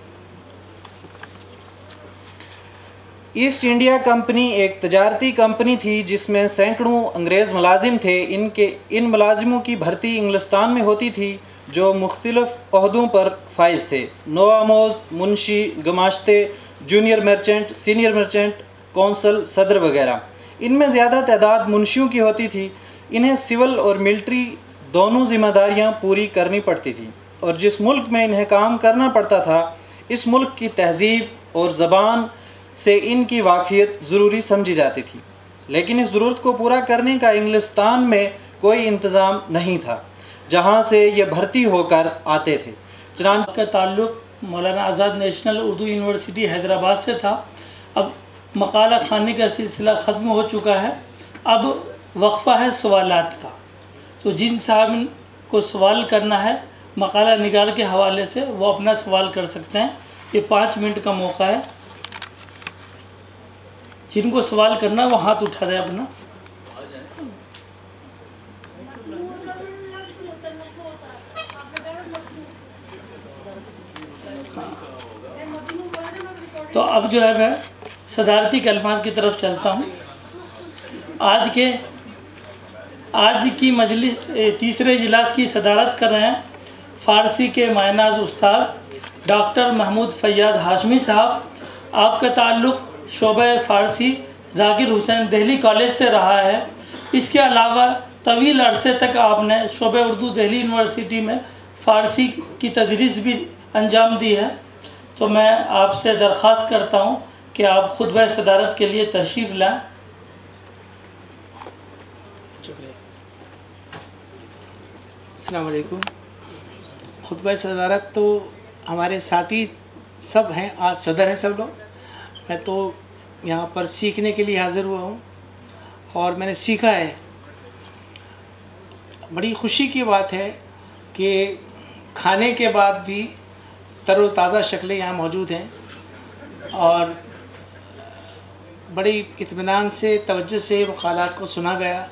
ईस्ट इंडिया कंपनी एक तजारती कंपनी थी जिसमें सैकड़ों अंग्रेज़ मुलाजिम थे। इन मुलाजिमों की भर्ती इंग्लिस्तान में होती थी जो मुख्तलिफ़ ओहदों पर फाइज थे। नोआमोज़, मुंशी, गमाश्ते, junior merchant, senior merchant, council, सदर वगैरह। इनमें ज़्यादा तादाद मुंशियों की होती थी। इन्हें सिविल और मिलिट्री दोनों ज़िम्मेदारियाँ पूरी करनी पड़ती थी और जिस मुल्क में इन्हें काम करना पड़ता था इस मुल्क की तहज़ीब और ज़बान से इनकी वाक़ियत ज़रूरी समझी जाती थी। लेकिन इस ज़रूरत को पूरा करने का इंग्लिस्तान में कोई इंतज़ाम नहीं था जहाँ से ये भर्ती होकर आते थे। चनान का ताल्लुक़ मौलाना आज़ाद नेशनल उर्दू यूनिवर्सिटी हैदराबाद से था। अब मकाला खाने का सिलसिला ख़त्म हो चुका है। अब वक्फ़ा है सवालात का। तो जिन साहब को सवाल करना है मकाला निगार के हवाले से वो अपना सवाल कर सकते हैं। ये 5 मिनट का मौका है। जिनको सवाल करना वो हाथ उठा दें अपना। तो अब जो है मैं सदारती कलमात की तरफ चलता हूँ। आज की मजलिस तीसरे इजलास की सदारत कर रहे हैं फ़ारसी के मायनाज उस्ताद डॉक्टर महमूद फ़याज़ हाशमी साहब। आपका ताल्लुक़ शोबे फ़ारसी ज़ाकिर हुसैन दिल्ली कॉलेज से रहा है। इसके अलावा तवील अरसे तक आपने शोबे उर्दू दिल्ली यूनिवर्सिटी में फ़ारसी की तदरीस भी अंजाम दी है। तो मैं आपसे दरख्वास्त करता हूँ कि आप खुतबा सदारत के लिए तशरीफ़ लाएँ। अस्सलाम वालेकुम। खुतबा सदारत तो हमारे साथी सब हैं, आज सदर हैं सब लोग। मैं तो यहाँ पर सीखने के लिए हाज़िर हुआ हूँ और मैंने सीखा है। बड़ी खुशी की बात है कि खाने के बाद भी तरोताज़ा शक्लें यहाँ मौजूद हैं और बड़ी इत्मीनान से तवज्जो से मकालात को सुना गया।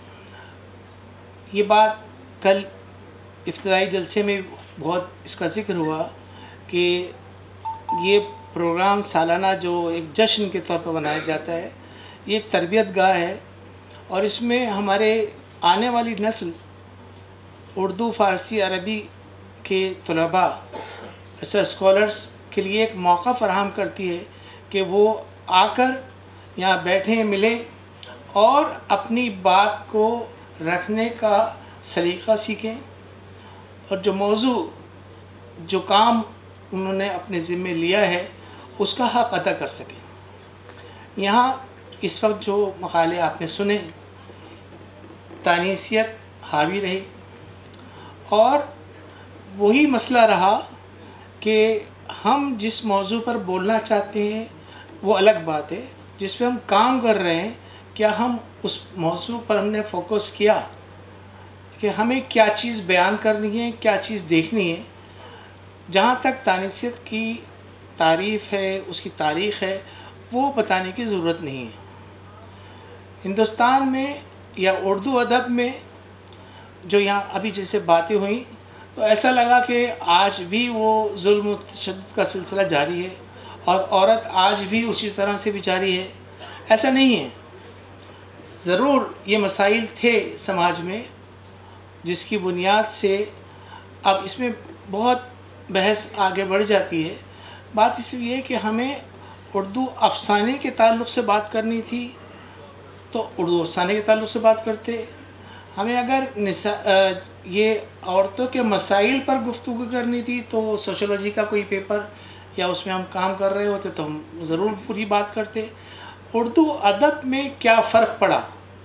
ये बात कल इफ्तिदाई जलसे में बहुत इसका ज़िक्र हुआ कि ये प्रोग्राम सालाना जो एक जश्न के तौर पर मनाया जाता है, ये एक तरबियत गाह है और इसमें हमारे आने वाली नस्ल उर्दू, फ़ारसी, अरबी के तलबा ऐसे स्कॉलर्स के लिए एक मौका फ़राहम करती है कि वो आकर यहाँ बैठें, मिलें और अपनी बात को रखने का सलीक़ा सीखें और जो मौजू, जो काम उन्होंने अपने ज़िम्मे लिया है उसका हक़ अदा कर सकें। यहाँ इस वक्त जो मकाले आपने सुने तानीसियत हावी रही और वही मसला रहा कि हम जिस मौजू पर बोलना चाहते हैं वो अलग बात है, जिस पे हम काम कर रहे हैं क्या हम उस मौजू पर हमने फ़ोकस किया कि हमें क्या चीज़ बयान करनी है, क्या चीज़ देखनी है। जहाँ तक तानीसियत की तारीफ़ है, उसकी तारीख़ है, वो बताने की ज़रूरत नहीं है। हिंदुस्तान में या उर्दू अदब में जो यहाँ अभी जैसे बातें हुई, तो ऐसा लगा कि आज भी वो जुल्म तशद्दुद का सिलसिला जारी है और औरत आज भी उसी तरह से बेचारी है। ऐसा नहीं है। ज़रूर ये मसाइल थे समाज में जिसकी बुनियाद से अब इसमें बहुत बहस आगे बढ़ जाती है। बात इसलिए है कि हमें उर्दू अफसाने के ताल्लुक़ से बात करनी थी तो उर्दू अफसाने के ताल्लुक़ से बात करते। हमें अगर ये औरतों के मसाइल पर गुफ्तगू करनी थी तो सोशोलॉजी का कोई पेपर या उसमें हम काम कर रहे होते तो हम ज़रूर पूरी बात करते। उर्दू अदब में क्या फ़र्क पड़ा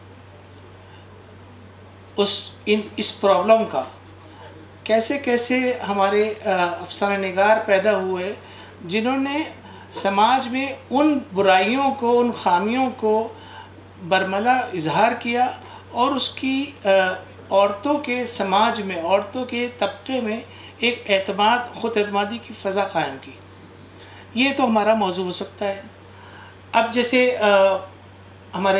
इस प्रॉब्लम का, कैसे कैसे हमारे अफसाना निगार पैदा हुए जिन्होंने समाज में उन बुराइयों को, उन ख़ामियों को बरमला इजहार किया और उसकी औरतों के समाज में, औरतों के तबके में एक एतमाद, ख़ुद एतमादी की फ़ज़ा कायम की। ये तो हमारा मौजू हो सकता है। अब जैसे हमारे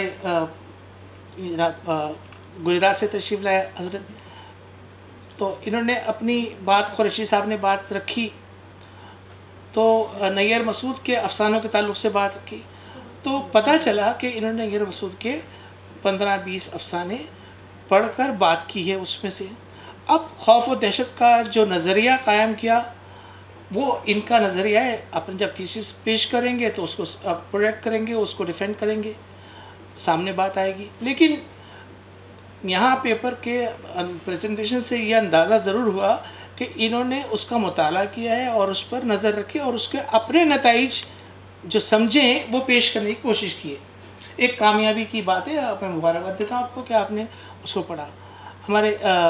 गुजरात से तशरीफ़ लाए हज़रत, तो इन्होंने अपनी बात, कुरैशी साहब ने बात रखी तो नैयर मसूद के अफसानों के ताल्लुक़ से बात की, तो पता चला कि इन्होंने नैयर मसूद के 15-20 अफसाने पढ़कर बात की है उसमें से। अब खौफ व दहशत का जो नज़रिया कायम किया वो इनका नज़रिया है। अपन जब थीसिस पेश करेंगे तो उसको प्रोजेक्ट करेंगे, उसको डिफेंड करेंगे, सामने बात आएगी। लेकिन यहाँ पेपर के प्रेजेंटेशन से यह अंदाज़ा ज़रूर हुआ कि इन्होंने उसका मुताला किया है और उस पर नज़र रखी और उसके अपने नताइज जो समझें वो पेश करने की कोशिश की है। एक कामयाबी की बात है। मैं मुबारकबाद देता हूँ आपको कि आपने उसको पढ़ा। हमारे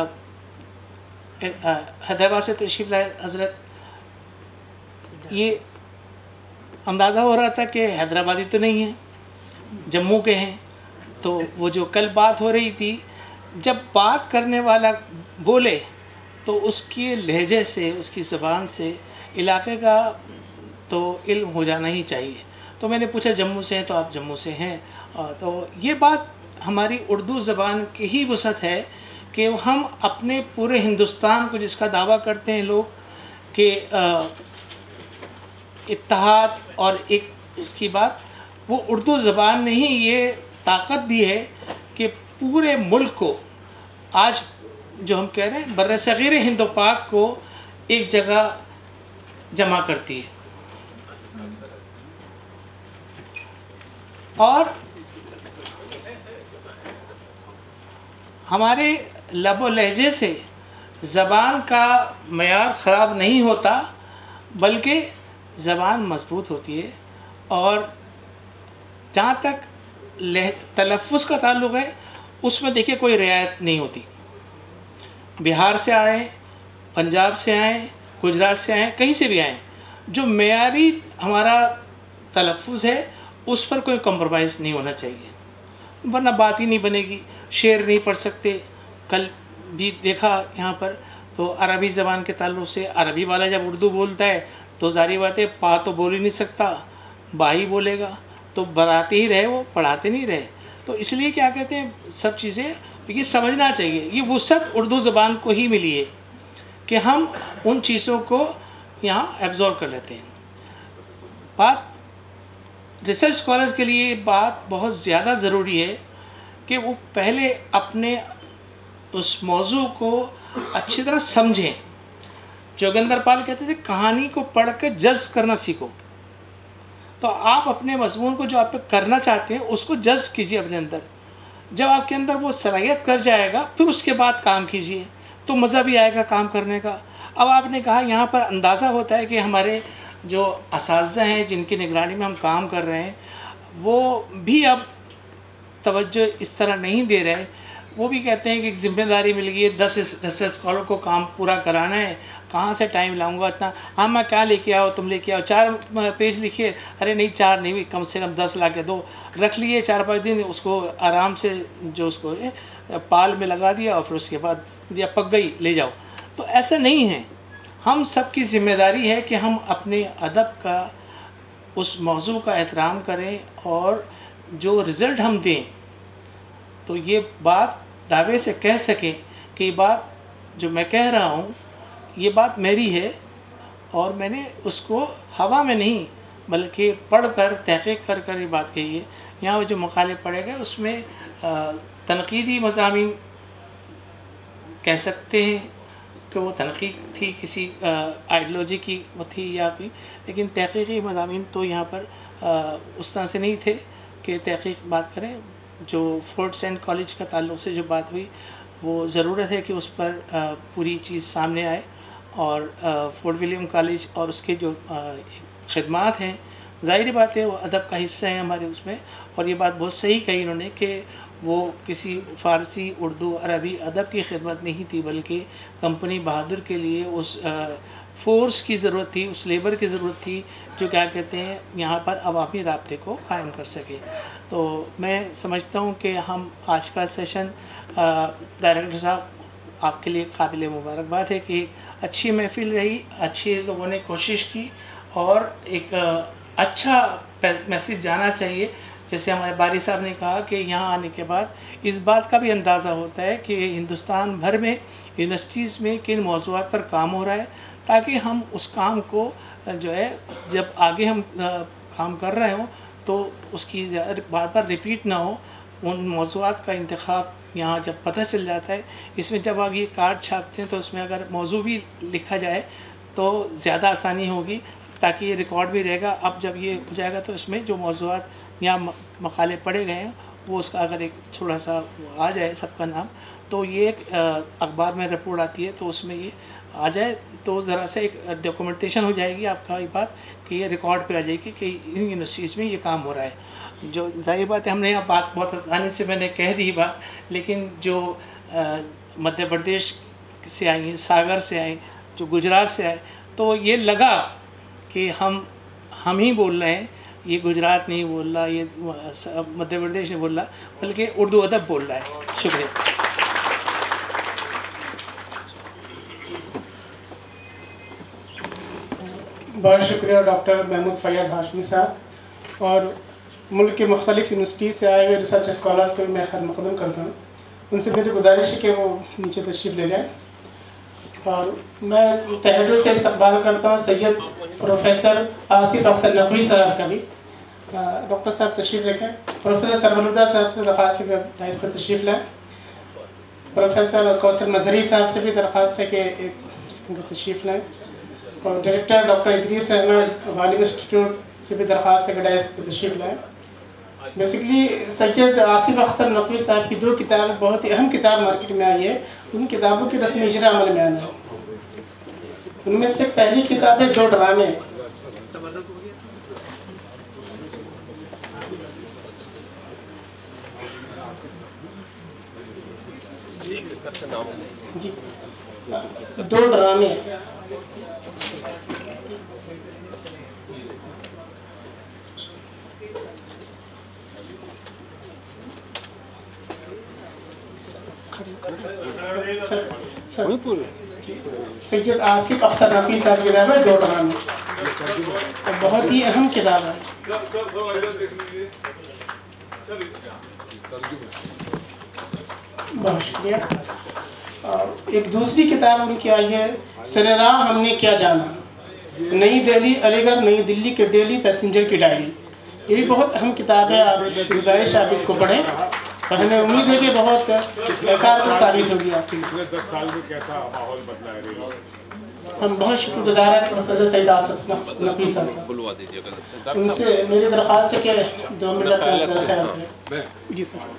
हैदराबाद से तशरीफ़ लाए हज़रत, ये अंदाज़ा हो रहा था कि हैदराबादी तो नहीं है, जम्मू के हैं। तो वो जो कल बात हो रही थी, जब बात करने वाला बोले तो उसके लहजे से, उसकी ज़बान से इलाके का तो इल्म हो जाना ही चाहिए। तो मैंने पूछा जम्मू से हैं, तो आप जम्मू से हैं। तो ये बात हमारी उर्दू ज़बान की ही वसअत है कि हम अपने पूरे हिंदुस्तान को, जिसका दावा करते हैं लोग कि इत्तेहाद और एक उसकी बात, वो उर्दू ज़बान ने ही ये ताकत दी है कि पूरे मुल्क को, आज जो हम कह रहे हैं बर्र-ए-सग़ीर हिंद व पाक को एक जगह जमा करती है। और हमारे लब व लहजे से ज़बान का मयार ख़राब नहीं होता, बल्कि ज़बान मजबूत होती है। और जहाँ तक तलफ़्फ़ुज़ का ताल्लुक़ है, उसमें देखिए कोई रियायत नहीं होती। बिहार से आए, पंजाब से आए, गुजरात से आए, कहीं से भी आए, जो मेयारी हमारा तलफ़्फ़ुज़ है उस पर कोई कम्प्रोमाइज़ नहीं होना चाहिए, वरना बात ही नहीं बनेगी। शेर नहीं पढ़ सकते। कल भी देखा यहाँ पर, तो अरबी ज़बान के ताल्लुक़ से अरबी वाला जब उर्दू बोलता है तो ज़ाहिर बात है पा तो बोल ही नहीं सकता, बा ही बोलेगा, तो बनाते ही रहे, वो पढ़ाते नहीं रहे। तो इसलिए क्या कहते हैं, सब चीज़ें ये समझना चाहिए। ये वुसअत उर्दू ज़बान को ही मिली है कि हम उन चीज़ों को यहाँ एब्जॉर्ब कर लेते हैं। बात रिसर्च स्कॉलर्स के लिए बात बहुत ज़्यादा ज़रूरी है कि वो पहले अपने उस मौजू को अच्छी तरह समझें। जोगिंदर पाल कहते थे कहानी को पढ़ कर जज्ब करना सीखो। तो आप अपने मज़मून को जो आप करना चाहते हैं उसको जज्ब कीजिए अपने अंदर। जब आपके अंदर वो सलाहियत कर जाएगा फिर उसके बाद काम कीजिए, तो मज़ा भी आएगा काम करने का। अब आपने कहा यहाँ पर अंदाज़ा होता है कि हमारे जो असातिज़ा हैं जिनकी निगरानी में हम काम कर रहे हैं वो भी अब तवज्जो इस तरह नहीं दे रहे। वो भी कहते हैं कि एक ज़िम्मेदारी मिल गई है, 10 स्कॉलर को काम पूरा कराना है, कहाँ से टाइम लाऊंगा इतना। हाँ मैं क्या लेके आओ, तुम लेके आओ 4 पेज लिखिए। अरे नहीं 4 नहीं, कम से कम 10 ला के दो। रख लिए 4-5 दिन, उसको आराम से जो उसको पाल में लगा दिया और फिर उसके बाद दिया पक गई, ले जाओ। तो ऐसा नहीं है। हम सब की ज़िम्मेदारी है कि हम अपने अदब का उस मौजू का एहतराम करें और जो रिज़ल्ट हम दें तो ये बात दावे से कह सकें कि ये बात जो मैं कह रहा हूँ ये बात मेरी है और मैंने उसको हवा में नहीं बल्कि पढ़ कर तहक़ीक़ कर कर ये बात कही है। यहाँ जो मकाले पढ़े गए उसमें तनक़ीदी मज़ामीन कह सकते हैं कि वो तनक़ीद थी किसी आइडियोलॉजी की थी या कोई, लेकिन तहक़ीक़ी मज़ामीन तो यहाँ पर उस तरह से नहीं थे कि तहक़ीक़ बात करें। जो फोर्ट सेंट कॉलेज का ताल्लुक़ से जो बात हुई वो ज़रूरत है कि उस पर पूरी चीज़ सामने आए और फोर्ट विलियम कॉलेज और उसके जो ख़िदमात हैं ज़ाहिर बात है वो अदब का हिस्सा है हमारे उसमें। और ये बात बहुत सही कही इन्होंने कि वो किसी फ़ारसी उर्दू अरबी अदब की खिदमत नहीं थी बल्कि कंपनी बहादुर के लिए उस फ़ोर्स की ज़रूरत थी, उस लेबर की ज़रूरत थी जो क्या कहते हैं यहाँ पर अवामी राब्ते को कायम कर सके। तो मैं समझता हूँ कि हम आज का सेशन डायरेक्टर साहब आपके लिए काबिल मुबारकबाद है कि अच्छी महफ़िल रही, अच्छे लोगों ने कोशिश की और एक अच्छा मैसेज जाना चाहिए। जैसे हमारे बारी साहब ने कहा कि यहाँ आने के बाद इस बात का भी अंदाज़ा होता है कि हिंदुस्तान भर में यूनिवर्सिटीज़ में किन मौज़ूआत पर काम हो रहा है, ताकि हम उस काम को जो है जब आगे हम काम कर रहे हों तो उसकी बार बार रिपीट ना हो। उन मौज़ूआत का इंतखाब यहाँ जब पता चल जाता है, इसमें जब आप ये कार्ड छापते हैं तो उसमें अगर मौजू भी लिखा जाए तो ज़्यादा आसानी होगी, ताकि ये रिकॉर्ड भी रहेगा। अब जब ये हो जाएगा तो इसमें जो मौज़ूआत यहाँ मकाले पढ़े गए हैं वो उसका अगर एक थोड़ा सा आ जाए सबका नाम, तो ये एक अखबार में रिपोर्ट आती है तो उसमें ये आ जाए तो ज़रा सा एक डॉक्यूमेंटेशन हो जाएगी आपका ये बात कि ये रिकॉर्ड पे आ जाएगी कि इन यूनिवर्सिटीज़ में ये काम हो रहा है। जो जाहिर बात है हमने यहाँ बात बहुत आसानी से मैंने कह दी बात, लेकिन जो मध्य प्रदेश से आई हैं, सागर से आए, जो गुजरात से आए, तो ये लगा कि हम ही बोल रहे हैं, ये गुजरात नहीं बोल रहा, ये मध्य प्रदेश नहीं बोल रहा, बल्कि उर्दू अदब बोल रहा है। शुक्रिया। बहुत शुक्रिया डॉक्टर महमूद फैयाज़ हाशमी साहब और मुल्क के मुख्तलिफ़ यूनिवर्सिटी से आए हुए रिसर्च स्कॉलर्स को मैं खैर मुक़द्दम करता हूँ। उनसे मेरी गुजारिश है कि वो नीचे तशरीफ़ ले जाएँ और मैं तहे दिल से इस्तक़बाल करता हूँ सैयद प्रोफेसर आसिफ अख्तर नकवी साहब का भी। डॉक्टर साहब तशरीफ़ रखें। प्रोफेसर सरवरुद्दा साहब से दरख्वास्त है कि डाइस पर तशरीफ़ लाएँ। प्रोफेसर कौसर मजहरी साहब से भी दरख्वास्त है कि एक तशरीफ़ लाएँ और director doctor Idris Ahmad Ghalib institute से भी दरख्वास्त है कि डाइस पर तशरीफ़ लाएँ। बेसिकली सैयद आसिफ अख्तर नकवी साहब की 2 किताबें बहुत ही अहम किताब मार्केट में आई है, उन किताबों की रस्मी इजरा अमल में आना है। उनमें से पहली किताब है 2 ड्रामे। जी 2 ड्रामे सैयद आसिफ अख्तर नकवी साहब की किताब है 2 ड्रामे, तो बहुत ही अहम किताब है। बहुत शुक्रिया। और एक दूसरी किताब उनकी आई है सरेराह हमने क्या जाना, नई दिल्ली अलीगढ़ नई दिल्ली के डेली पैसेंजर की डायरी। ये भी बहुत अहम किताब है, आप गुजारिश आप इसको पढ़ें और हमें उम्मीद है कि बहुत कारगर साबित होगी आपकी। 10 साल में कैसा माहौल बदला है? हम बहुत शुक्रगुजार हैं प्रोफेसर सैयद आसिफ नकवी साहब, बुलवा दीजिएगा उनसे मेरी दरख्वास्त है कि 2 मिनट का ख्याल करें। जी सर।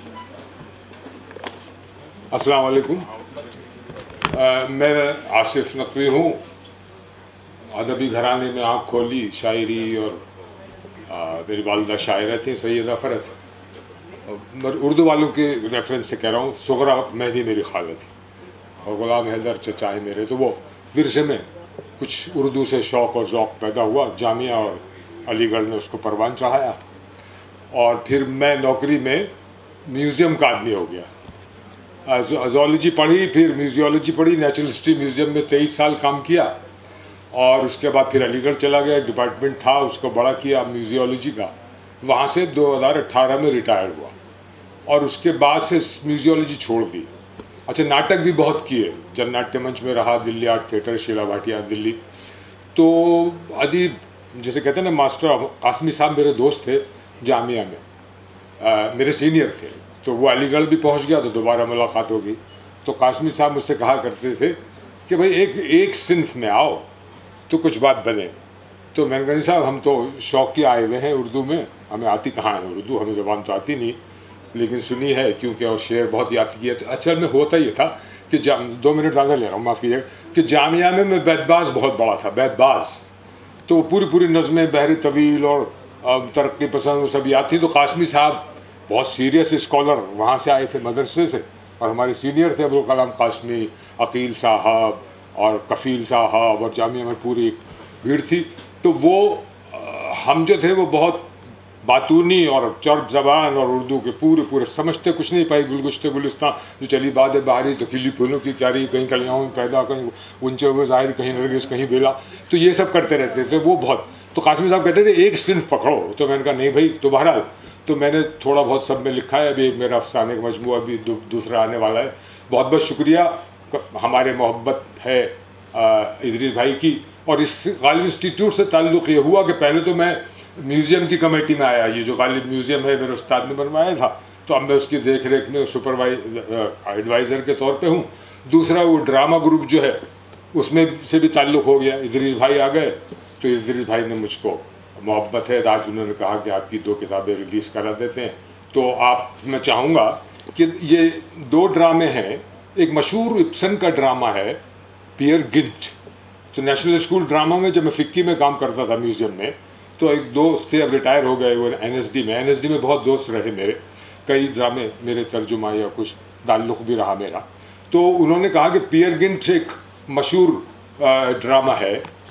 अस्सलाम वालेकुम। मैं आसिफ नकवी हूँ। अदबी घराने में आँख खोली शायरी और मेरी वालिदा शायरा थी सैयदा फ़रत। उर्दू वालों के रेफरेंस से कह रहा हूँ, सुगरा मेहदी मेरी खाला थी और ग़ुलाम हैदर चचा है मेरे। तो वो विरसे में कुछ उर्दू से शौक़ और ज़ौक़ पैदा हुआ। जामिया और अलीगढ़ ने उसको परवान चढ़ाया और फिर मैं नौकरी में म्यूज़ियम का आदमी हो गया ज़ूलॉजी पढ़ी, फिर म्यूजियोलॉजी पढ़ी, नेचुरल हिस्ट्री म्यूज़ियम में 23 साल काम किया और उसके बाद फिर अलीगढ़ चला गया, एक डिपार्टमेंट था उसको बड़ा किया म्यूजियोलॉजी का, वहाँ से 2018 में रिटायर हुआ और उसके बाद से म्यूजियोलॉजी छोड़ दी। अच्छा, नाटक भी बहुत किए, जन नाट्य मंच में रहा, दिल्ली आर्ट थिएटर, शीला भाटिया दिल्ली। तो अदीब जैसे कहते हैं ना, मास्टर कासमी साहब मेरे दोस्त थे जामिया में, मेरे सीनियर थे, तो वो अलीगढ़ भी पहुंच गया तो दोबारा मुलाकात होगी। तो कासमी साहब मुझसे कहा करते थे कि भाई एक सिन्फ में आओ तो कुछ बात बने। तो मैंने कहा साहब हम तो शौक के आए हुए हैं उर्दू में, हमें आती कहाँ है उर्दू, हमें ज़बान तो आती नहीं, लेकिन सुनी है क्योंकि और शेर बहुत याद किया। तो असल में होता ये था कि 2 मिनट ज़्यादा ले रहा हूँ, माफ़ कीजिएगा, कि जामिया में मैं बैतबाज बहुत बड़ा था, बैतबाज। तो पूरी नज़में बहर तवील और तरक्की पसंद वो सब याद थी। तो कासमी साहब बहुत सीरियस स्कॉलर वहाँ से आए थे मदरसे से, और हमारे सीनियर थे अबुल कलाम कासमी, अकील साहब और कफ़ील साहब, और जामिया में पूरी भीड़ थी। तो वो हम जो थे वो बहुत बातूनी और चर्ब ज़बान और उर्दू के पूरे समझते कुछ नहीं पाई। गुलगुश्ते गुलिस्तां जो चली बात है बाहरी, तो खिली फूलों की क्यारी, कहीं कलियाओं में पैदा, कहीं ऊंचे हुए ज़ाहिर, कहीं नरगिस, कहीं बेला, तो ये सब करते रहते थे वो बहुत। तो कासमी साहब कहते थे एक सिन्फ पकड़ो, तो मैंने कहा नहीं भाई। तो बहरहाल तो मैंने थोड़ा बहुत सब में लिखा है, अभी एक मेरा अफसाने का मजमूआ अभी दूसरा आने वाला है। बहुत बहुत शुक्रिया, हमारे मोहब्बत है इदरीस भाई की। और इस गालिब इंस्टीट्यूट से ताल्लुक़ ये हुआ कि पहले तो मैं म्यूज़ियम की कमेटी में आया, ये जो गालिब म्यूज़ियम है मेरे उस्ताद ने बनवाया था, तो अब मैं उसकी देख रेख में एडवाइज़र के तौर पे हूँ। दूसरा वो ड्रामा ग्रुप जो है उसमें से भी ताल्लुक़ हो गया, इदरीस भाई आ गए, तो इदरीस भाई ने मुझको मोहब्बत है, आज उन्होंने कहा कि आपकी 2 किताबें रिलीज़ करा देते हैं। तो मैं चाहूँगा कि ये 2 ड्रामे हैं, एक मशहूर इब्सन का ड्रामा है पियर गिंट। तो नेशनल स्कूल ड्रामा में जब मैं फ़िक्की में काम करता था म्यूज़ियम में, तो एक दोस्त थे, अब रिटायर हो गए, वो NSD में बहुत दोस्त रहे मेरे, कई ड्रामे मेरे तर्जुमा या कुछ ताल्लुक़ भी रहा मेरा। तो उन्होंने कहा कि पियर गिंट एक मशहूर ड्रामा है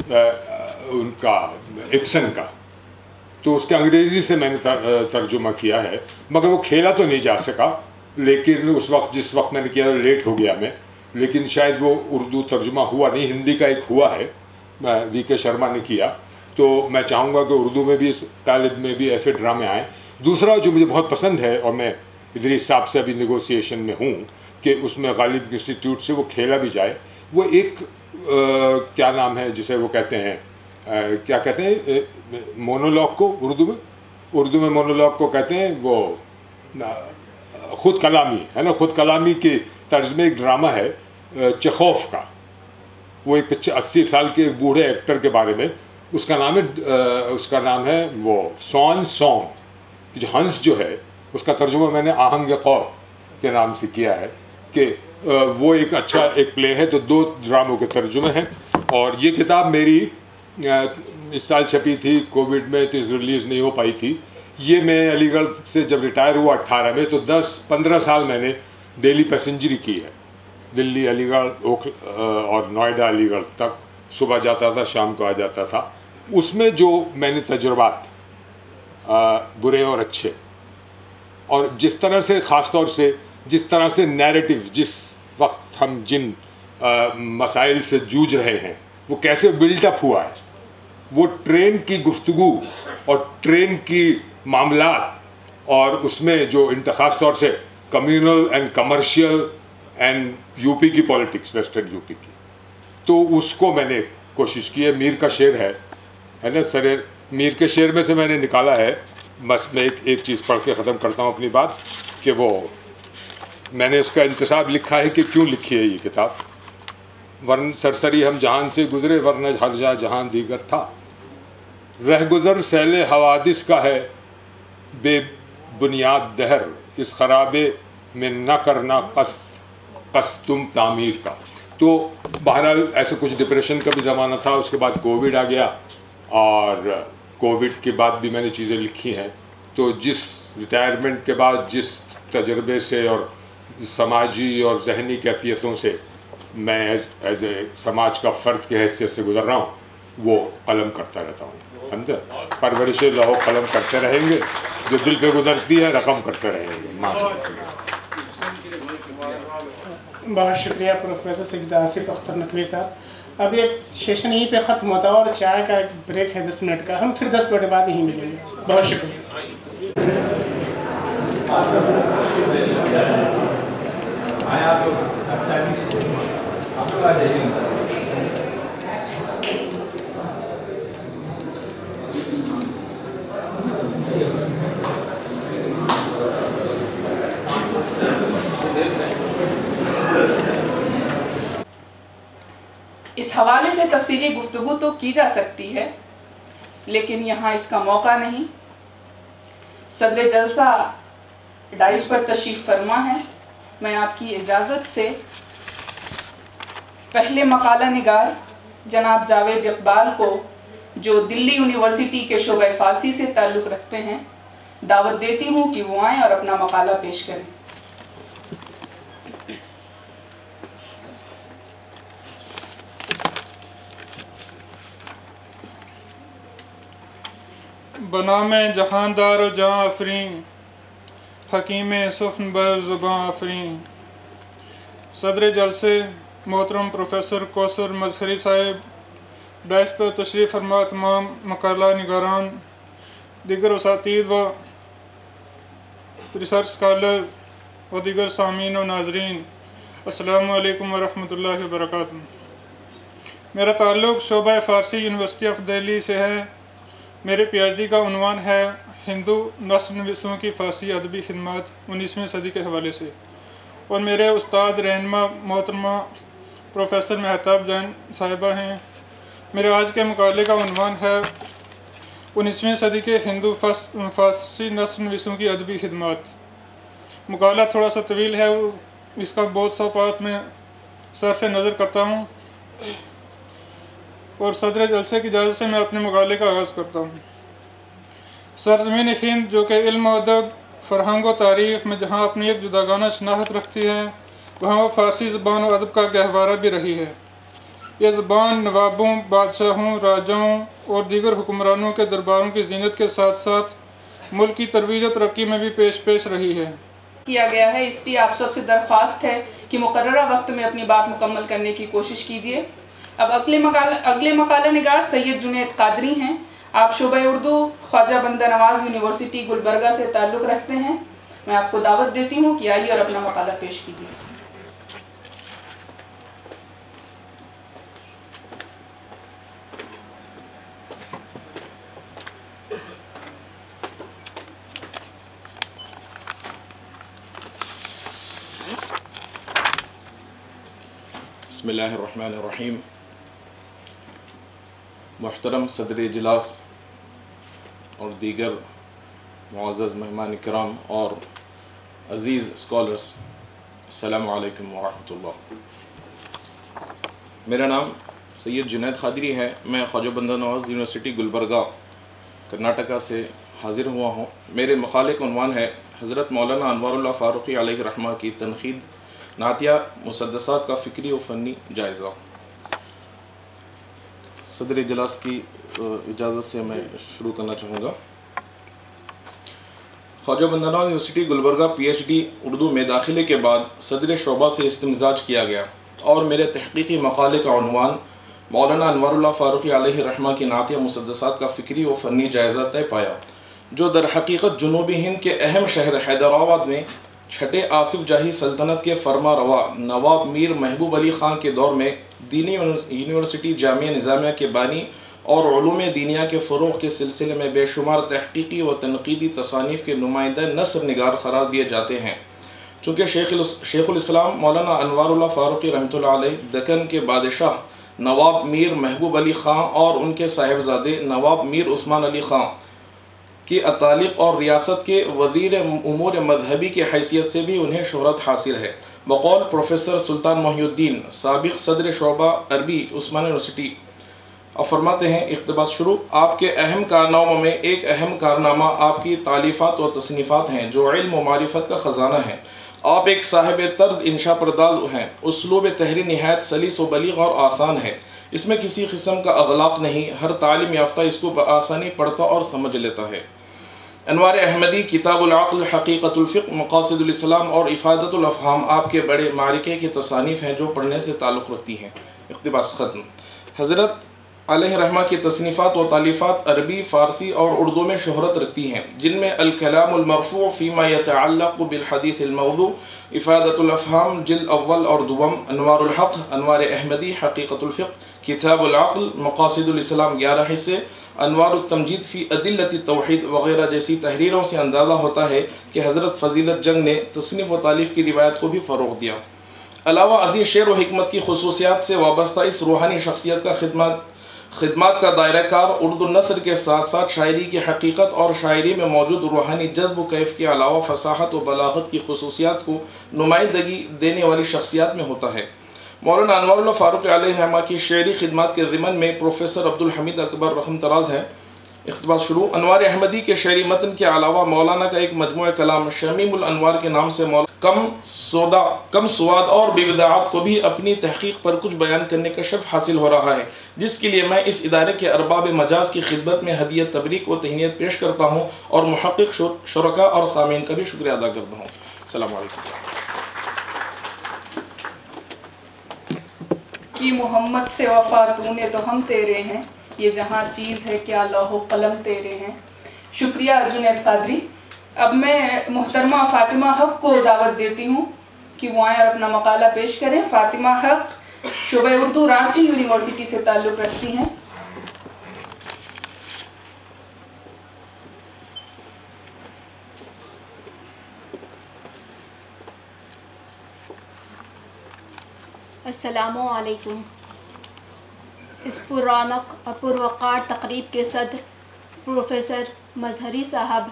उनका इब्सन का, तो उसके अंग्रेज़ी से मैंने तर्जुमा किया है, मगर वो खेला तो नहीं जा सका, लेकिन उस वक्त जिस वक्त मैंने किया लेट हो गया मैं, लेकिन शायद वो उर्दू तर्जुमा हुआ नहीं, हिंदी का एक हुआ है, VK शर्मा ने किया। तो मैं चाहूँगा कि उर्दू में भी, इस तालिब में भी ऐसे ड्रामे आएँ। दूसरा जो मुझे बहुत पसंद है, और मैं इदरीस साहब से अभी नेगोशिएशन में हूँ कि उसमें गालिब इंस्टीट्यूट से वो खेला भी जाए, वो एक क्या नाम है जिसे वो कहते हैं, क्या कहते हैं मोनोलॉग को उर्दू में मोनोलॉग को कहते हैं, वो ख़ुद कलामी है ना, ख़ुद कलामी के तर्ज में एक ड्रामा है चेखोव का, वो एक 80 साल के बूढ़े एक्टर के बारे में, उसका नाम है वो स्वान सॉन्ग, जो हंस जो है उसका तर्जुमा मैंने आहंग कौर के नाम से किया है कि वो एक अच्छा एक प्ले है। तो 2 ड्रामों के तर्जुमे हैं, और ये किताब मेरी इस साल छपी थी, कोविड में तो रिलीज़ नहीं हो पाई थी। ये मैं अलीगढ़ से जब रिटायर हुआ 18 में, तो 10-15 साल मैंने डेली पैसेंजरी की है, दिल्ली अलीगढ़ और नोएडा अलीगढ़ तक, सुबह जाता था शाम को आ जाता था। उसमें जो मैंने तजुर्बात बुरे और अच्छे, और जिस तरह से ख़ास तौर से जिस तरह से नैरेटिव, जिस वक्त हम जिन मसाइल से जूझ रहे हैं वो कैसे बिल्टअप हुआ है, वो ट्रेन की गुफ्तगू और ट्रेन की मामलात, और उसमें जो ख़ास तौर से communal and commercial and UP की पॉलिटिक्स, वेस्टर्न यूपी की, तो उसको मैंने कोशिश की है। मीर का शेर है ना सर, मीर के शेर में से मैंने निकाला है, बस मैं एक चीज़ पढ़ के ख़त्म करता हूँ अपनी बात, कि वो मैंने इसका इंतसाब लिखा है कि क्यों लिखी है ये किताब। वरन सरसरी हम जहान से गुज़रे, वरना हर जा जहान दीगर था, रहगुज़र सैले हवादिस का है बेबुनियाद दहर, इस खराबे में न करना तुम तामीर का। तो बहरहाल ऐसे कुछ डिप्रेशन का भी ज़माना था, उसके बाद कोविड आ गया, और कोविड के बाद भी मैंने चीज़ें लिखी हैं। तो जिस रिटायरमेंट के बाद जिस तजर्बे से और समाजी और जहनी कैफियतों से मैं एज ए समाज का फ़र्द के हैसियत से गुज़र रहा हूँ, वो कलम करता रहता हूँ। समझे, परवरिश लहो कलम करते रहेंगे, जो दिल पे गुजरती है रकम करते रहेंगे। बहुत शुक्रिया प्रोफेसर सैयद आसिफ अख्तर नकवी साहब। अब एक सेशन यहीं पे ख़त्म होता है और चाय का एक ब्रेक है 10 मिनट का, हम फिर 10 मिनट बाद यहीं मिलेंगे। बहुत शुक्रिया। इस हवाले से तफसीली गुफ्तगू तो की जा सकती है, लेकिन यहाँ इसका मौका नहीं। सदर जलसा डाइस पर तशरीफ़ फरमा है। मैं आपकी इजाज़त से पहले मकाला निगार जनाब जावेद इकबाल को, जो दिल्ली यूनिवर्सिटी के शोबे फ़ारसी से ताल्लुक़ रखते हैं, दावत देती हूँ कि वो आएँ और अपना मकाला पेश करें। बनाम जहानदार व जहाँ अफरीन, हकीम सुख्न बर ज़ुबां अफरीन। सदर जलसे मोहतरम प्रोफेसर कौसर मजहरी साहिब, डाइस पर तशरीफ़ फरमा तमाम मकाला निगारान, दीगर उसातीद व रिसर्च स्कॉलर व दीगर सामीन व नाजरीन, अस्सलामु अलैकुम व रहमतुल्लाहि व बरकातुहू। मेरा ताल्लुक़ शोबा फ़ारसी यूनिवर्सिटी ऑफ दिल्ली से है। मेरे PhD का उन्वान है हिंदू नस्ल नवीसों की फ़ारसी अदबी खिदमत 19वीं सदी के हवाले से, और मेरे उस्ताद रहनुमा मोहतरमा प्रोफेसर महताब जान साहिबा हैं। मेरे आज के मुकाले का उन्वान है 19वीं सदी के हिंदू फ़ारसी नस्ल नवीसों की अदबी खिदमत। मुकाला थोड़ा सा तवील है, इसका बहुत सा पार्ट में सरफ नज़र करता हूँ, और सदर जलसे की इजाज़त से मैं अपने मुकाले का आगाज़ करता हूँ। सरज़मीन हिंद, जो कि इल्म अदब, फ़रहंग व तारीख़ में जहाँ अपनी एक जुदागाना शनाख्त रखती है, वहाँ वह फ़ारसी ज़बान और अदब का गहवारा भी रही है। यह ज़बान नवाबों, बादशाहों, राजाओं और दीगर हुक्मरानों के दरबारों की जीनत के साथ साथ मुल्क की तरवीज और तरक्की में भी पेश रही है। किया गया है, इसलिए आप सबसे दरख्वास्त है कि मुकर्ररा वक्त में अपनी बात मुकम्मल करने की कोशिश कीजिए। अब अगले मकाला निगार सैयद जुनैद कादरी हैं। आप शोबा उर्दू ख्वाजा बंदा नवाज़ यूनिवर्सिटी गुलबर्गा से ताल्लुक़ रखते हैं। मैं आपको दावत देती हूँ कि आइए और अपना मकाला पेश कीजिए। बिस्मिल्लाहिर्रहमानिर्रहीम। मुहतरम सदर इजलास और दीगर मुअज़्ज़ज़ मेहमान किराम और अज़ीज़ स्कॉलर्स, अस्सलामु अलैकुम व रहमतुल्लाह। मेरा नाम सैयद जुनैद कादरी है। मैं ख्वाजा बंदा नवाज़ यूनिवर्सिटी गुलबर्गा कर्नाटका से हाज़िर हुआ हूँ। मेरे मकाले का उन्वान है हज़रत मौलाना अनवारुल्लाह फ़ारूक़ी अलैहि रहमा की तनक़ीद नातिया मुसद्दसात का फ़िक्री व फ़न्नी जायज़ा। सदर इजलास की इजाज़त से मैं शुरू करना चाहूँगा। ख्वाजा बंदा नवाज़ यूनिवर्सिटी गुलबर्गा PhD उर्दू में दाखिले के बाद सदर शोबा से इस्तिमज़ाज किया गया, और मेरे तहक़ीक़ी मकाले का उन्वान मौलाना अनवारुल्लाह फ़ारूक़ी अलैहि रहमा की नातिया मुसद्दसात का फ़िक्री व फ़न्नी जायज़ा तय पाया, जो दर हकीकत जनूबी हिंद के अहम शहर हैदराबाद में छठे आसिफ जाही सल्तनत के फरमा रवा नवाब मीर महबूब अली ख़ान के दौर में दीनी यूनिवर्सिटी जामिया निज़ामिया के बानी और उलूम दीनिया के फ़रोग़ के सिलसिले में बेशुमार तहक़ीक़ी व तनक़ीदी तसानीफ़ के नुमाइंदा नसर निगार करार दिए जाते हैं। चूँकि शेखुल इस्लाम मौलाना अनवारुल्लाह फ़ारूक़ी रहमतुल्लाह अलैह दक्कन के बादशाह नवाब मीर महबूब अली ख़ान और उनके साहिबजादे नवाब मीर उस्मान अली ख़ान की अतालिक़ और रियासत के वज़ीर उमूर मजहबी की हैसियत से भी उन्हें शोहरत हासिल है। बक़ौल प्रोफेसर सुल्तान मोहिउद्दीन साबिक़ सदर शोबा अरबी उस्मान यूनिवर्सिटी, अब फरमाते हैं इक़्तिबास शुरू। आपके अहम कारनामों में एक अहम कारनामा आपकी तालीफ़ात व तसनीफ़ात हैं, जो इल्म व मारिफत का ख़जाना है। आप एक साहिब तर्ज़ इंशा परदाज़ हैं। उसलूब तहरीर नहायत सलीस व बलीग़ और आसान है। इसमें किसी किस्म का अग़लाक़ नहीं। हर तालीम याफ्ता इसको बआसानी पढ़ता और समझ लेता है। अनवार अहमदी किताबुल अक़्ल हक़ीक़तुल फ़िक़्ह मक़ासिदुल इस्लाम और इफ़ादतुल अफ़हाम आपके बड़े मारिके की तसानीफ़ हैं जो पढ़ने से ताल्लुक़ रखती हैं। इक़्तिबास ख़त्म। हज़रत अलैहिर्रहमा की तसनीफ़ात व तालीफ़ात अरबी, फ़ारसी और उर्दू में शोहरत रखती हैं, जिनमें अल-कलामुल मरफ़ू' फ़ीमा यतअल्लक़ु बिल हदीसिल मौज़ू', इफ़ादतुल अफ़हाम जिल्द अव्वल और दुवम, अनवारुल हक़, अनवार अहमदी, हक़ीक़तुल फ़िक़्ह, किताबुल अक़्ल, मक़ासिदुल इस्लाम 11 हिस्से, अनवारुत तमजीद फ़ी अदिल्लति तौहीद वग़ैरह जैसी तहरीरों से अंदाज़ा होता है कि हज़रत फ़ज़ीलत जंग ने तसनीफ़ व तालीफ़ की रिवायत को भी फ़रोग़ दिया। अलावा अज़ीज़ शेर व हिकमत की ख़ुसूसियात से वाबस्ता इस रूहानी शख्सियत का खिदमत का दायरा कार उर्दू नस्र के साथ साथ शायरी की हकीकत और शायरी में मौजूद रूहानी जज्ब व कैफ़ के अलावा फ़साहत व बलागत की ख़ुसूसियात को नुमाइंदगी देने वाली शख्सियात में होता है। मौलाना अनवारुल्लाह फ़ारूक़ी अलैहिर्रहमा की शेरी खिदमत के ज़िमन में प्रोफेसर अब्दुल हमीद अकबर रहमतुल्लाह है। इक़्तिबास शुरू। अनवार अहमदी के शेरी मतन के अलावा मौलाना का एक मजमूआ कलाम शमीमुल अनवार के नाम से कम स्वाद और बेविदात को भी अपनी तहक़ीक़ पर कुछ बयान करने का शर्फ हासिल हो रहा है, जिसके लिए मैं इस इदारे के अरबाब मजाज की खिदमत में हदियत तबरीक व तहनीत पेश करता हूँ और मुहक़्क़िक़ शुरका और सामीन का भी शुक्रिया अदा करता हूँ। अस्सलामु अलैकुम। कि मोहम्मद से वफ़ा तूने तो हम तेरे हैं, ये जहाँ चीज़ है क्या लौहो कलम तेरे हैं। शुक्रिया जुनैद कादरी। अब मैं मोहतरमा फ़ातिमा हक़ को दावत देती हूँ कि वो आएँ और अपना मकाला पेश करें। फ़ातिमा हक़ शोबे उर्दू रांची यूनिवर्सिटी से ताल्लुक़ रखती हैं। अस्सलामु अलैकुम। इस पुरानक अपुरवकार तकरीब के सदर प्रोफेसर मजहरी साहब,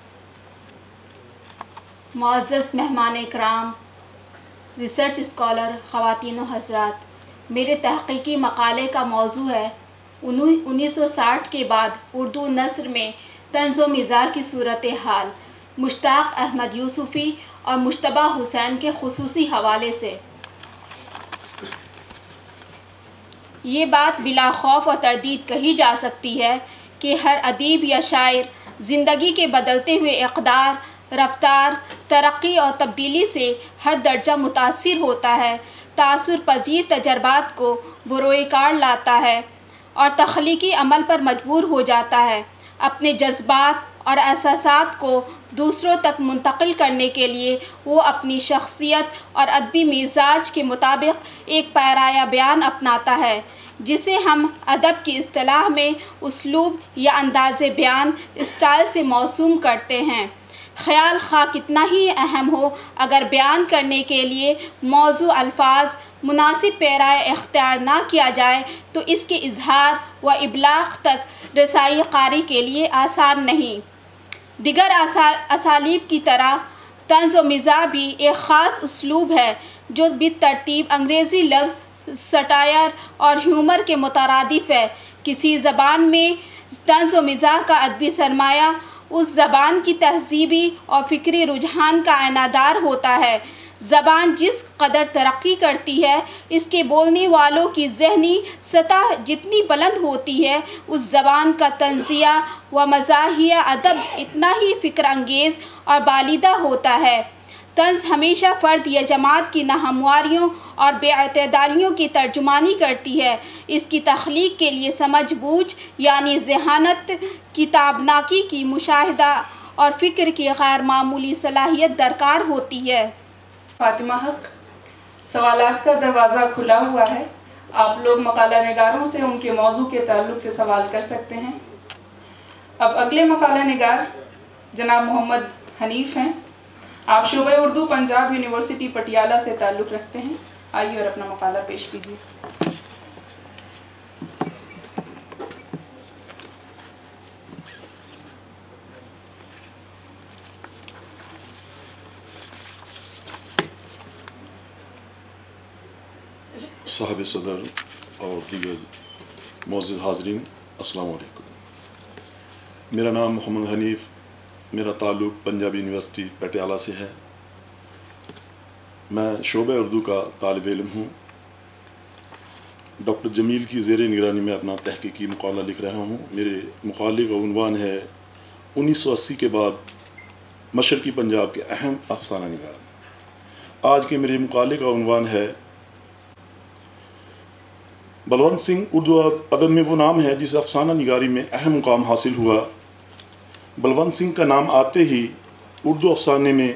मुअज़्ज़ज़ मेहमान इकराम, रिसर्च स्कॉलर, ख़वातीन व हज़रात, मेरे तहक़ीक़ी मकाले का मौजू है 1960 के बाद उर्दू नस्र में तंज़ व मिज़ाह की सूरत हाल, मुश्ताक़ अहमद यूसुफ़ी और मुश्तबा हुसैन के ख़ुसूसी हवाले से। ये बात बिला खौफ और तरदीद कही जा सकती है कि हर अदीब या शायर ज़िंदगी के बदलते हुए इक़दार, रफ्तार, तरक्की और तब्दीली से हर दर्जा मुतासिर होता है, तासुर पज़ीर तजर्बात को बुरोए कार लाता है और तख्लीकी अमल पर मजबूर हो जाता है। अपने जज्बात और एहसासात को दूसरों तक मुंतकिल करने के लिए वो अपनी शख्सियत और अदबी मिजाज के मुताबिक एक पैराया बयान अपनाता है, जिसे हम अदब की इस्तिलाह में उसलूब या अंदाज़े बयान स्टाइल से मौसूम करते हैं। ख़याल खा कितना ही अहम हो, अगर बयान करने के लिए मौजू अल्फाज मुनासिब पैराए इख्तियार ना किया जाए तो इसके इजहार व इबलाग तक रसाई कारी के लिए आसान नहीं। दिगर असालीब की तरह तंज़ व मिज़ाह भी एक ख़ास उसलूब है जो बितरतीब अंग्रेज़ी लफ्ज़ सटायर और ह्यूमर के मुतरादिफ़ है। किसी ज़बान में तंज़ व मिज़ाह का अदबी सरमाया उस ज़बान की तहज़ीबी और फ़िक्री रुझान का आयनादार होता है। ज़बान जिस कदर तरक्की करती है, इसके बोलने वालों की ज़हनी सतह जितनी बुलंद होती है, उस ज़बान का तंज़िया व मज़ाहिया अदब इतना ही फ़िक्र अंगेज़ और बालिदा होता है। तंज़ हमेशा फ़र्द या जमात की नाहमवारियों और बेअतदालियों की तर्जुमानी करती है। इसकी तख्लीक के लिए समझ बूझ यानी ज़हानत, किताबनाकी की मुशाहिदा और फ़िक्र की गैर मामूली सलाहियत दरकार होती है। फ़ातिमा हक़, सवालात का दरवाज़ा खुला हुआ है। आप लोग मकाला निगारों से उनके मौजू के ताल्लुक़ से सवाल कर सकते हैं। अब अगले मकाला निगार जनाब मोहम्मद हनीफ़ हैं। आप शोबे उर्दू पंजाब यूनिवर्सिटी पटियाला से ताल्लुक़ रखते हैं। आइए और अपना मकाला पेश कीजिए। साहब सदर और दीगर मोअज़्ज़ज़ हाज़रीन, अस्सलाम वालेकुम। मेरा नाम मोहम्मद हनीफ़, मेरा ताल्लुक़ पंजाब यूनिवर्सिटी पटियाला से है। मैं शोबे उर्दू का तालिब इल्म हूँ। डॉक्टर जमील की ज़ेर निगरानी में अपना तहक़ीक़ी मक़ाला लिख रहा हूँ। मेरे मक़ाले का उन्वान है 1980 के बाद मशरकी पंजाब के अहम अफसाना निगार। आज के मेरे मुकाले का उन्वान है बलवंत सिंह। उर्दू अदब में वो नाम है जिस अफसाना निगारी में अहम मुकाम हासिल हुआ। बलवंत सिंह का नाम आते ही उर्दू अफसाने में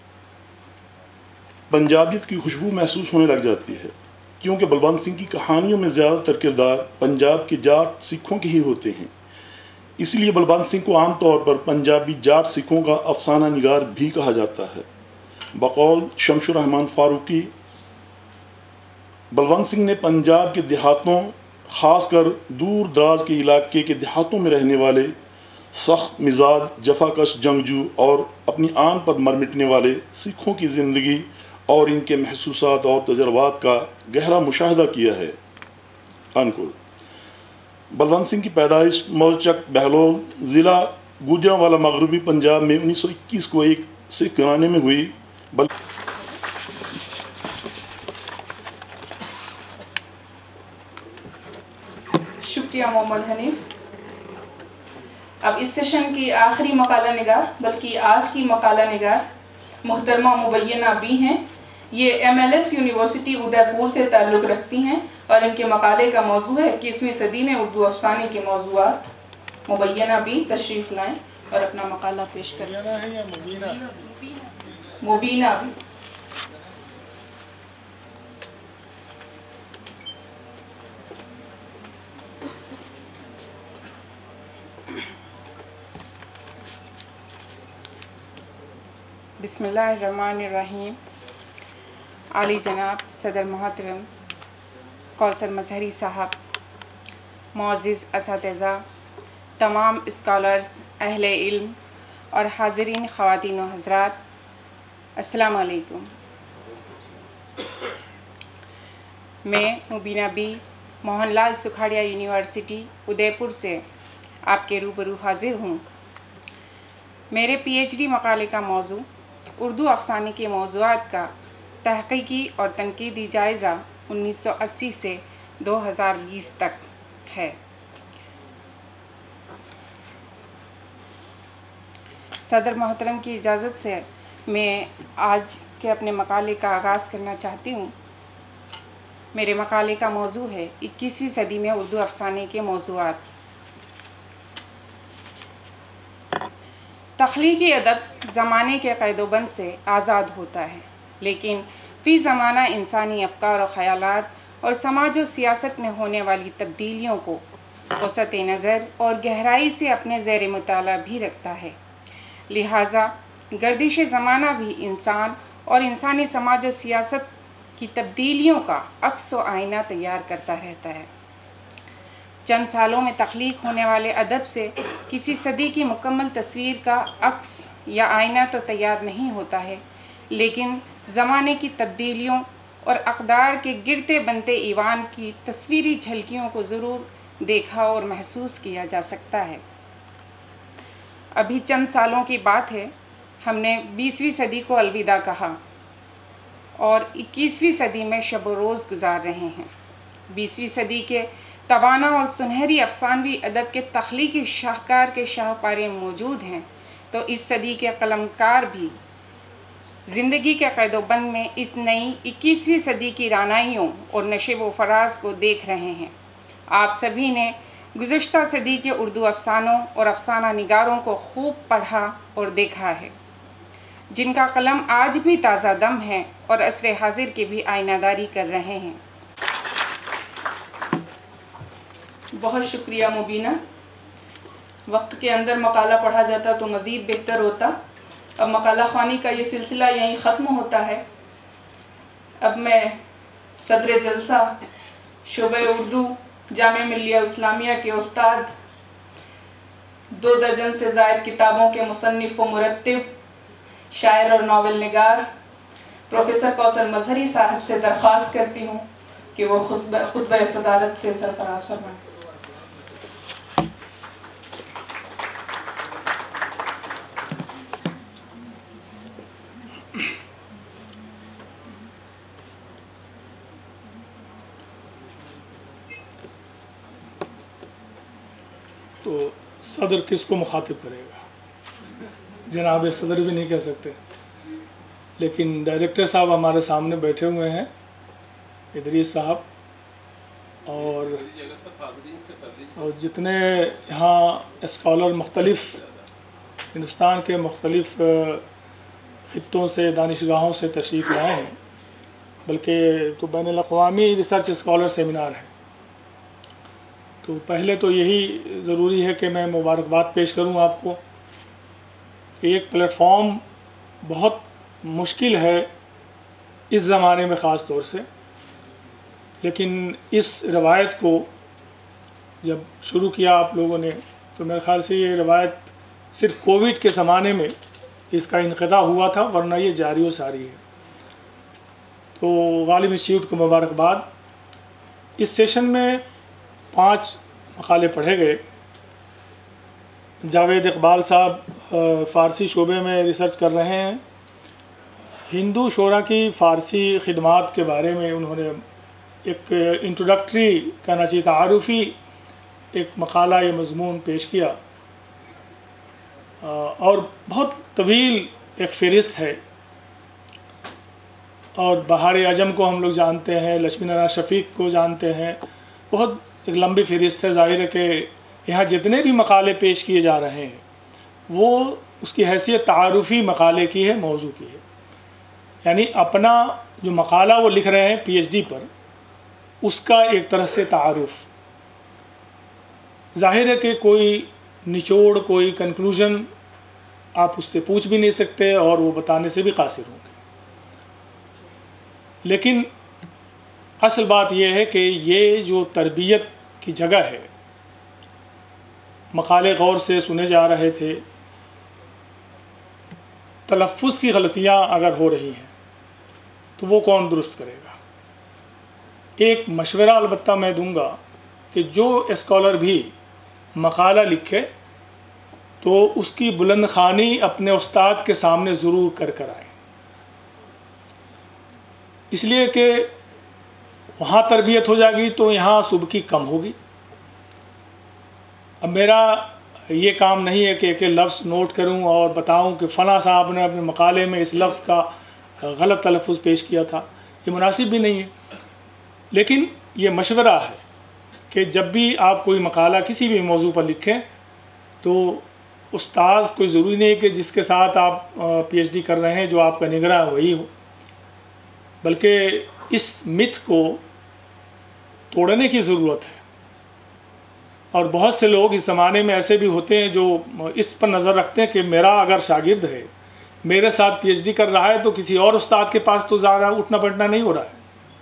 पंजाबियत की खुशबू महसूस होने लग जाती है, क्योंकि बलवंत सिंह की कहानियों में ज़्यादातर किरदार पंजाब के जाट सिखों के ही होते हैं। इसलिए बलवंत सिंह को आमतौर पर पंजाबी जाट सिखों का अफसाना निगार भी कहा जाता है। बकौल शमशुर रहमान फारूकी, बलवंत सिंह ने पंजाब के देहातों, ख़ासकर दूर दराज के इलाके के देहातों में रहने वाले सख्त मिजाज, जफाकश जंगजू और अपनी आन पर मर मिटने वाले सिखों की ज़िंदगी और इनके महसूसात और तजर्बात का गहरा मुशाहदा किया है। अनकुल। बलवंत सिंह की पैदाइश मोरचक बहलोल ज़िला गुजरांवाला मगरबी पंजाब में 1921 को एक सिख घराने में हुई। शुक्रिया मोहम्मद हनीफ। अब इस सेशन की आखिरी मकाला निगार, बल्कि आज की मकाला निगार मोहतरमा मुबैना बी हैं। ये MLS यूनिवर्सिटी उदयपुर से ताल्लुक़ रखती हैं और इनके मकाले का मौजू है 21वीं सदी में उर्दू अफसाने के मौजूआत। मुबैना बी तशरीफ़ लाएँ और अपना मकाला पेश करें। मुबीना बी। बिस्मिल्लाहिर्रहमानिर्रहीम। आली जनाब सदर मोहतरम कौसर मजहरी साहब, मुअज़्ज़िज़ असातिज़ा, तमाम स्कॉलर्स, अहले इल्म और हाज़रीन ख़वातीन व हज़रात, अस्सलामु अलैकुम। मैं मुबीना बी मोहनलाल सुखाड़िया यूनिवर्सिटी उदयपुर से आपके रूबरू हाज़िर हूँ। मेरे PhD मकाले का मौजू उर्दू अफसाने के मौज़ूआत का तहक़ीक़ी और तनक़ीदी जायज़ा 1980 से 2020 तक है। सदर मोहतरम की इजाज़त से मैं आज के अपने मकाले का आगाज़ करना चाहती हूँ। मेरे मकाले का मौजू है 21वीं सदी में उर्दू अफसाने के मौज़ूआत। तख्लीक़ी अदब ज़माने के क़ैदोबंद से आज़ाद होता है, लेकिन फ़ी ज़माना इंसानी अफ़कार और ख़यालात और समाज और सियासत में होने वाली तब्दीलियों को वसत नज़र और गहराई से अपने ज़ेर मुताला भी रखता है। लिहाजा गर्दिश ज़माना भी इंसान और इंसानी समाज और सियासत की तब्दीलियों का अक्स व आईना तैयार करता रहता है। चंद सालों में तख्लीक होने वाले अदब से किसी सदी की मुकम्मल तस्वीर का अक्स या आईना तो तैयार नहीं होता है, लेकिन ज़माने की तब्दीलियों और अक़दार के गिरते बनते ईवान की तस्वीरी झलकियों को ज़रूर देखा और महसूस किया जा सकता है। अभी चंद सालों की बात है, हमने 20वीं सदी को अलविदा कहा और 21वीं सदी में शब व रोज़ गुजार रहे हैं। 20वीं सदी के तवाना और सुनहरी अफसानवी अदब के तख्लीकी शाहकार के शाहपारे मौजूद हैं, तो इस सदी के कलमकार भी ज़िंदगी के क़ैदोबंद में इस नई 21वीं सदी की रानाइयों और नशेब व फराज को देख रहे हैं। आप सभी ने गुज़श्ता सदी के उर्दू अफसानों और अफसाना निगारों को खूब पढ़ा और देखा है, जिनका कलम आज भी ताज़ा दम है और असर हाजिर की भी आईनादारी कर रहे हैं। बहुत शुक्रिया मुबीना। वक्त के अंदर मकाला पढ़ा जाता तो मज़ीद बेहतर होता। अब मकाला ख़वानी का ये सिलसिला यहीं ख़त्म होता है। अब मैं सदर जलसा शोबे उर्दू जामिया मिल्लिया इस्लामिया के उस्ताद, 2 दर्जन से ज़ायद किताबों के मुसन्निफ़ व मुरत्तिब, शायर और नावल निगार प्रोफेसर कौसर मजहरी साहब से दरख्वास्त करती हूँ कि वो खुतबा सदारत से सरफराज फरमाएं। तो सदर किसको मुखातिब करेगा? जनाब सदर भी नहीं कह सकते, लेकिन डायरेक्टर साहब हमारे सामने बैठे हुए हैं, इदरीस साहब, और जितने यहाँ स्कॉलर मुख्तलिफ़ हिंदुस्तान के मुख्तलिफ़ ख़ित्तों से, दानिशगाहों से तशरीफ़ लाए हैं, बल्कि तो बैनुल-अक़वामी रिसर्च स्कॉलर सेमिनार है। तो पहले तो यही ज़रूरी है कि मैं मुबारकबाद पेश करूँ आपको। एक प्लेटफॉर्म बहुत मुश्किल है इस ज़माने में ख़ास तौर से, लेकिन इस रवायत को जब शुरू किया आप लोगों ने, तो मेरे ख़्याल से ये रवायत सिर्फ कोविड के ज़माने में इसका इनक़िता हुआ था, वरना ये जारी व सारी है। तो गालिब इंस्टीट्यूट को मुबारकबाद। इस सेशन में 5 मकाले पढ़े गए। जावेद इकबाल साहब फ़ारसी शोबे में रिसर्च कर रहे हैं। हिंदू शोरा की फ़ारसी खिदमात के बारे में उन्होंने एक इंट्रोडक्टरी, कहना चाहिए तारुफ़ी एक मकाला या मज़मून पेश किया, और बहुत तवील एक फ़हरिस्त है। और बहार अजम को हम लोग जानते हैं, लक्ष्मी नारायण शफ़ीक को जानते हैं, बहुत एक लंबी फ़हरिस्त है। ज़ाहिर है कि यहाँ जितने भी मकाले पेश किए जा रहे हैं वो उसकी हैसियत तारुफ़ी मकाले की है, मौजू की है। यानी अपना जो मकाला वो लिख रहे हैं PhD पर, उसका एक तरह से तारुफ़। ज़ाहिर है कि कोई निचोड़, कोई कंक्लूजन आप उससे पूछ भी नहीं सकते और वो बताने से भी कासिर होंगे। लेकिन असल बात यह है कि ये जो तरबियत की जगह है, मकाले गौर से सुने जा रहे थे, तलफ़्फ़ुज़ की गलतियाँ अगर हो रही हैं तो वो कौन दुरुस्त करेगा। एक मशवरा अलबत्ता मैं दूंगा कि जो स्कॉलर भी मकाला लिखे तो उसकी बुलंद ख़ानी अपने उस्ताद के सामने ज़रूर कर आए, इसलिए कि वहाँ तरबियत हो जाएगी तो यहाँ सुबकी कम होगी। अब मेरा ये काम नहीं है कि एक लफ्ज़ नोट करूं और बताऊं कि फ़लाँ साहब ने अपने मकाले में इस लफ्ज़ का गलत तलफ़्फ़ुज़ पेश किया था, ये मुनासिब भी नहीं है। लेकिन ये मशवरा है कि जब भी आप कोई मकाला किसी भी मौजू पर लिखें तो उस्ताद कोई ज़रूरी नहीं है कि जिसके साथ आप PhD कर रहे हैं जो आपका निगरां वही हो, बल्कि इस मिथ को तोड़ने की ज़रूरत है। और बहुत से लोग इस ज़माने में ऐसे भी होते हैं जो इस पर नज़र रखते हैं कि मेरा अगर शागिर्द है, मेरे साथ PhD कर रहा है, तो किसी और उस्ताद के पास तो ज़्यादा उठना बैठना नहीं हो रहा है।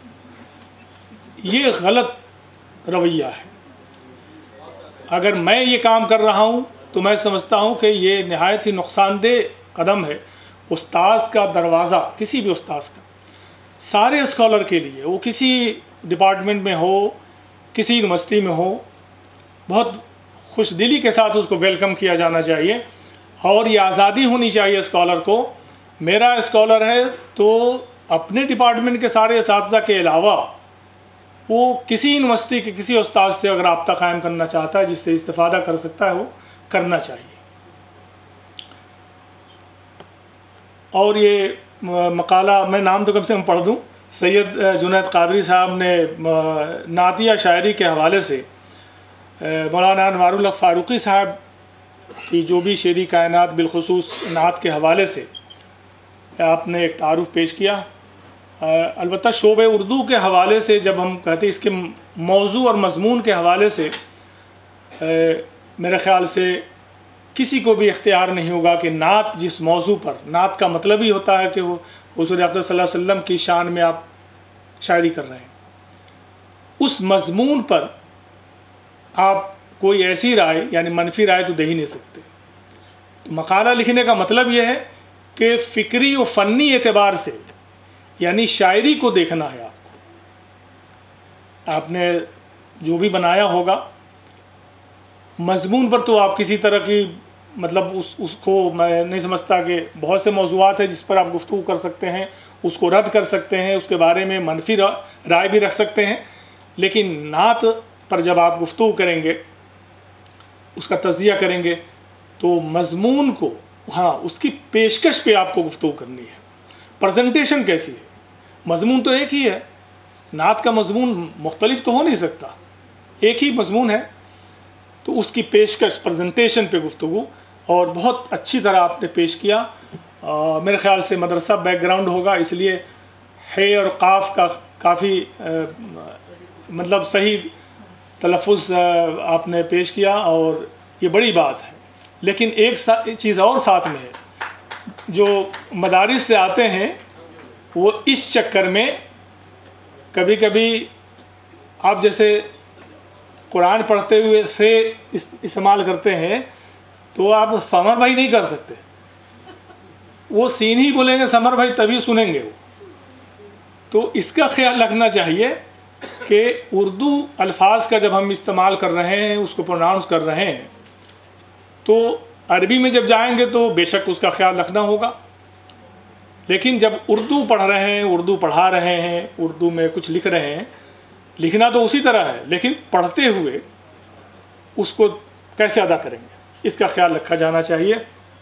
ये गलत रवैया है। अगर मैं ये काम कर रहा हूँ तो मैं समझता हूँ कि ये नहायत ही नुकसानदेह कदम है उस्ताद का दरवाज़ा, किसी भी उस्ताद का, सारे स्कॉलर के लिए, वो किसी डिपार्टमेंट में हो, किसी यूनिवर्सिटी में हो, बहुत खुशदिली के साथ उसको वेलकम किया जाना चाहिए। और ये आज़ादी होनी चाहिए स्कॉलर को। मेरा स्कॉलर है तो अपने डिपार्टमेंट के सारे असातिज़ा के अलावा वो किसी यूनिवर्सिटी के किसी उस्ताद से अगर रब्ता कायम करना चाहता है, जिससे इस्तिफ़ादा कर सकता है, वो करना चाहिए। और ये मकाला मैं नाम तो कम से कम पढ़ दूँ। सैयद जुनैद कादरी साहब ने नातिया शायरी के हवाले से मौलाना अनवारुल हक फ़ारूक़ी साहब की जो भी शेरी कायनात बिलखुसूस नात के हवाले से आपने एक तारुफ़ पेश किया। अलबत्ता शोबे उर्दू के हवाले से जब हम कहते हैं, इसके मौजू और मज़मून के हवाले से मेरे ख़्याल से किसी को भी इख्तियार नहीं होगा कि नात जिस मौजू पर, नात का मतलब ही होता है कि वो हुज़ूर अक़दस सल्लल्लाहु अलैहि वसल्लम की शान में आप शायरी कर रहे हैं, उस मज़मून पर आप कोई ऐसी राय यानी मनफी राय तो दे ही नहीं सकते। तो मकाला लिखने का मतलब यह है कि फ़िक्री और फ़न्नी एतबार से, यानी शायरी को देखना है आपको। आपने जो भी बनाया होगा मज़मून पर तो आप किसी तरह की मतलब उसको मैं नहीं समझता कि बहुत से मौज़ूआत हैं जिस पर आप गुफ्तगू कर सकते हैं, उसको रद्द कर सकते हैं, उसके बारे में मनफी राय भी रख सकते हैं। लेकिन नात पर जब आप गुफ्तगू करेंगे, उसका तज़किया करेंगे, तो मज़मून को हाँ, उसकी पेशकश पे आपको गुफ्तगू करनी है। प्रेजेंटेशन कैसी है? मजमून तो एक ही है, नात का मजमून मुख्तलिफ तो हो नहीं सकता, एक ही मजमून है, तो उसकी पेशकश प्रेजेंटेशन पे गुफ्तगू, और बहुत अच्छी तरह आपने पेश किया। मेरे ख़्याल से मदरसा बैकग्राउंड होगा, इसलिए है और काफ का काफ़ी मतलब सही तलफ़ुज़ आपने पेश किया, और ये बड़ी बात है। लेकिन एक चीज़ और साथ में है, जो मदारिस से आते हैं वो इस चक्कर में कभी कभी आप जैसे कुरान पढ़ते हुए से इस्तेमाल करते हैं, तो आप समर भाई नहीं कर सकते, वो सीन ही बोलेंगे समर भाई, तभी सुनेंगे वो। तो इसका ख्याल रखना चाहिए कि उर्दू अल्फाज का जब हम इस्तेमाल कर रहे हैं, उसको प्रोनाउंस कर रहे हैं, तो अरबी में जब जाएंगे तो बेशक उसका ख्याल रखना होगा, लेकिन जब उर्दू पढ़ रहे हैं, उर्दू पढ़ा रहे हैं, उर्दू में कुछ लिख रहे हैं, लिखना तो उसी तरह है, लेकिन पढ़ते हुए उसको कैसे अदा करेंगे, इसका ख्याल रखा जाना चाहिए।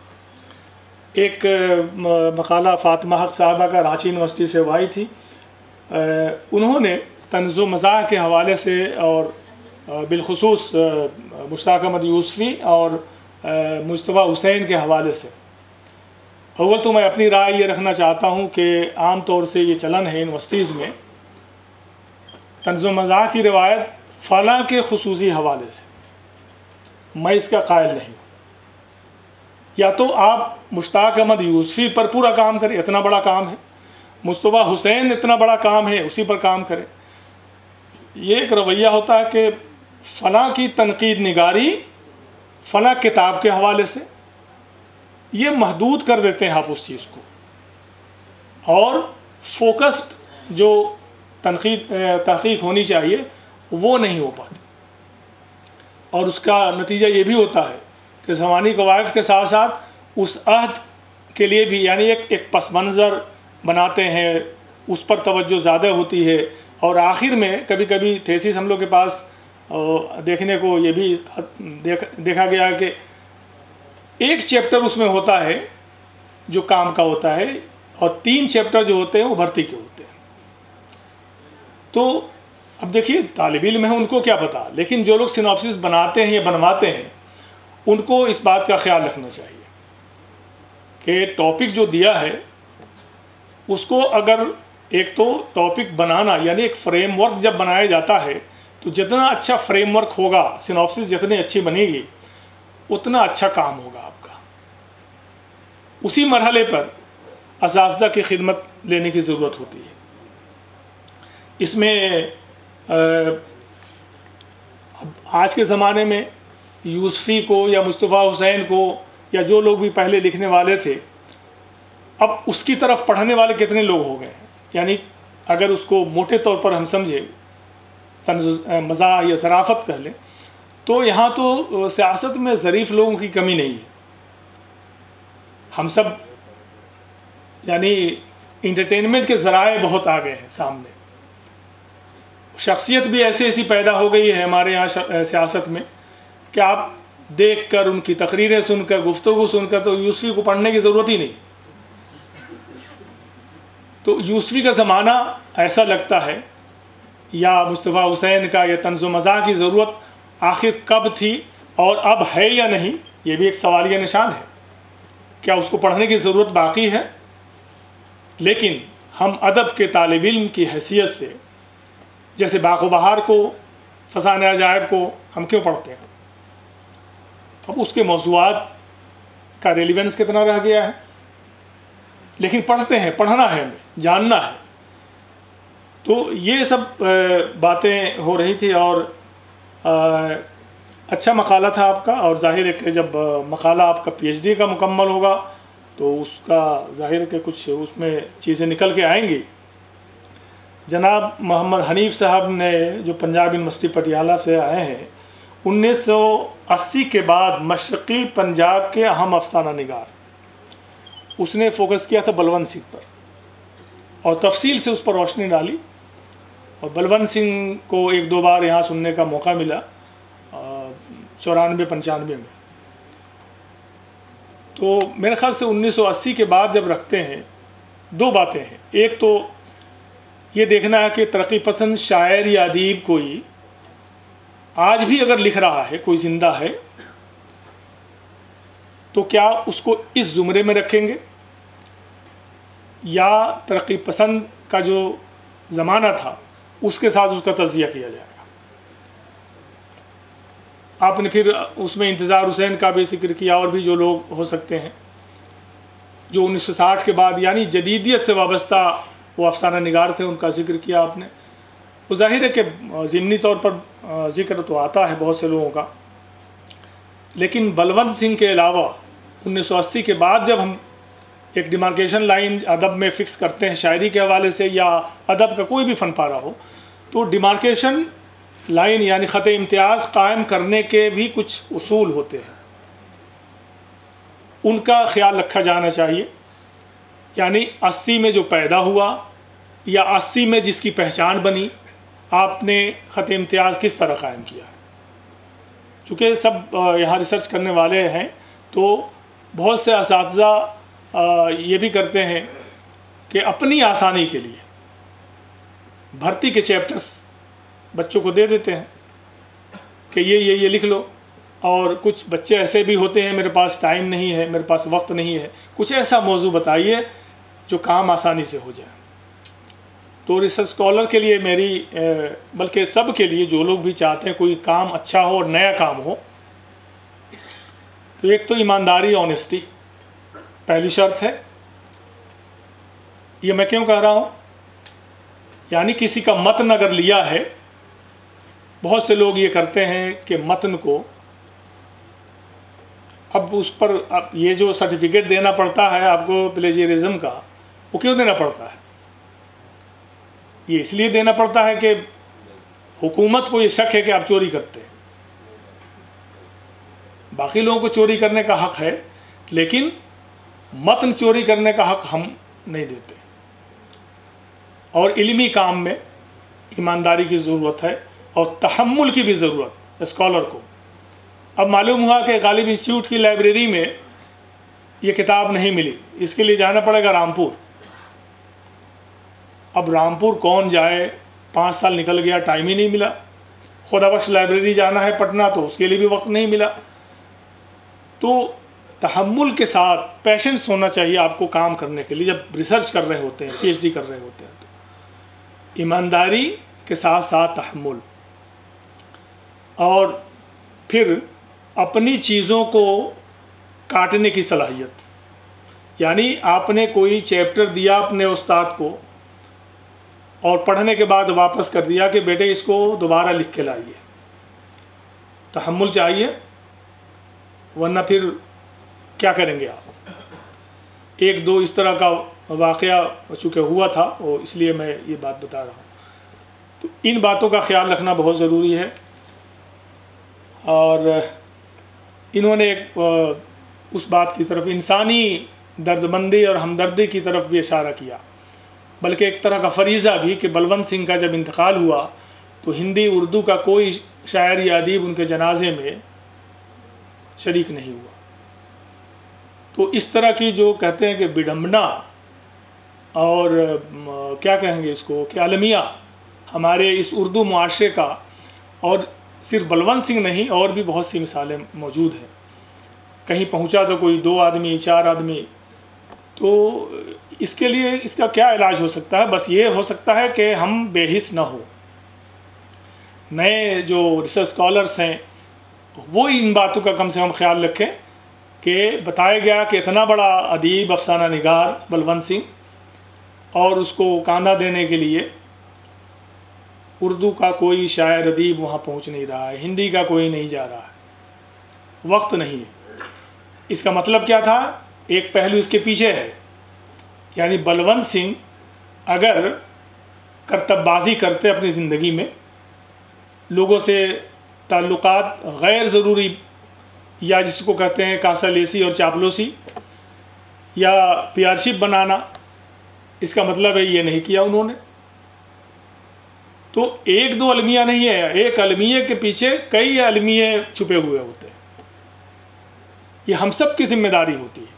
एक मकाला फ़ातिमा हक साहबा का रांची यूनिवर्सिटी से आई थी, उन्होंने तंज़ो मज़ाह के हवाले से और बिलखुसूस मुश्ताक अहमद यूसुफ़ी और मुस्तफ़ा हुसैन के हवाले से, अव्वल तो मैं अपनी राय ये रखना चाहता हूँ कि आम तौर से ये चलन है यूनिवर्सिटीज़ में, तंज़ो मज़ाह की रिवायत फ़लाँ के खुसूसी हवाले से, मैं इसका कायल नहीं हूँ। या तो आप मुश्ताक अहमद यूसुफ़ी पर पूरा काम करें, इतना बड़ा काम है, मुस्तफ़ा हुसैन इतना बड़ा काम है, उसी पर काम करें। ये एक रवैया होता है कि फ़लाँ की तनकीद निगारी फ़लाँ किताब के हवाले से, ये महदूद कर देते हैं आप उस चीज़ को, और फोकस्ड जो तहक़ीक़ होनी चाहिए वो नहीं हो पाती, और उसका नतीजा ये भी होता है कि ज़मानी कवायद के साथ साथ उस अहद के लिए भी, यानी एक पस मंज़र बनाते हैं, उस पर तवज्जो ज़्यादा होती है, और आखिर में कभी कभी थेसिस हम लोग के पास देखने को ये भी देखा गया है कि एक चैप्टर उसमें होता है जो काम का होता है, और 3 चैप्टर जो होते हैं वो भर्ती के होते हैं। तो अब देखिए तालिब इल्म है, उनको क्या पता, लेकिन जो लोग सिनॉप्सिस बनाते हैं या बनवाते हैं, उनको इस बात का ख्याल रखना चाहिए कि टॉपिक जो दिया है उसको, अगर एक तो टॉपिक बनाना यानी एक फ्रेमवर्क जब बनाया जाता है, तो जितना अच्छा फ्रेमवर्क होगा, सिनॉप्सिस जितनी अच्छी बनेगी, उतना अच्छा काम होगा आपका। उसी मरहले पर असातिज़ा की खिदमत लेने की ज़रूरत होती है। इसमें आज के ज़माने में यूसुफ़ी को या मुस्तफ़ा हुसैन को या जो लोग भी पहले लिखने वाले थे, अब उसकी तरफ पढ़ने वाले कितने लोग हो गए हैं। यानी अगर उसको मोटे तौर पर हम समझे, मज़ाह या ज़राफ़त कह लें, तो यहाँ तो सियासत में ज़रीफ़ लोगों की कमी नहीं है। हम सब यानी इंटरटेनमेंट के ज़राए बहुत आ गए हैं सामने, शख्सियत भी ऐसी ऐसी पैदा हो गई है हमारे यहाँ सियासत में कि आप देख कर, उनकी तकरीरें सुनकर, गुफ्तगू सुनकर तो यूसुफ़ी को पढ़ने की ज़रूरत ही नहीं। तो यूसुफ़ी का ज़माना ऐसा लगता है, या मुस्तफ़ा हुसैन का या तंज़ो मज़ाह की ज़रूरत आखिर कब थी और अब है या नहीं, ये भी एक सवालिया निशान है। क्या उसको पढ़ने की ज़रूरत बाकी है? लेकिन हम अदब के तालिब इल्म की हैसियत से, जैसे बाक़ो बहार को, फ़साने अजायब को हम क्यों पढ़ते हैं? अब उसके मौज़ूआत का रेलिवेंस कितना रह गया है, लेकिन पढ़ते हैं, पढ़ना है, हमें जानना है। तो ये सब बातें हो रही थी, और अच्छा मकाला था आपका, और ज़ाहिर है कि जब मकाला आपका PhD का मुकम्मल होगा तो उसका ज़ाहिर है कि कुछ उसमें चीज़ें निकल के आएंगी। जनाब मोहम्मद हनीफ साहब ने, जो पंजाब यूनिवर्सिटी पटियाला से आए हैं, 1980 के बाद मशरक़ी पंजाब के अहम अफसाना निगार, उसने फोकस किया था बलवंत सिंह पर, और तफसील से उस पर रोशनी डाली। और बलवंत सिंह को 1-2 बार यहाँ सुनने का मौका मिला 94-95 में। तो मेरे ख्याल से 1980 के बाद जब रखते हैं, दो बातें हैं। एक तो ये देखना है कि तरक्की पसंद शायर या अदीब कोई आज भी अगर लिख रहा है, कोई ज़िंदा है, तो क्या उसको इस ज़ुमरे में रखेंगे या तरक्की पसंद का जो ज़माना था उसके साथ उसका तज़किया किया जाएगा। आपने फिर उसमें इंतज़ार हुसैन का भी जिक्र किया, और भी जो लोग हो सकते हैं जो 1960 के बाद यानी जदीदियत से वाबस्ता वो अफसाना निगार थे, उनका जिक्र किया आपने। वो ज़ाहिर है कि ज़िमनी तौर पर जिक्र तो आता है बहुत से लोगों का, लेकिन बलवंत सिंह के अलावा 1980 के बाद जब हम एक डिमार्केशन लाइन अदब में फ़िक्स करते हैं, शायरी के हवाले से या अदब का कोई भी फ़न पारा हो, तो डिमार्केशन लाइन यानी ख़त इम्तियाज़ कायम करने के भी कुछ उसूल होते हैं, उनका ख्याल रखा जाना चाहिए। यानी 80 में जो पैदा हुआ या 80 में जिसकी पहचान बनी, आपने ख़त इम्तियाज़ किस तरह कायम किया है। चूँकि सब यहाँ रिसर्च करने वाले हैं, तो बहुत से असातिज़ा ये भी करते हैं कि अपनी आसानी के लिए भर्ती के चैप्टर्स बच्चों को दे देते हैं कि ये लिख लो, और कुछ बच्चे ऐसे भी होते हैं मेरे पास टाइम नहीं है, मेरे पास वक्त नहीं है, कुछ ऐसा मौजू बताइए जो काम आसानी से हो जाए। तो रिसर्च स्कॉलर के लिए मेरी बल्कि सब के लिए जो लोग भी चाहते हैं कोई काम अच्छा हो और नया काम हो, तो एक तो ईमानदारी, ऑनेस्टी पहली शर्त है। ये मैं क्यों कह रहा हूँ, यानी किसी का मतन अगर लिया है, बहुत से लोग ये करते हैं कि मतन को अब उस पर अब ये जो सर्टिफिकेट देना पड़ता है आपको प्लेजियरिज्म का, वो क्यों देना पड़ता है? ये इसलिए देना पड़ता है कि हुकूमत को ये शक है कि आप चोरी करते हैं। बाकी लोगों को चोरी करने का हक है, लेकिन मतन चोरी करने का हक हम नहीं देते। और इल्मी काम में ईमानदारी की ज़रूरत है और तहम्मुल की भी ज़रूरत स्कॉलर को। अब मालूम हुआ कि गालिब इंस्टीट्यूट की लाइब्रेरी में ये किताब नहीं मिली, इसके लिए जाना पड़ेगा रामपुर। अब रामपुर कौन जाए, 5 साल निकल गया, टाइम ही नहीं मिला। खुदाबख्श लाइब्रेरी जाना है पटना, तो उसके लिए भी वक्त नहीं मिला। तो तहम्मुल के साथ पैशेंस होना चाहिए आपको काम करने के लिए। जब रिसर्च कर रहे होते हैं, PhD कर रहे होते हैं, तो ईमानदारी के साथ साथ तहम्मुल, और फिर अपनी चीज़ों को काटने की सलाहियत। यानी आपने कोई चैप्टर दिया अपने उस्ताद को और पढ़ने के बाद वापस कर दिया कि बेटे इसको दोबारा लिख के लाइए, तहम्मुल चाहिए, वरना फिर क्या करेंगे आप। एक दो इस तरह का वाक़या चूँकि हुआ था, और इसलिए मैं ये बात बता रहा हूँ। तो इन बातों का ख्याल रखना बहुत ज़रूरी है। और इन्होंने एक उस बात की तरफ, इंसानी दर्दमंदी और हमदर्दी की तरफ भी इशारा किया, बल्कि एक तरह का फरीज़ा भी कि बलवंत सिंह का जब इंतकाल हुआ तो हिंदी उर्दू का कोई शायर या अदीब उनके जनाजे में शरीक नहीं हुआ। तो इस तरह की जो कहते हैं कि विडम्बना और क्या कहेंगे इसको कि अलमिया हमारे इस उर्दू मुआशरे का, और सिर्फ बलवंत सिंह नहीं और भी बहुत सी मिसालें मौजूद हैं। कहीं पहुंचा तो कोई 2 आदमी 4 आदमी, तो इसके लिए इसका क्या इलाज हो सकता है? बस ये हो सकता है कि हम बेहिस ना हो। नए जो रिसर्च स्कॉलर्स हैं वो इन बातों का कम से कम ख्याल रखें कि बताया गया कि इतना बड़ा अदीब अफसाना निगार बलवंत सिंह, और उसको कांधा देने के लिए उर्दू का कोई शायर अदीब वहाँ पहुँच नहीं रहा है, हिंदी का कोई नहीं जा रहा है, वक्त नहीं है। इसका मतलब क्या था? एक पहलू इसके पीछे है, यानी बलवंत सिंह अगर करतब्बाजी करते अपनी ज़िंदगी में, लोगों से ताल्लुकात गैर ज़रूरी या जिसको कहते हैं कासालेसी और चापलूसी या पीआरशिप बनाना, इसका मतलब है ये नहीं किया उन्होंने। तो 1-2 अलमिया नहीं है, एक अलमिये के पीछे कई अलमिये छुपे हुए होते हैं। ये हम सब की जिम्मेदारी होती है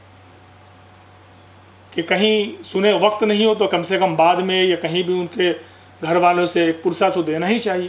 कि कहीं सुने वक्त नहीं हो तो कम से कम बाद में या कहीं भी उनके घर वालों से एक पुरसा तो देना ही चाहिए।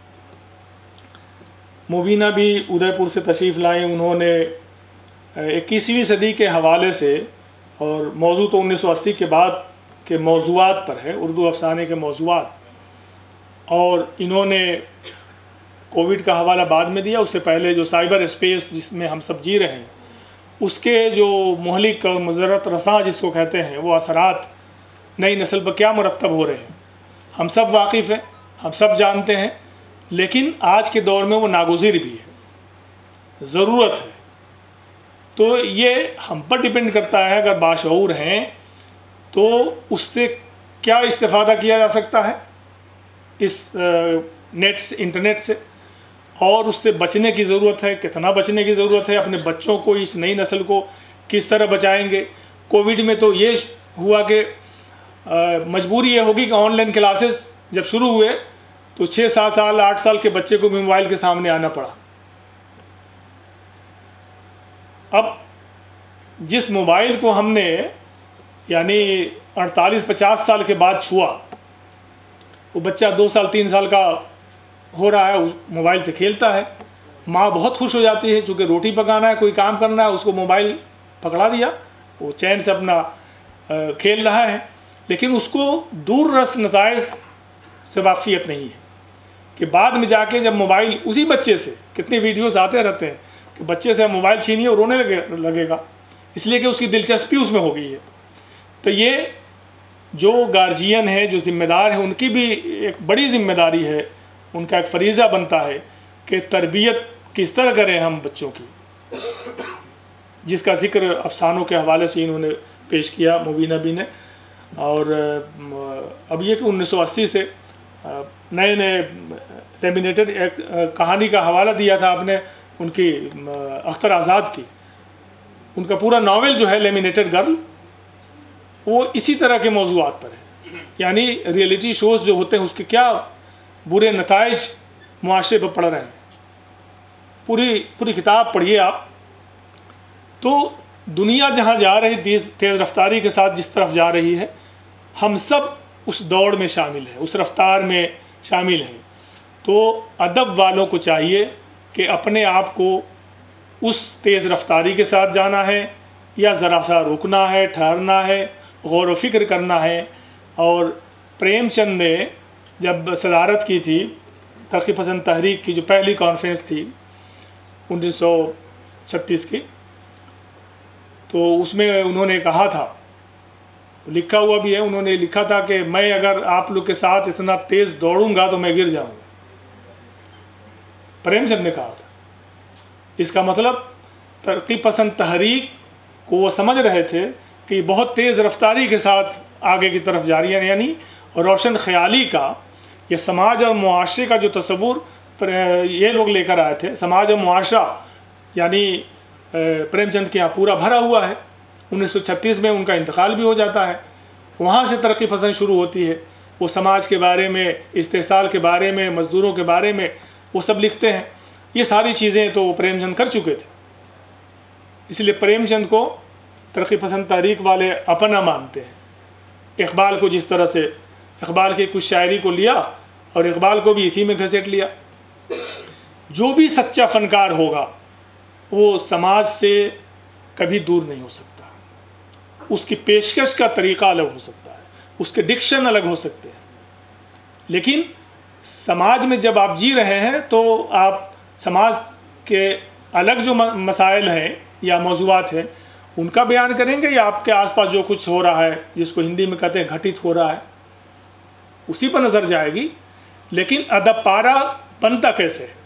मुबीना भी उदयपुर से तशरीफ़ लाए। उन्होंने 21वीं सदी के हवाले से, और मौजू तो 1980 के बाद के मौज़ूआत पर है, उर्दू अफसाने के मौज़ूआत, और इन्होंने कोविड का हवाला बाद में दिया। उससे पहले जो साइबर स्पेस जिसमें हम सब जी रहे हैं उसके जो मुहलिक और मुज़र्रत रसां जिसको कहते हैं, वो असरात नई नस्ल पर क्या मुरतब हो रहे हैं हम सब वाकिफ़ हैं, हम सब जानते हैं। लेकिन आज के दौर में वो नागुज़िर भी है, ज़रूरत है। तो ये हम पर डिपेंड करता है, अगर बाशऊर हैं तो उससे क्या इस्तेफ़ादा किया जा सकता है इस नेट से, इंटरनेट से, और उससे बचने की ज़रूरत है, कितना बचने की ज़रूरत है। अपने बच्चों को, इस नई नस्ल को किस तरह बचाएंगे। कोविड में तो ये हुआ कि मजबूरी ये होगी कि ऑनलाइन क्लासेस जब शुरू हुए तो 6-7 साल 8 साल के बच्चे को भी मोबाइल के सामने आना पड़ा। अब जिस मोबाइल को हमने यानी 48-50 साल के बाद छुआ, वो बच्चा 2 साल 3 साल का हो रहा है, उस मोबाइल से खेलता है। माँ बहुत खुश हो जाती है, चूँकि रोटी पकाना है, कोई काम करना है, उसको मोबाइल पकड़ा दिया, वो चैन से अपना खेल रहा है। लेकिन उसको दूर रस नताइज से वाकफियत नहीं है कि बाद में जाके जब मोबाइल उसी बच्चे से, कितने वीडियोस आते रहते हैं कि बच्चे से मोबाइल छीनिए और रोने लगेगा, इसलिए कि उसकी दिलचस्पी उसमें हो गई है। तो ये जो गार्जियन है, जो ज़िम्मेदार है, उनकी भी एक बड़ी ज़िम्मेदारी है, उनका एक फरीज़ा बनता है कि तरबियत किस तरह करें हम बच्चों की, जिसका ज़िक्र अफसानों के हवाले से इन्होंने पेश किया मुबीना भी ने। और अब ये कि 1980 से नए नए लेमिनेटेड एक कहानी का हवाला दिया था आपने, उनकी अख्तर आज़ाद की, उनका पूरा नावल जो है लेमिनेटेड गर्ल, वो इसी तरह के मौज़ूआत पर है। यानी रियलिटी शोज़ जो होते हैं उसके क्या बुरे नताइज मुआशरे पर पड़ रहे हैं। पूरी किताब पढ़िए आप, तो दुनिया जहाँ जा रही तेज़ रफ्तारी के साथ जिस तरफ जा रही है, हम सब उस दौड़ में शामिल हैं, उस रफ्तार में शामिल हैं। तो अदब वालों को चाहिए कि अपने आप को उस तेज़ रफ्तारी के साथ जाना है या ज़रा सा रुकना है, ठहरना है, गौर व फिक्र करना है। और प्रेमचंद ने जब सदारत की थी तरक्की पसंद तहरीक की, जो पहली कॉन्फ्रेंस थी 1936 की, तो उसमें उन्होंने कहा था, लिखा हुआ भी है, उन्होंने लिखा था कि मैं अगर आप लोग के साथ इतना तेज़ दौड़ूंगा तो मैं गिर जाऊंगा। प्रेमचंद ने कहा था। इसका मतलब तरक्की पसंद तहरीक को वो समझ रहे थे कि बहुत तेज़ रफ्तारी के साथ आगे की तरफ जा रही है, यानी रोशन ख्याली का या समाज और मुआशरे का जो तस्वुर ये लोग लेकर आए थे। समाज और मुआशरा यानी प्रेमचंद के यहाँ पूरा भरा हुआ है। 1936 में उनका इंतकाल भी हो जाता है। वहाँ से तरक्की पसंद शुरू होती है। वो समाज के बारे में, इस्तेसाल के बारे में, मज़दूरों के बारे में वो सब लिखते हैं। ये सारी चीज़ें तो प्रेमचंद कर चुके थे, इसलिए प्रेमचंद को तरक्की पसंद तहरीक वाले अपना मानते हैं। इकबाल को जिस तरह से इकबाल की कुछ शायरी को लिया और इकबाल को भी इसी में घसीट लिया। जो भी सच्चा फ़नकार होगा वो समाज से कभी दूर नहीं हो सकता। उसकी पेशकश का तरीक़ा अलग हो सकता है, उसके डिक्शन अलग हो सकते हैं, लेकिन समाज में जब आप जी रहे हैं तो आप समाज के अलग जो मसाइल हैं या मौज़ूआत हैं उनका बयान करेंगे, या आपके आसपास जो कुछ हो रहा है जिसको हिंदी में कहते हैं घटित हो रहा है उसी पर नज़र जाएगी। लेकिन अदब पारा बनता कैसे है,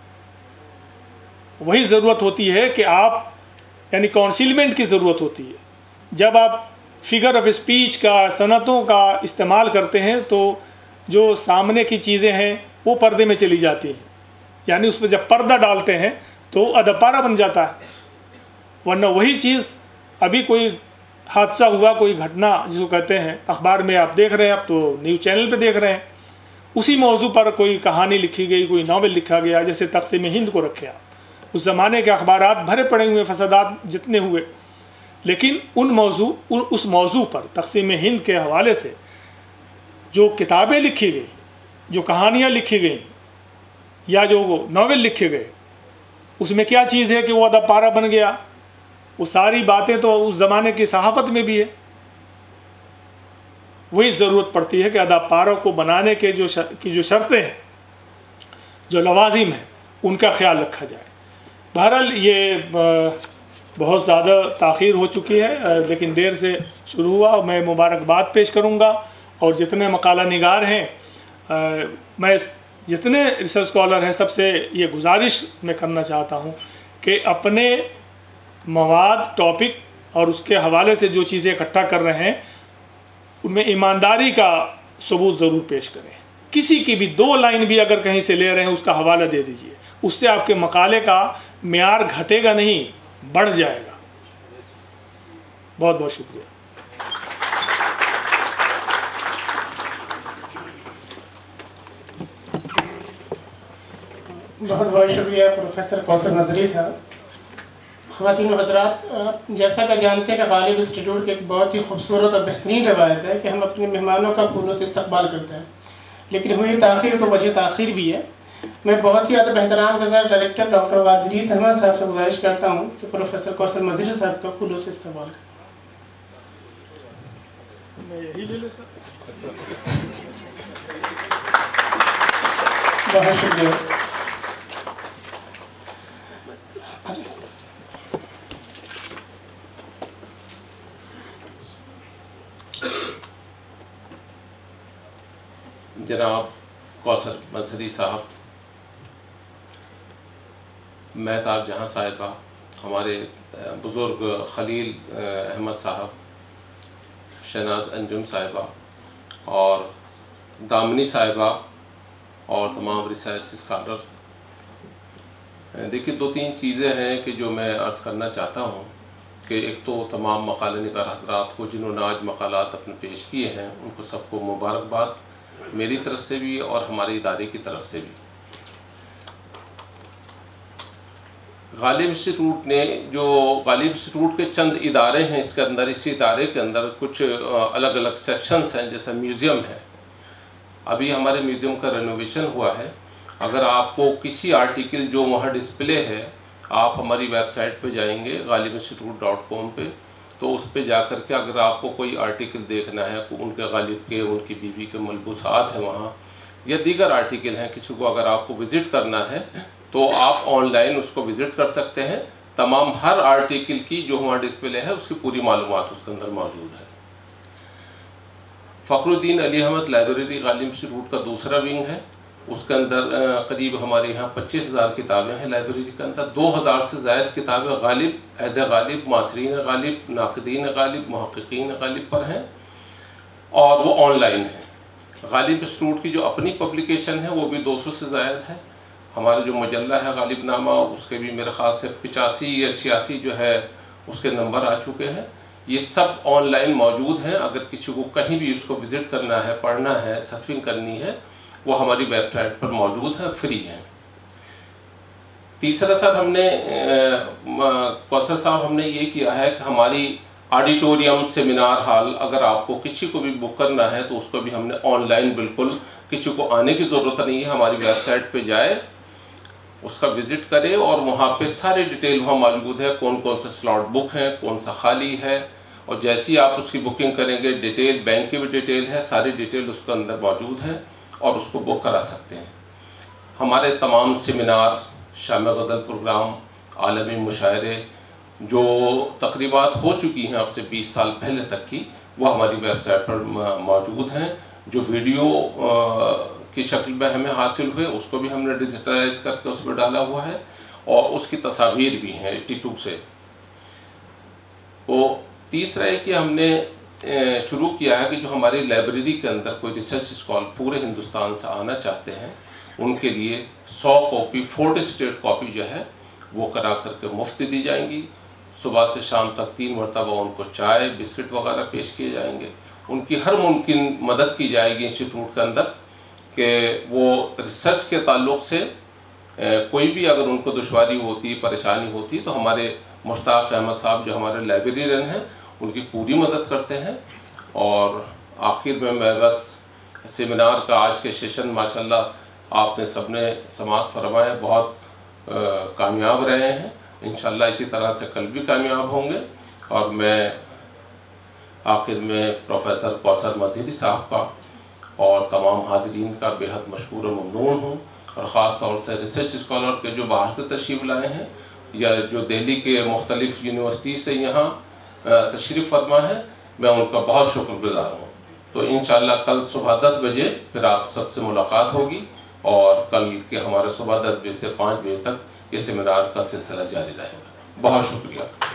वही ज़रूरत होती है कि आप यानी काउंसिलमेंट की ज़रूरत होती है। जब आप फिगर ऑफ स्पीच का, सनतों का इस्तेमाल करते हैं तो जो सामने की चीज़ें हैं वो पर्दे में चली जाती हैं, यानी उस पर जब पर्दा डालते हैं तो अदपारा बन जाता है। वरना वही चीज़ अभी कोई हादसा हुआ, कोई घटना जिसको कहते हैं, अखबार में आप देख रहे हैं, आप तो न्यूज़ चैनल पे देख रहे हैं, उसी मौजू पर कोई कहानी लिखी गई, कोई नावल लिखा गया, जैसे तक़सीम हिंद को रखें आप, उस ज़माने के अखबारात भरे पड़े हुए फसादात जितने हुए, लेकिन उस मौजू पर तक़सीम हिंद के हवाले से जो किताबें लिखी गई, जो कहानियाँ लिखी गई या जो नावल लिखे गए, उसमें क्या चीज़ है कि वो अदब पारा बन गया? वो सारी बातें तो उस ज़माने की सहाफ़त में भी है। वही ज़रूरत पड़ती है कि अदब पारा को बनाने के जो शर्तें हैं, जो लवाजिम हैं, उनका ख्याल रखा जाए। बहरहाल ये बहुत ज़्यादा ताख़ीर हो चुकी है, लेकिन देर से शुरू हुआ। मैं मुबारकबाद पेश करूँगा और जितने मकाला निगार हैं, मैं जितने रिसर्च स्कॉलर हैं, सबसे ये गुजारिश मैं करना चाहता हूँ कि अपने मवाद, टॉपिक और उसके हवाले से जो चीज़ें इकट्ठा कर रहे हैं उनमें ईमानदारी का सबूत ज़रूर पेश करें। किसी की भी 2 लाइन भी अगर कहीं से ले रहे हैं उसका हवाला दे दीजिए, उससे आपके मकाले का मेयार घटेगा नहीं, बढ़ जाएगा। बहुत बहुत शुक्रिया। बहुत बहुत शुक्रिया प्रोफेसर कौसर नजरी साहब। ख़वातीन व हज़रात, जैसा कि जानते हैं कि गालिब इंस्टीट्यूट की एक बहुत ही खूबसूरत और बेहतरीन रवायत है कि हम अपने मेहमानों का फूलों से इस्तकबाल करते हैं, लेकिन हुई ताख़ीर तो वजह ताख़ीर भी है। मैं बहुत ही अदब एहतराम के साथ डायरेक्टर डॉक्टर वादिरी अहमद साहब से गुजारिश करता हूँ कि प्रोफेसर कौसर नजरी साहब का फूलों से इस्तकबाल करें। बहुत शुक्रिया। जनाब कौसर नजरी साहब, महताब जहाँ साहिबा, हमारे बुज़ुर्ग खलील अहमद साहब, शहनाज अंजुम साहिबा और दामनी साहिबा और तमाम रिसर्च स्कॉलर, देखिए 2-3 चीज़ें हैं कि जो मैं अर्ज़ करना चाहता हूँ कि एक तो तमाम मकाले निगार हज़रात को जिन्होंने आज मकालात अपने पेश किए हैं, उनको सबको मुबारकबाद मेरी तरफ से भी और हमारे इदारे की तरफ से भी। गालिब इंस्टीट्यूट ने जो गालिब इंस्टीट्यूट के चंद इदारे हैं, इसके अंदर इसी इदारे के अंदर कुछ अलग अलग सेक्शंस हैं, जैसा म्यूज़ियम है। अभी हमारे म्यूज़ियम का रेनोवेशन हुआ है। अगर आपको किसी आर्टिकल जो वहाँ डिस्प्ले है, आप हमारी वेबसाइट पे जाएंगे galibinstitute.com पे, तो उस पे जा कर के अगर आपको कोई आर्टिकल देखना है, उनके गालिब के, उनकी बीवी के मलबूसात हैं वहाँ, या दीगर आर्टिकल हैं, किसी को अगर आपको विज़िट करना है तो आप ऑनलाइन उसको विज़िट कर सकते हैं। तमाम हर आर्टिकल की जो वहाँ डिस्प्ले है उसकी पूरी मालूमात उसके अंदर मौजूद है। फ़खरुद्दीन अली अहमद लाइब्रेरी गालिब इंस्टीट्यूट का दूसरा विंग है। उसके अंदर करीब हमारे यहाँ 25,000 किताबें हैं। लाइब्रेरी के अंदर 2,000 से ज़ायद किताबें गालिब, अहद गालिब, मासरीन गालिब, नाक़दीन गालिब, मुहक़्क़ीन गालिब पर हैं और वो ऑनलाइन है। गालिब इंस्टीट्यूट की जो अपनी पब्लिकेशन है वो भी 200 से ज़ायद है। हमारा जो मजल्ला है गालिब नामा, उसके भी मेरे ख़्याल से 85 या 86 जो है उसके नंबर आ चुके हैं। ये सब ऑनलाइन मौजूद हैं। अगर किसी को कहीं भी उसको विज़िट करना है, पढ़ना है, सर्फिंग करनी है, वो हमारी वेबसाइट पर मौजूद है, फ्री है। तीसरा सर हमने कौसर साहब हमने ये किया है कि हमारी ऑडिटोरियम, सेमिनार हॉल, अगर आपको किसी को भी बुक करना है तो उसको भी हमने ऑनलाइन, बिल्कुल किसी को आने की ज़रूरत नहीं है, हमारी वेबसाइट पे जाए, उसका विज़िट करे और वहाँ पे सारी डिटेल वहाँ मौजूद है, कौन कौन से स्लॉट बुक हैं, कौन सा खाली है, और जैसे ही आप उसकी बुकिंग करेंगे, डिटेल बैंक की भी डिटेल है, सारी डिटेल उसके अंदर मौजूद है और उसको बुक करा सकते हैं। हमारे तमाम सेमिनार, शाम गज़ल प्रोग्राम, आलमी मुशायरे जो तकरीबात हो चुकी हैं अब से 20 साल पहले तक की, वो हमारी वेबसाइट पर मौजूद हैं। जो वीडियो की शक्ल में हमें हासिल हुए उसको भी हमने डिजिटलाइज करके उसमें डाला हुआ है और उसकी तस्वीर भी हैं 82 से। तो तीसरा है कि हमने शुरू किया है कि जो हमारी लाइब्रेरी के अंदर कोई रिसर्च स्कॉलर पूरे हिंदुस्तान से आना चाहते हैं, उनके लिए 100 कॉपी 40 स्टेट कॉपी जो है वो करा करके मुफ्त दी जाएंगी। सुबह से शाम तक 3 मरतबा उनको चाय, बिस्किट वगैरह पेश किए जाएंगे। उनकी हर मुमकिन मदद की जाएगी इंस्टीट्यूट के अंदर कि वो रिसर्च के ताल्लुक़ से कोई भी अगर उनको दुश्वारी होती, परेशानी होती, तो हमारे मुश्ताक अहमद साहब जो हमारे लाइब्रेरियन हैं उनकी पूरी मदद करते हैं। और आखिर में मैं बस सेमिनार का आज के सेशन माशाल्लाह आपने सबने समाअत फरमाए, बहुत कामयाब रहे हैं। इंशाल्लाह इसी तरह से कल भी कामयाब होंगे। और मैं आखिर में प्रोफेसर कौसर मज़ीदी साहब का और तमाम हाज़रीन का बेहद मशकूर व ममनून हूँ। और ख़ास तौर से रिसर्च स्कॉलर के जो बाहर से तशरीफ़ लाए हैं या जो दिल्ली के मुख्तलिफ़ यूनिवर्सिटी से यहाँ तशरीफ़ फरमा है, मैं उनका बहुत शुक्रगुज़ार हूँ। तो इंशाअल्लाह कल सुबह 10 बजे फिर आप सबसे मुलाकात होगी और कल के हमारे सुबह 10 बजे से 5 बजे तक ये सेमिनार का सिलसिला जारी रहेगा। बहुत शुक्रिया।